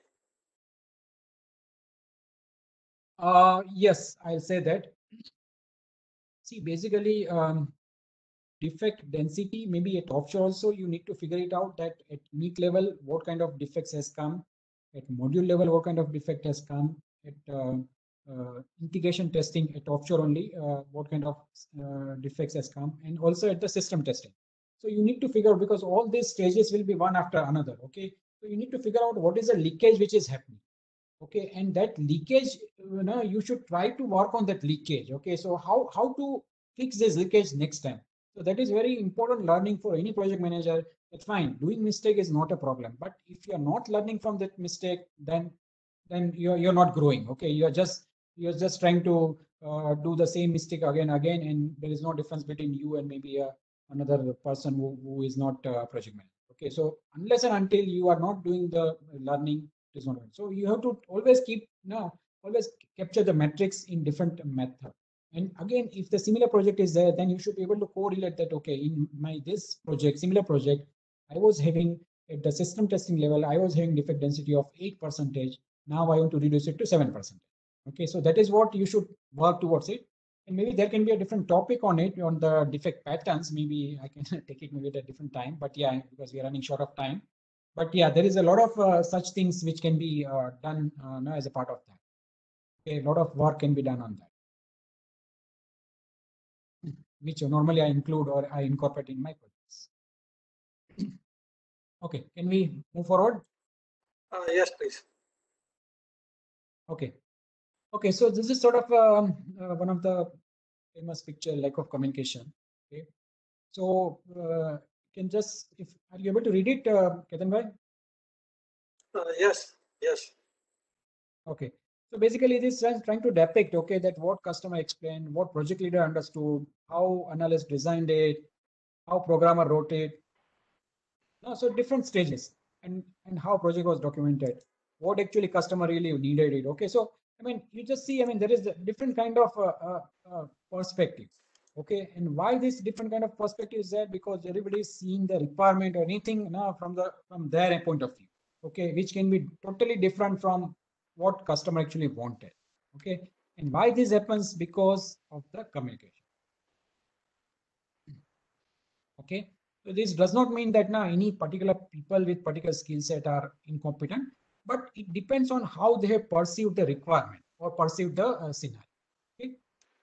Yes, I'll say that. See, basically, defect density, maybe at offshore also, you need to figure it out that at unique level, what kind of defects has come, at module level, what kind of defect has come, at integration testing at offshore only, what kind of defects has come, and also at the system testing. So you need to figure out, because all these stages will be one after another. Okay, so you need to figure out what is the leakage which is happening. Okay, and that leakage, you should try to work on that leakage. Okay, so how to fix this leakage next time. So that is very important learning for any project manager. That's fine. Doing mistake is not a problem, but if you are not learning from that mistake, then you're not growing. Okay, you're just trying to do the same mistake again, and there is no difference between you and maybe another person who is not a project manager. Okay, so unless and until you are not doing the learning, it is not right. So you have to always always capture the metrics in different method. And again, if the similar project is there, then you should be able to correlate that. Okay, in this project, similar project, I was having at the system testing level, I was having defect density of 8%. Now I want to reduce it to 7%. Okay, so that is what you should work towards it. And maybe there can be a different topic on it, on the defect patterns. Maybe I can take it maybe at a different time, but yeah, because we are running short of time. But yeah, there is a lot of such things which can be done now as a part of that. Okay, a lot of work can be done on that, which normally I include or I incorporate in my projects. Okay, can we move forward? Yes, please. Okay. Okay, so this is sort of one of the famous picture, lack of communication. Okay, so can just, if are you able to read it, Ketan bhai? Yes, yes. Okay, so basically this is trying to depict, okay, that what customer explained, what project leader understood, how analyst designed it, how programmer wrote it. No, so different stages, and how project was documented, what actually customer really needed it. Okay, so I mean, you just see, I mean, there is a different kind of perspective. Okay, and why this different kind of perspective is there? Because everybody is seeing the requirement or anything now from their point of view. Okay, which can be totally different from what customer actually wanted. Okay, and why this happens? Because of the communication. Okay, so this does not mean that now any particular people with particular skill set are incompetent, but it depends on how they have perceived the requirement or perceived the scenario. Okay,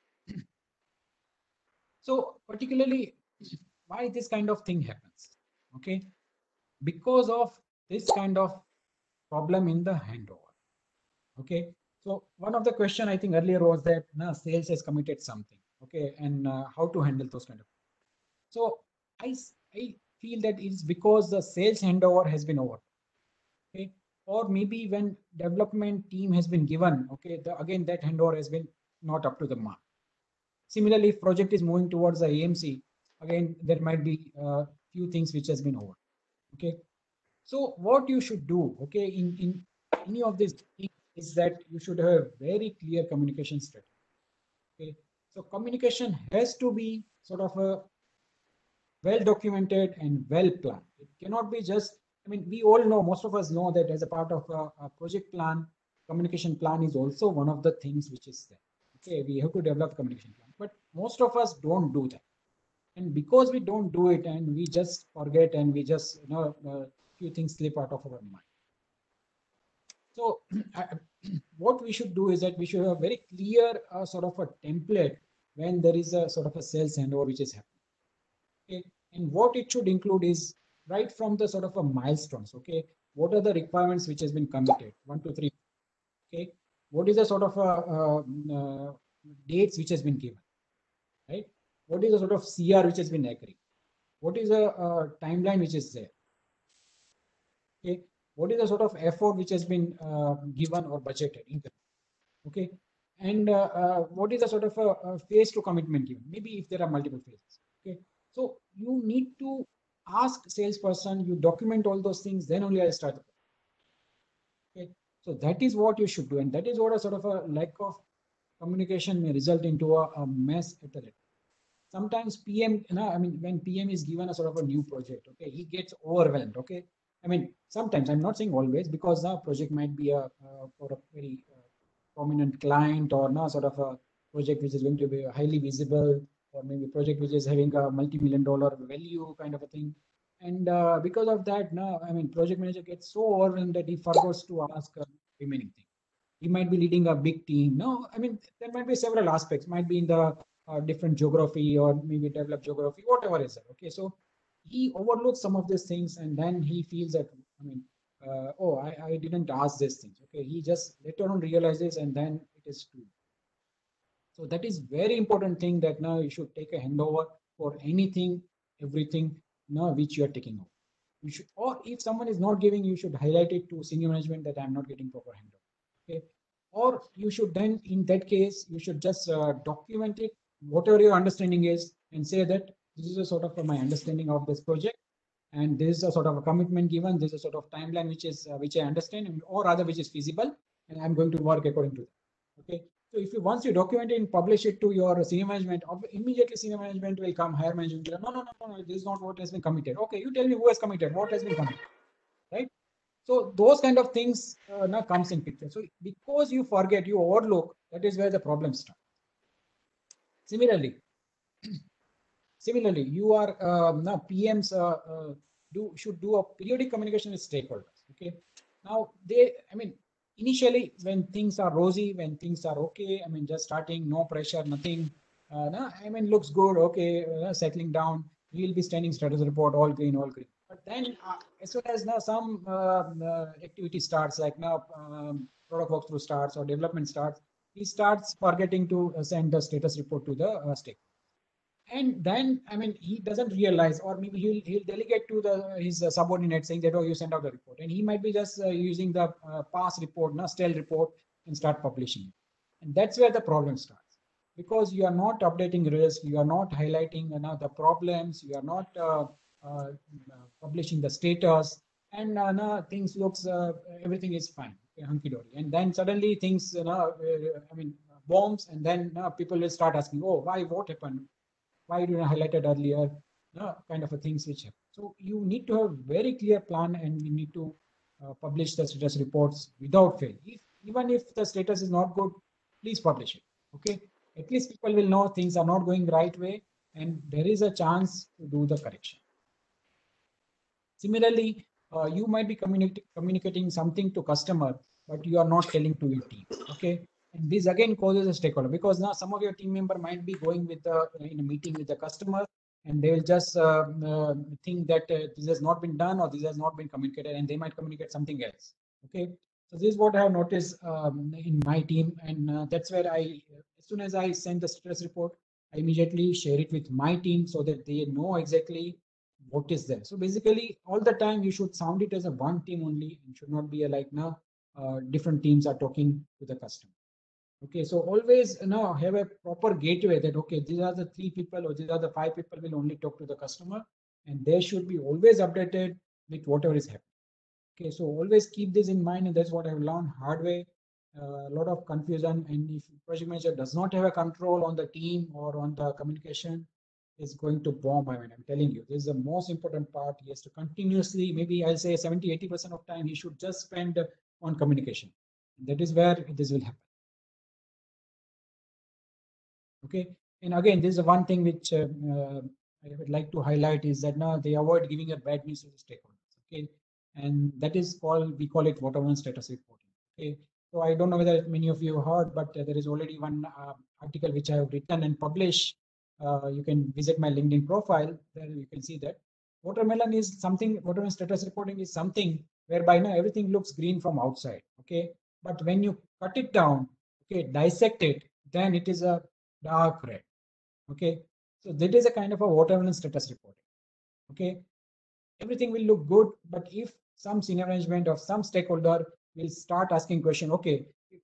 so particularly why this kind of thing happens? Okay, because of this kind of problem in the handover. Okay, so one of the question I think earlier was that sales has committed something. Okay, and how to handle those kind of. So I feel that it's because the sales handover has been over. Okay, or maybe when development team has been given, okay, again that handover has been not up to the mark. Similarly, if project is moving towards the AMC, again there might be few things which has been over. Okay, so what you should do, okay, in any of these things is that you should have very clear communication strategy. Okay, so communication has to be sort of a well documented and well planned. It cannot be just, I mean, we all know, most of us know that as a part of a project plan, communication plan is also one of the things which is there. Okay, we have to develop communication plan, but most of us don't do that. And because we don't do it and we just forget and we just, few things slip out of our mind. So what we should do is that we should have very clear sort of a template when there is a sort of a sales handover which is happening. Okay, and what it should include is right from the sort of a milestones. Okay, what are the requirements which has been committed? 1, 2, 3. Okay, what is the sort of dates which has been given? Right. What is the sort of CR which has been agreed? What is the timeline which is there? Okay, what is the sort of effort which has been given or budgeted? Okay, and what is the sort of a phase to commitment given? Maybe if there are multiple phases. Okay, so you need to ask salesperson, you document all those things, then only I start the project. Okay, so that is what you should do, and that is what a sort of a lack of communication may result into a mess at the end. Sometimes PM, I mean, when PM is given a sort of a new project, okay, he gets overwhelmed. Okay, I mean, sometimes, I'm not saying always, because the project might be for a very prominent client, or now sort of a project which is going to be highly visible, or maybe a project which is having a multi-million-dollar value kind of a thing. And because of that, now, I mean, project manager gets so overwhelmed that he forgets to ask remaining thing. He might be leading a big team. No, I mean, there might be several aspects, might be in the different geography, or maybe developed geography, whatever is it. Okay, so he overlooks some of these things, and then he feels that, I mean, oh, I didn't ask these things. Okay, he just later on realizes, and then it is true. So that is very important thing, that now you should take a handover for anything, everything now which you are taking over. You should, or if someone is not giving, you should highlight it to senior management that I'm not getting proper handover. Okay, or you should then, in that case, you should just document it, whatever your understanding is, and say that this is a sort of my understanding of this project, and this is a sort of a commitment given, this is a sort of timeline which is which I understand, or rather which is feasible, and I'm going to work according to that. Okay, so if you, once you document it and publish it to your senior management, immediately senior management will come, higher management will, no, this is not what has been committed. Okay, you tell me who has committed, what has been committed, right? So those kind of things now comes in picture. So because you forget, you overlook, that is where the problem starts. Similarly, you are now PMs should do a periodic communication with stakeholders. Okay, now initially when things are rosy, when things are okay, just starting, no pressure, nothing. No, looks good. Okay, settling down. We'll be standing status report, all green, all green. But then as soon as now some activity starts, like now product walkthrough starts or development starts, he starts forgetting to send the status report to the stake. And then he doesn't realize, or maybe he'll delegate to his subordinate saying that, oh, you send out the report, and he might be just using the past report, stale report, and start publishing it. And that's where the problem starts, because you are not updating risk, you are not highlighting the problems, you are not publishing the status, and things looks everything is fine, hunky dory, and then suddenly things bombs, and then people will start asking, oh, why, what happened, why did I highlight it earlier, kind of a things which happen. So you need to have very clear plan, and we need to publish the status reports without fail. Even if the status is not good, please publish it. Okay, at least people will know things are not going right way, and there is a chance to do the correction. Similarly, you might be communicating something to customer, but you are not telling to your team. Okay, and this again causes a stakeholder, because now some of your team member might be going with in a meeting with the customer, and they will just think that this has not been done or this has not been communicated, and they might communicate something else. Okay, so this is what I have noticed in my team, and that's where as soon as I send the status report, I immediately share it with my team so that they know exactly what is there. So basically, all the time you should sound it as a one team only, and should not be like now different teams are talking to the customer. Okay, so always have a proper gateway that, okay, these are the 3 people or these are the 5 people will only talk to the customer, and they should be always updated with whatever is happening. Okay, so always keep this in mind, and that's what I've learned hard way. A lot of confusion, and if project manager does not have a control on the team or on the communication, is going to bomb. I'm telling you, this is the most important part. He has to continuously, maybe I'll say 70-80% of time, he should just spend on communication. That is where this will happen. Okay, and again, this is one thing which I would like to highlight, is that now they avoid giving a bad news to the stakeholders. Okay, and that is called, we call it watermelon status reporting. Okay, so I don't know whether many of you heard, but there is already one article which I have written and published. You can visit my LinkedIn profile. There you can see that watermelon is something. Watermelon status reporting is something whereby now everything looks green from outside. Okay, but when you cut it down, okay, dissect it, then it is a dark red. Okay, so that is a kind of a watermelon status reporting. Okay, everything will look good, but if some senior management or some stakeholder will start asking question, okay,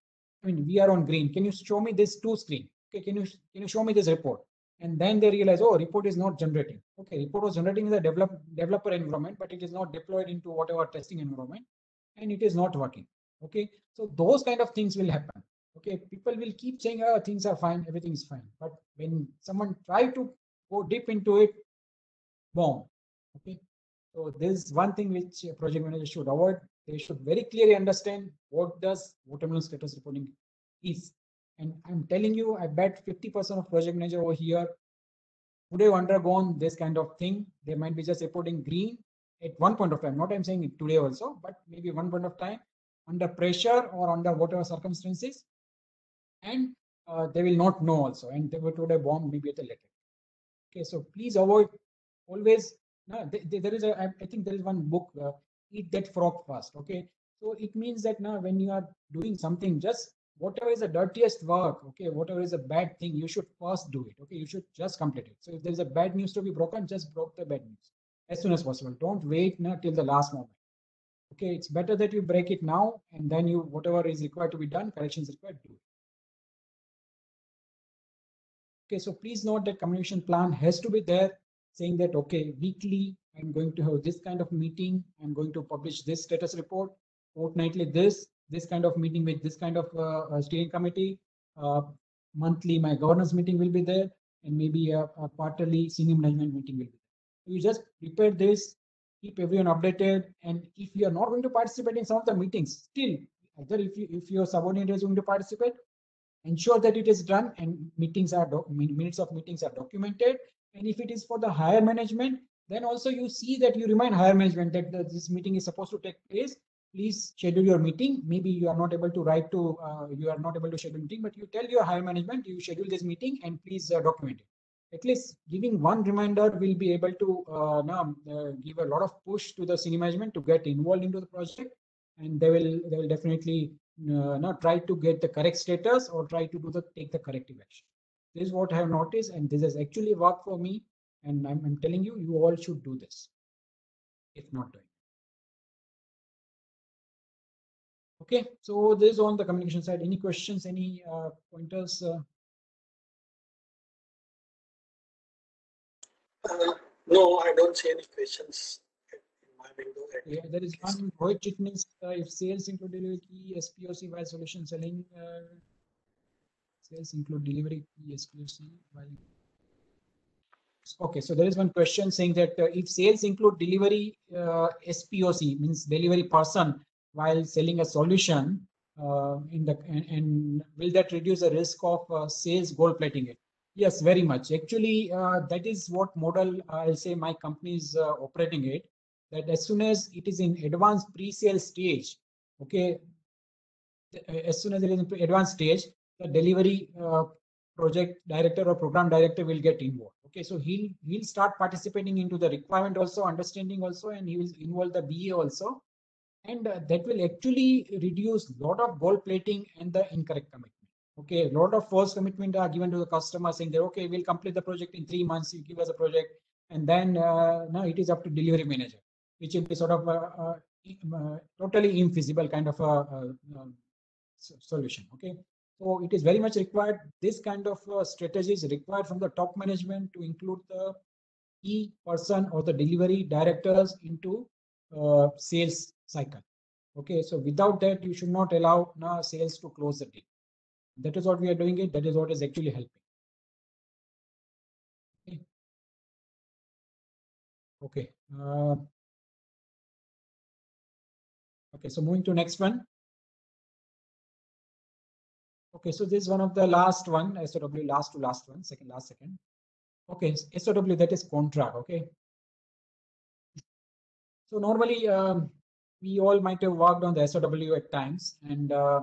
we are on green, can you show me this 2 screen? Okay, can you show me this report? And then they realize, oh, report is not generating. Okay, report was generating in the developer environment, but it is not deployed into whatever testing environment, and it is not working. Okay, so those kind of things will happen. Okay, people will keep saying, oh, things are fine, everything is fine, but when someone try to go deep into it, boom. Okay, so this is one thing which project managers should avoid. They should very clearly understand what does watermelon status reporting is. And I'm telling you, I bet 50% of project manager over here would have undergone this kind of thing. They might be just reporting green at one point of time. Not I'm saying today also, but maybe one point of time under pressure or under whatever circumstances, and they will not know also, and they would have bombed maybe at a later. Okay, so please avoid always. There is I think there is one book, Eat That Frog Fast. Okay, so it means that now when you are doing something, just whatever is the dirtiest work, okay, whatever is a bad thing, you should first do it. Okay, you should just complete it. So if there is a bad news to be broken, just broke the bad news as soon as possible. Don't wait till the last moment. Okay, it's better that you break it now, and then you, whatever is required to be done, corrections required, do it. Okay, so please note that communication plan has to be there, saying that, okay, weekly I'm going to have this kind of meeting, I'm going to publish this status report, fortnightly this kind of meeting with this kind of steering committee, monthly my governance meeting will be there, and maybe a quarterly senior management meeting will be there. So you just prepare this, keep everyone updated. And if you are not going to participate in some of the meetings, still, either if your subordinate is going to participate, ensure that it is done and minutes of meetings are documented. And if it is for the higher management, then also you see that you remind higher management that this meeting is supposed to take place. Please schedule your meeting. Maybe you are not able to schedule meeting, but you tell your higher management you schedule this meeting and please document it. At least giving one reminder will be able to give a lot of push to the senior management to get involved into the project, and they will definitely not try to get the correct status or try to take the corrective action. This is what I have noticed, and this has actually worked for me. And I'm telling you, you all should do this, if not doing. Okay, so this is on the communication side. Any questions? Any pointers? No, I don't see any questions in my window. Yeah, there is one. Rohit Chitnis, if sales include delivery key, SPOC while solution selling, sales include delivery key, SPOC while. Okay, so there is one question saying that if sales include delivery SPOC, means delivery person, while selling a solution, and will that reduce the risk of sales gold plating it? Yes, very much. Actually, that is what model I'll say my company is operating it. That as soon as it is in advanced pre-sale stage, okay, as soon as it is in advanced stage, the delivery project director or program director will get involved. Okay, so he'll start participating into the requirement also, understanding also, and he will involve the BA also, and that will actually reduce a lot of gold plating and the incorrect commitment. Okay, a lot of false commitment are given to the customer saying that okay, we'll complete the project in 3 months. You give us a project, and then now it is up to delivery manager, which will be sort of totally infeasible kind of a solution. Okay, so it is very much required. This kind of strategy is required from the top management to include the key person or the delivery directors into sales cycle. Okay, so without that, you should not allow sales to close the deal. That is what we are doing it. That is what is actually helping. Okay. Okay, so moving to next one. Okay, so this is one of the last one, SOW, last one, second. Okay, SOW, that is contract. Okay. So normally we all might have worked on the SOW at times, and I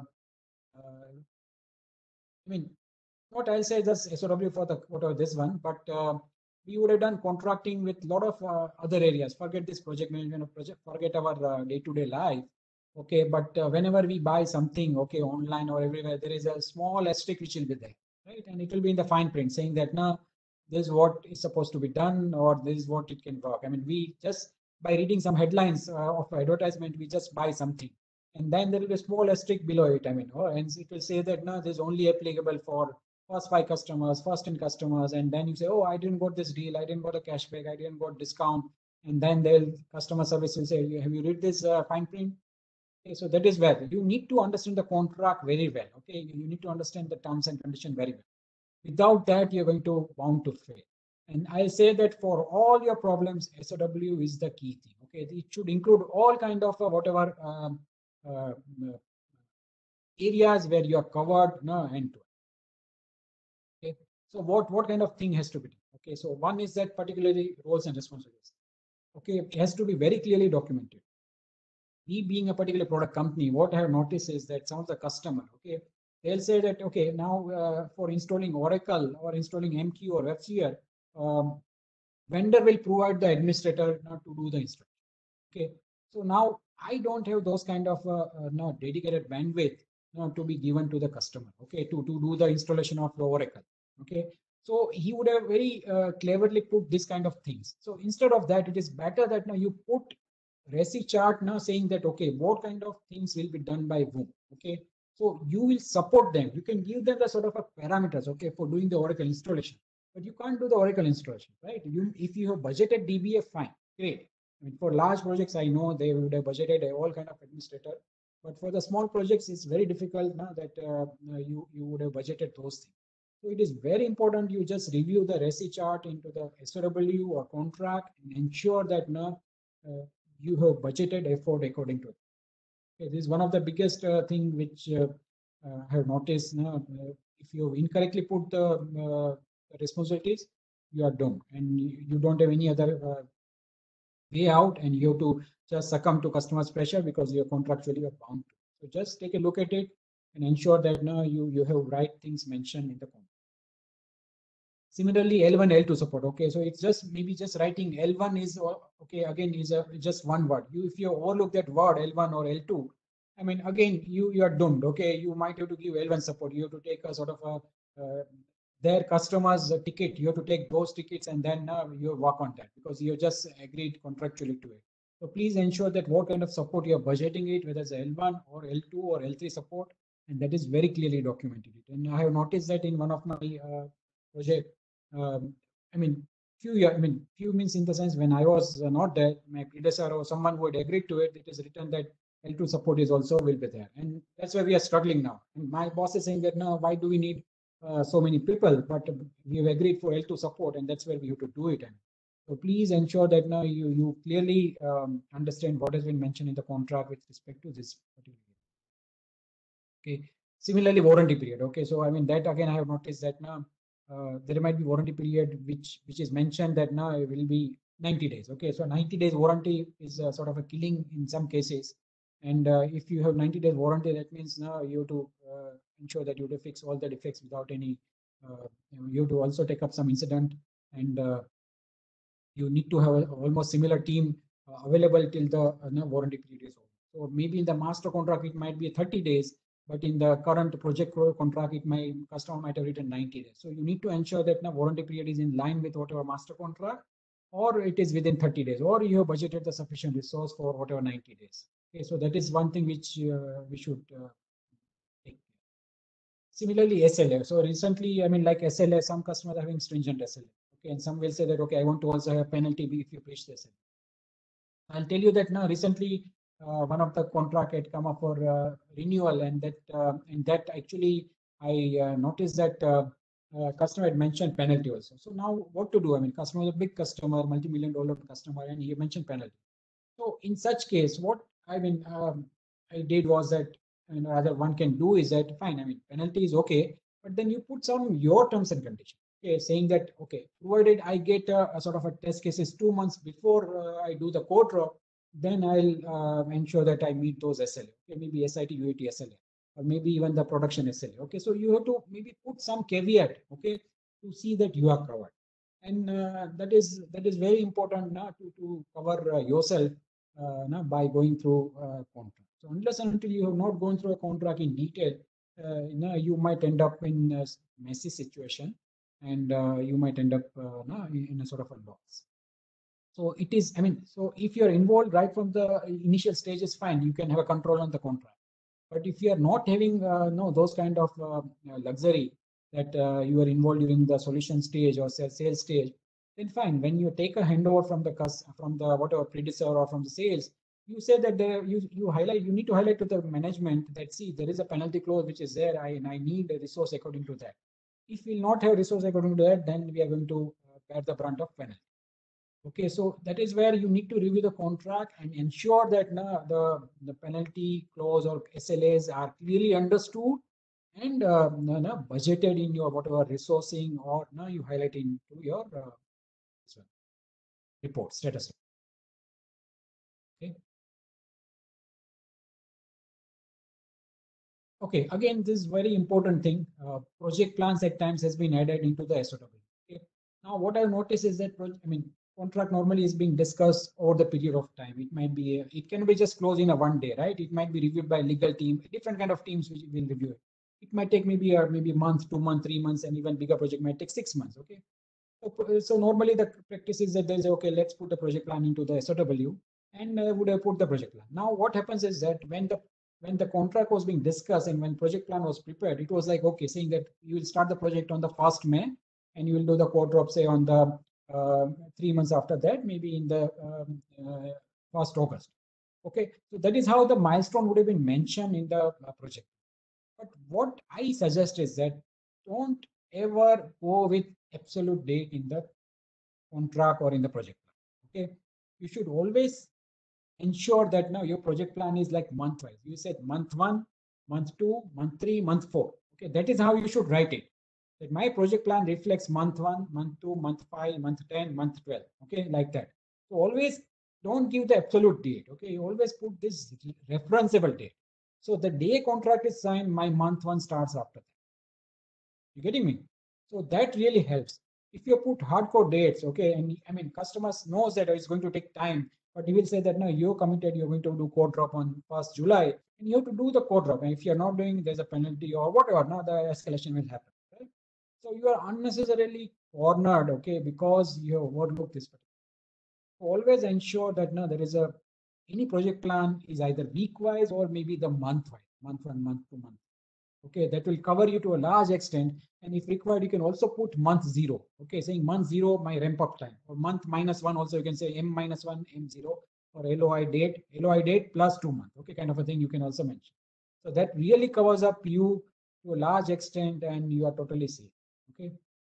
mean, what I'll say is SOW for the whatever this one, but we would have done contracting with a lot of other areas. Forget this project management of project, forget our day-to-day life. Okay, but whenever we buy something, okay, online or everywhere, there is a small asterisk which will be there, right? And it will be in the fine print saying that now this is what is supposed to be done, or this is what it can work. I mean, we just by reading some headlines of advertisement, we just buy something, and then there will be a small asterisk below it. I mean, and it will say that now this is only applicable for first 5 customers, first 10 customers, and then you say, oh, I didn't got this deal, I didn't got a cashback, I didn't got discount, and then they'll customer service will say, have you read this fine print? Okay, so that is where you need to understand the contract very well. Okay, you need to understand the terms and conditions very well. Without that, you're going to bound to fail. And I'll say that for all your problems, SOW is the key thing. Okay, it should include all kind of whatever areas where you are covered end to end. Okay, so what kind of thing has to be done? Okay, so one is that particularly roles and responsibilities. Okay, it has to be very clearly documented. We being a particular product company, what I have noticed is that some of the customer, okay, they'll say that, okay, now for installing Oracle or installing MQ or WebSphere, vendor will provide the administrator to do the installation. Okay, so now I don't have those kind of dedicated bandwidth to be given to the customer, okay, to do the installation of the Oracle. Okay, so he would have very cleverly put this kind of things. So instead of that, it is better that now you put RESI chart now saying that, okay, what kind of things will be done by whom. Okay, so you will support them. You can give them the sort of a parameters, okay, for doing the Oracle installation, but you can't do the Oracle installation, right? If you have budgeted DBA, fine, great. I mean, for large projects, I know they would have budgeted all kind of administrator, but for the small projects, it's very difficult now that you would have budgeted those things. So it is very important you just review the RESI chart into the SOW or contract and ensure that now you have budgeted effort according to it. Okay, this is one of the biggest thing which I have noticed. If you incorrectly put the responsibilities, you are doomed, and you don't have any other way out, and you have to just succumb to customers' pressure because you're contractually bound to. So just take a look at it and ensure that now you have right things mentioned in the contract. Similarly, L1, L2 support. Okay, so it's just maybe just writing L1 is okay. Again, is just one word. If you overlook that word L1 or L2, I mean, again, you are doomed. Okay, you might have to give L1 support. You have to take a sort of a their customers' ticket. You have to take those tickets and then you work on that because you just agreed contractually to it. So please ensure that what kind of support you are budgeting it, whether it's L1 or L2 or L3 support, and that is very clearly documented. And I have noticed that in one of my project. I mean, few means in the sense when I was not there, my predecessor or someone who had agreed to it, it is written that L2 support is also will be there. And that's why we are struggling now. And my boss is saying that now, why do we need so many people? But we have agreed for L2 support, and that's where we have to do it. And so please ensure that now you clearly understand what has been mentioned in the contract with respect to this particular. Okay. Similarly, warranty period. Okay. So I mean that again, I have noticed that now there might be warranty period which is mentioned that now it will be 90 days. Okay, so 90 days warranty is sort of a killing in some cases, and if you have 90 days warranty, that means now you have to ensure that you have to fix all the defects without any you have to also take up some incident, and you need to have almost similar team available till the warranty period is over. So maybe in the master contract it might be 30 days, but in the current project contract, customer might have written 90 days. So you need to ensure that the warranty period is in line with whatever master contract, or it is within 30 days, or you have budgeted the sufficient resource for whatever 90 days. Okay, so that is one thing which we should take. Similarly, SLA. So recently, I mean, like SLA, some customers are having stringent SLA. Okay, and some will say that, okay, I want to also have penalty if you breach the SLA. I'll tell you that now recently one of the contract had come up for renewal, and that actually I noticed that customer had mentioned penalty also. So now what to do? I mean, customer is a big customer, multi-million-dollar customer, and he mentioned penalty. So in such case, what I mean I did was that, rather one can do is that fine. I mean, penalty is okay, but then you put some your terms and conditions. Okay, saying that, okay, provided I get a sort of a test cases 2 months before I do the code drop, then I'll ensure that I meet those SLA. Okay, maybe SIT, UAT, SLA, or maybe even the production SLA. Okay, so you have to maybe put some caveat, okay, to see that you are covered, and that is very important now to cover yourself by going through contract. So unless and until you have not gone through a contract in detail, you might end up in a messy situation, and you might end up in a sort of a loss. So it is, I mean, so if you're involved right from the initial stages, fine, you can have a control on the contract. But if you are not having those kind of luxury that you are involved during the solution stage or sales stage, then fine. When you take a handover from the whatever predecessor or from the sales, you say that you need to highlight to the management that, see, there is a penalty clause which is there, and I need a resource according to that. If we will not have resource according to that, then we are going to bear the brunt of penalty. Okay, so that is where you need to review the contract and ensure that the penalty clause or SLAs are clearly understood and budgeted in your whatever resourcing, or you highlight into your report status. Okay. Okay, again, this is very important thing. Project plans at times has been added into the SOW. Okay. Now, what I've noticed is that, I mean, contract normally is being discussed over the period of time. It might be, it can be just closed in a one day, right? It might be reviewed by legal team, different kind of teams which will review it. It might take maybe a month, 2 months, 3 months, and even bigger project might take 6 months. Okay. So normally the practice is that there's, okay, let's put the project plan into the SOW, and would have put the project plan. Now what happens is that when the contract was being discussed and when project plan was prepared, it was like, okay, saying that you will start the project on the 1st May and you will do the code drop, say, on the 3 months after that, maybe in the 1st August. Okay, so that is how the milestone would have been mentioned in the project. But what I suggest is that don't ever go with absolute date in the contract or in the project plan. Okay, you should always ensure that now your project plan is like month-wise. You said month 1, month 2, month 3, month 4. Okay, that is how you should write it. That my project plan reflects month 1, month 2, month 5, month 10, month 12. Okay, like that. So always don't give the absolute date. Okay, you always put this referenceable date. So the day contract is signed, my month 1 starts after that. You getting me? So that really helps. If you put hardcore dates, okay, and I mean customers knows that it's going to take time, but he will say that no, you're committed, you're going to do code drop on 1st July, and you have to do the code drop. And if you're not doing, there's a penalty or whatever, now the escalation will happen. Right? So you are unnecessarily cornered, okay, because you have overlooked this. Always ensure that no, there is a any project plan is either week wise or maybe the month wise, month 1, month 2, month. Okay, that will cover you to a large extent. And if required, you can also put month 0. Okay, saying month 0, my ramp up time, or month -1. Also, you can say M-1, M0, or LOI date plus 2 months. Okay, kind of a thing you can also mention. So that really covers up you to a large extent, and you are totally safe. Okay,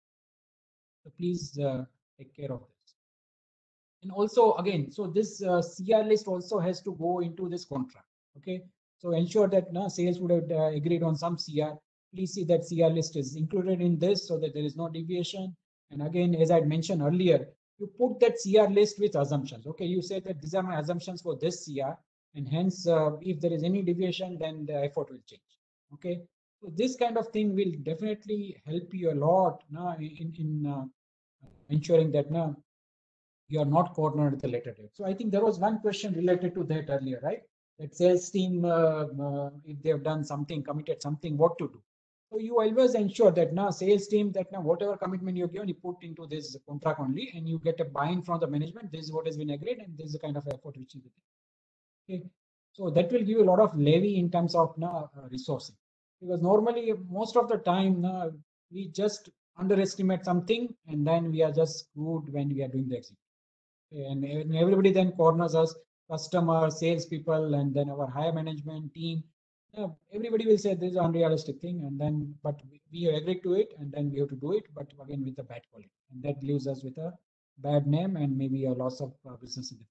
so please take care of this. And also, again, so this CR list also has to go into this contract. Okay, so ensure that sales would have agreed on some CR. Please see that CR list is included in this so that there is no deviation. And again, as I mentioned earlier, you put that CR list with assumptions. Okay, you say that these are my assumptions for this CR, and hence, if there is any deviation, then the effort will change. Okay, so this kind of thing will definitely help you a lot in ensuring that you are not cornered at the later date. So I think there was one question related to that earlier, right? That sales team, if they have done something, committed something, what to do? So you always ensure that now sales team that now whatever commitment you've given, you put into this contract only, and you get a buy-in from the management. This is what has been agreed, and this is the kind of effort which is okay. So that will give you a lot of levy in terms of resourcing, because normally most of the time we just underestimate something, and then we are just screwed when we are doing the execution. And everybody then corners us, customers, salespeople, and then our higher management team. Everybody will say this is an unrealistic thing, and then but we agree to it, and then we have to do it, but again with the bad quality, and that leaves us with a bad name and maybe a loss of business in the future.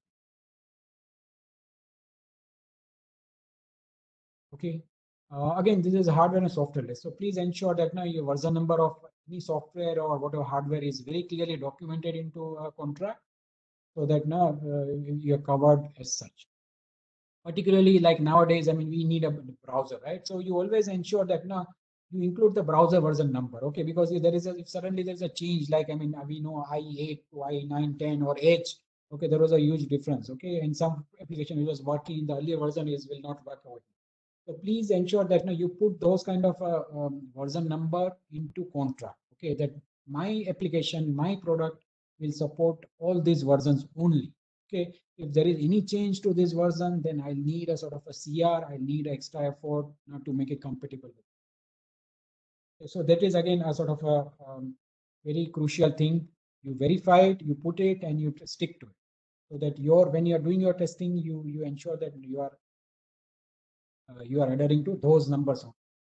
Okay. Again, this is hardware and software list. So please ensure that now your version number of any software or whatever hardware is very clearly documented into a contract, so that now you're covered as such. Particularly like nowadays, I mean, we need a browser, right? So you always ensure that now you include the browser version number, okay? Because if there is if suddenly there's a change, like I mean, we know IE8 to IE9, 10 or H, okay, there was a huge difference, okay? And some application which was working in the earlier version will not work out. So please ensure that now you put those kind of version number into contract, okay? That my application, my product will support all these versions only. Okay, if there is any change to this version, then I'll need a sort of a CR, I need extra effort to make it compatible with. Okay, so that is again a sort of a very crucial thing. You verify it, you put it, and you stick to it, so that when you are doing your testing, you ensure that you are adhering to those numbers.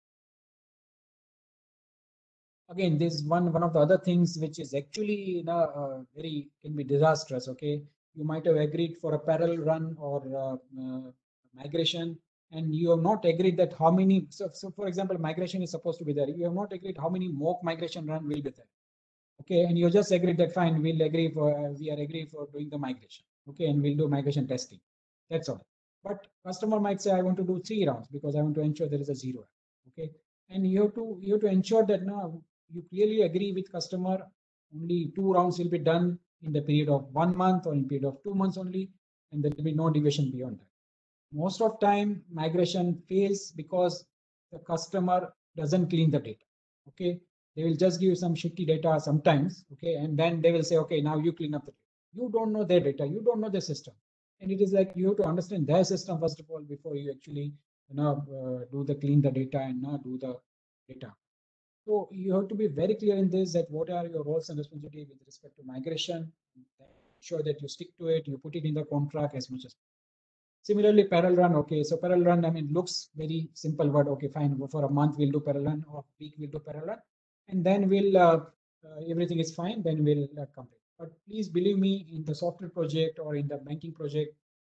Again, this is one of the other things which is actually very can be disastrous. Okay, you might have agreed for a parallel run or migration, and you have not agreed that how many. So for example, migration is supposed to be there. You have not agreed how many mock migration run will be there. Okay, and you just agreed that fine, we are agreeing for doing the migration. Okay, and we'll do migration testing. That's all. But customer might say, I want to do 3 rounds because I want to ensure there is a 0. Okay, and you have to ensure that now you clearly agree with customer only 2 rounds will be done in the period of 1 month or in period of 2 months only, and there will be no deviation beyond that. Most of time migration fails because the customer doesn't clean the data. Okay, they will just give some shitty data sometimes. Okay, and then they will say, okay, now you clean up the data. You don't know their data, you don't know the system, and it is like you have to understand their system first of all before you actually do the clean the data and do the data. So you have to be very clear in this, that what are your roles and responsibilities with respect to migration. Ensure that you stick to it, you put it in the contract as much as possible. Similarly, parallel run. Okay, so parallel run, I mean, looks very simple word. Okay, fine. For a month we'll do parallel run, or a week we'll do parallel run, and then we'll everything is fine. Then we'll complete. But please believe me, in the software project or in the banking project,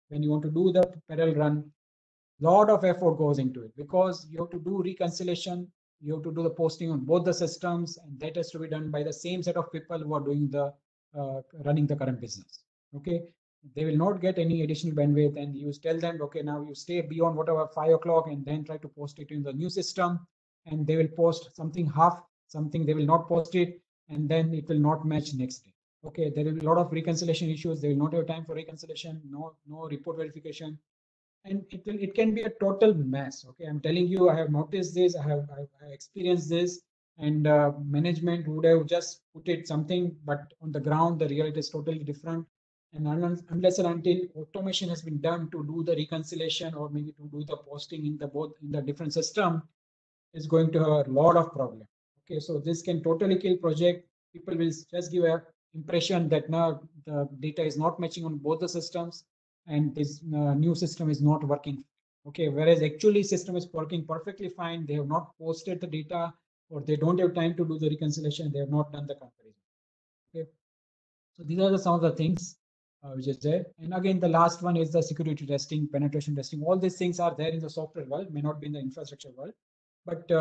when you want to do the parallel run, lot of effort goes into it because you have to do reconciliation, you have to do the posting on both the systems, and that has to be done by the same set of people who are doing the running the current business. Okay, they will not get any additional bandwidth, and you tell them, okay, now you stay beyond whatever 5 o'clock and then try to post it in the new system, and they will post something half, something they will not post it, and then it will not match next day. Okay, there will be a lot of reconciliation issues. They will not have time for reconciliation, no report verification, and it can be a total mess. Okay, I'm telling you, I have noticed this, I have experienced this, and management would have just put it something, but on the ground the reality is totally different. And unless and until automation has been done to do the reconciliation or maybe to do the posting in the different system, is going to have a lot of problem. Okay, so this can totally kill project. People will just give a impression that now the data is not matching on both the systems, and this new system is not working. Okay, whereas actually system is working perfectly fine. They have not posted the data, or they don't have time to do the reconciliation. They have not done the comparison. Okay, so these are some of the things which is there. And again, the last one is the security testing, penetration testing. All these things are there in the software world, may not be in the infrastructure world, but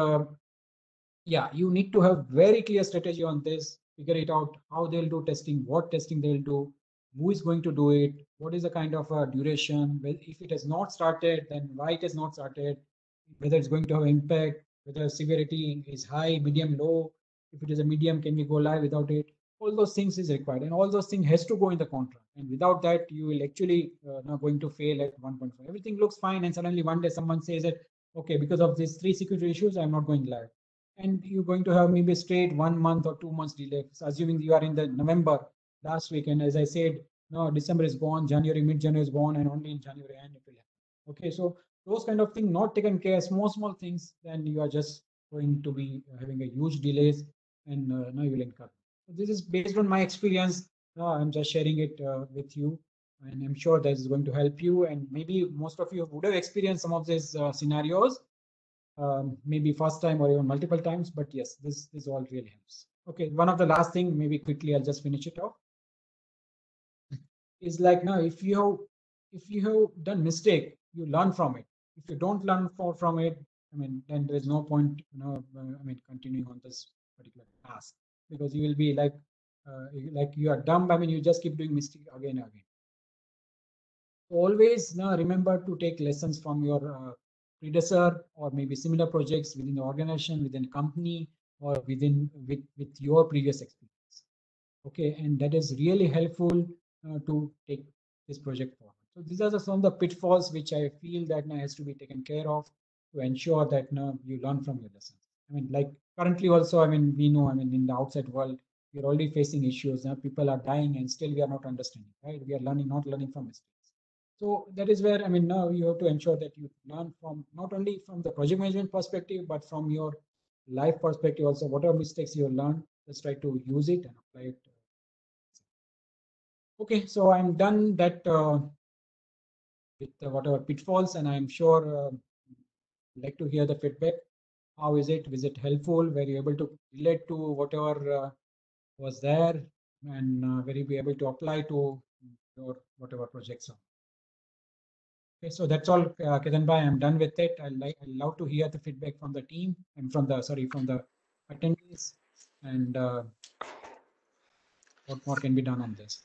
yeah, you need to have very clear strategy on this. Figure it out how they'll do testing, what testing they'll do, who is going to do it, what is the kind of duration. Well, if it has not started, then why it has not started, whether it's going to have impact, whether severity is high, medium, low. If it is a medium, can we go live without it? All those things is required, and all those things has to go in the contract. And without that, you will actually not going to fail at 1.5. Everything looks fine, and suddenly one day someone says that, okay, because of these 3 security issues, I'm not going live. And you're going to have maybe straight 1 month or 2 months delay. So assuming you are in the November last week, and as I said, no, December is gone, January, mid-January is gone, and only in January end it will happen. Okay, so those kind of things not taken care, small things, then you are just going to be having a huge delays, and now you will incur. So this is based on my experience. I'm just sharing it with you, and I'm sure that is going to help you. And maybe most of you would have experienced some of these scenarios. Maybe first time or even multiple times, but yes, this all really helps. Okay, one of the last thing, maybe quickly, I'll just finish it off. Is like, now if you have done mistake, you learn from it. If you don't learn from it, I mean, then there is no point, I mean, continuing on this particular task, because you will be like you are dumb. I mean, you just keep doing mistake again and again. Always now remember to take lessons from your predecessor, or maybe similar projects within the organization, within the company, or with your previous experience. Okay, and that is really helpful to take this project forward. So these are some of the pitfalls which I feel that now has to be taken care of to ensure that now you learn from your lessons. I mean, like currently also, I mean, we know, I mean, in the outside world, we are already facing issues. Now people are dying, and still we are not understanding, right? We are not learning from mistakes. So that is where, I mean, now you have to ensure that you learn from not only from the project management perspective, but from your life perspective also. Whatever mistakes you learn, just try to use it and apply it. Okay, so I'm done that with whatever pitfalls, and I'm sure like to hear the feedback. How is it? Was it helpful? Were you able to relate to whatever was there, and were you be able to apply to your whatever projects are? Okay, so that's all, Ketan bhai. I'm done with it. I love to hear the feedback from the team and from the attendees, and what more can be done on this.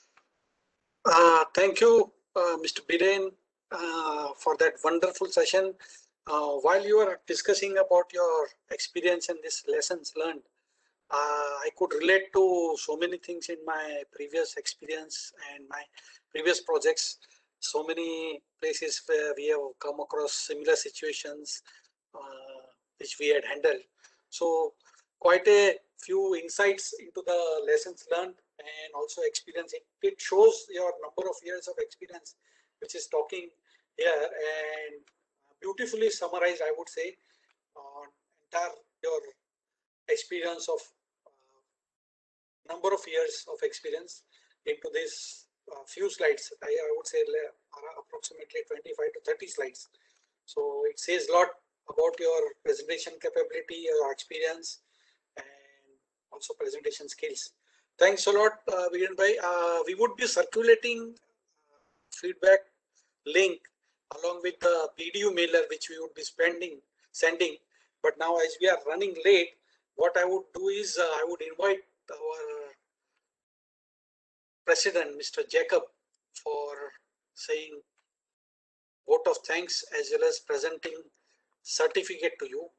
Thank you, Mr. Biren, for that wonderful session. While you were discussing about your experience and these lessons learned, I could relate to so many things in my previous experience and my previous projects. So many places where we have come across similar situations which we had handled. So quite a few insights into the lessons learned and also experience. It shows your number of years of experience, which is talking here, and beautifully summarized, I would say, entire your experience of number of years of experience into this few slides. I would say approximately 25 to 30 slides. So it says a lot about your presentation capability, your experience, and also presentation skills. Thanks a lot, Biren bhai. We would be circulating feedback link along with the PDU mailer which we would be sending. But now as we are running late, what I would do is I would invite our President, Mr. Jacob, for saying vote of thanks as well as presenting certificate to you.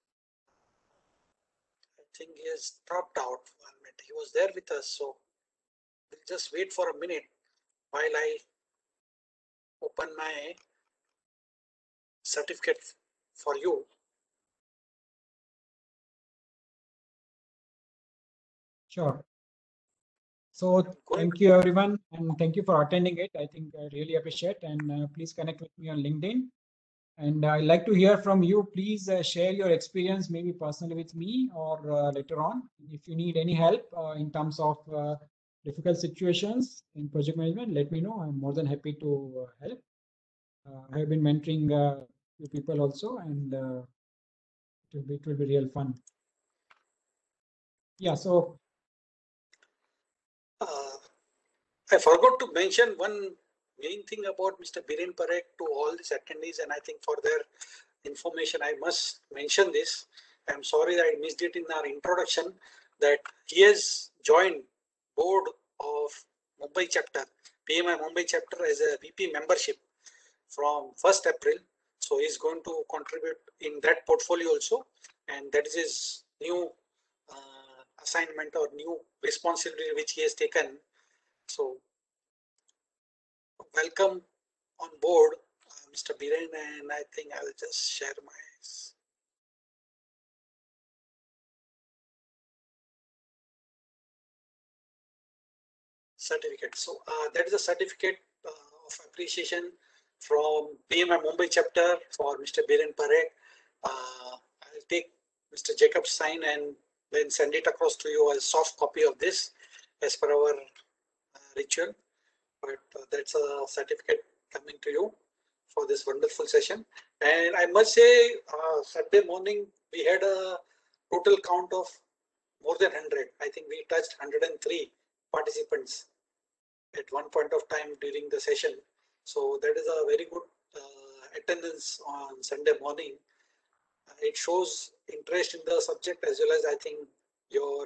I think he has dropped out. 1 minute. He was there with us, so we'll just wait for a minute while I open my certificate for you. Sure. So thank you everyone, and thank you for attending it. I think I really appreciate, and please connect with me on LinkedIn. And I'd like to hear from you. Please share your experience, maybe personally with me or later on. If you need any help in terms of difficult situations in project management, let me know. I'm more than happy to help. I have been mentoring a few people also, and it will be real fun. Yeah, so I forgot to mention one main thing about Mr. Biren Parekh to all these attendees, and I think for their information, I must mention this. I'm sorry that I missed it in our introduction, that he has joined board of Mumbai chapter, PMI Mumbai chapter as a VP membership from 1st April. So he's going to contribute in that portfolio also, and that is his new assignment or new responsibility which he has taken. So welcome on board, Mr. Biren, and I think I will just share my certificate. So that is a certificate of appreciation from PMI Mumbai chapter for Mr. Biren Parekh. I'll take Mr. Jacob's sign and then send it across to you as soft copy of this as per our ritual. But that's a certificate coming to you for this wonderful session. And I must say, Sunday morning we had a total count of more than 100. I think we touched 103 participants at one point of time during the session. So that is a very good attendance on Sunday morning. It shows interest in the subject as well as I think your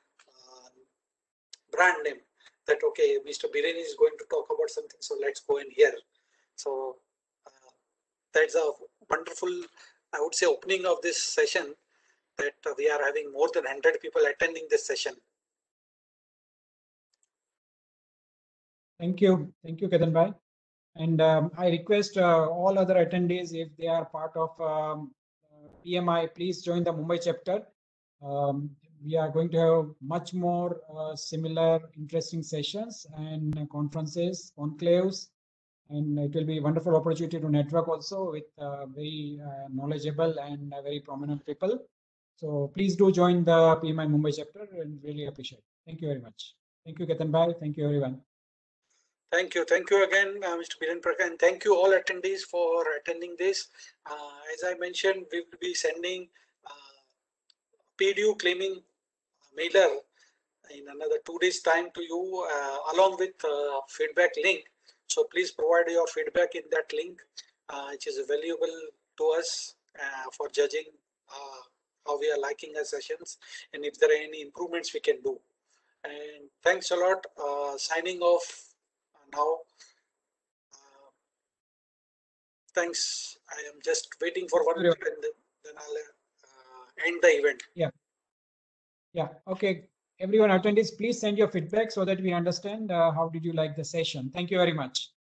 brand name, that okay, Mr. Biren is going to talk about something, so let's go in here. So that's a wonderful, I would say, opening of this session, that we are having more than 100 people attending this session. thank you, Ketan Bhai. And I request all other attendees, if they are part of PMI, please join the Mumbai chapter. We are going to have much more similar interesting sessions and conferences, conclaves, and it will be a wonderful opportunity to network also with very knowledgeable and very prominent people. So please do join the PMI Mumbai chapter, and really appreciate it. Thank you very much. Thank you, Ketan Bhai. Thank you, everyone. Thank you again, Mr. Biren Parekh, and thank you all attendees for attending this. As I mentioned, we will be sending PDU claiming mailer in another 2 days time to you along with feedback link. So please provide your feedback in that link, which is valuable to us for judging how we are liking our sessions and if there are any improvements we can do. And thanks a lot. Signing off now. Thanks. I am just waiting for 1 minute and then I'll end the event. Yeah. Okay. Everyone attendees, please send your feedback so that we understand how did you like the session. Thank you very much.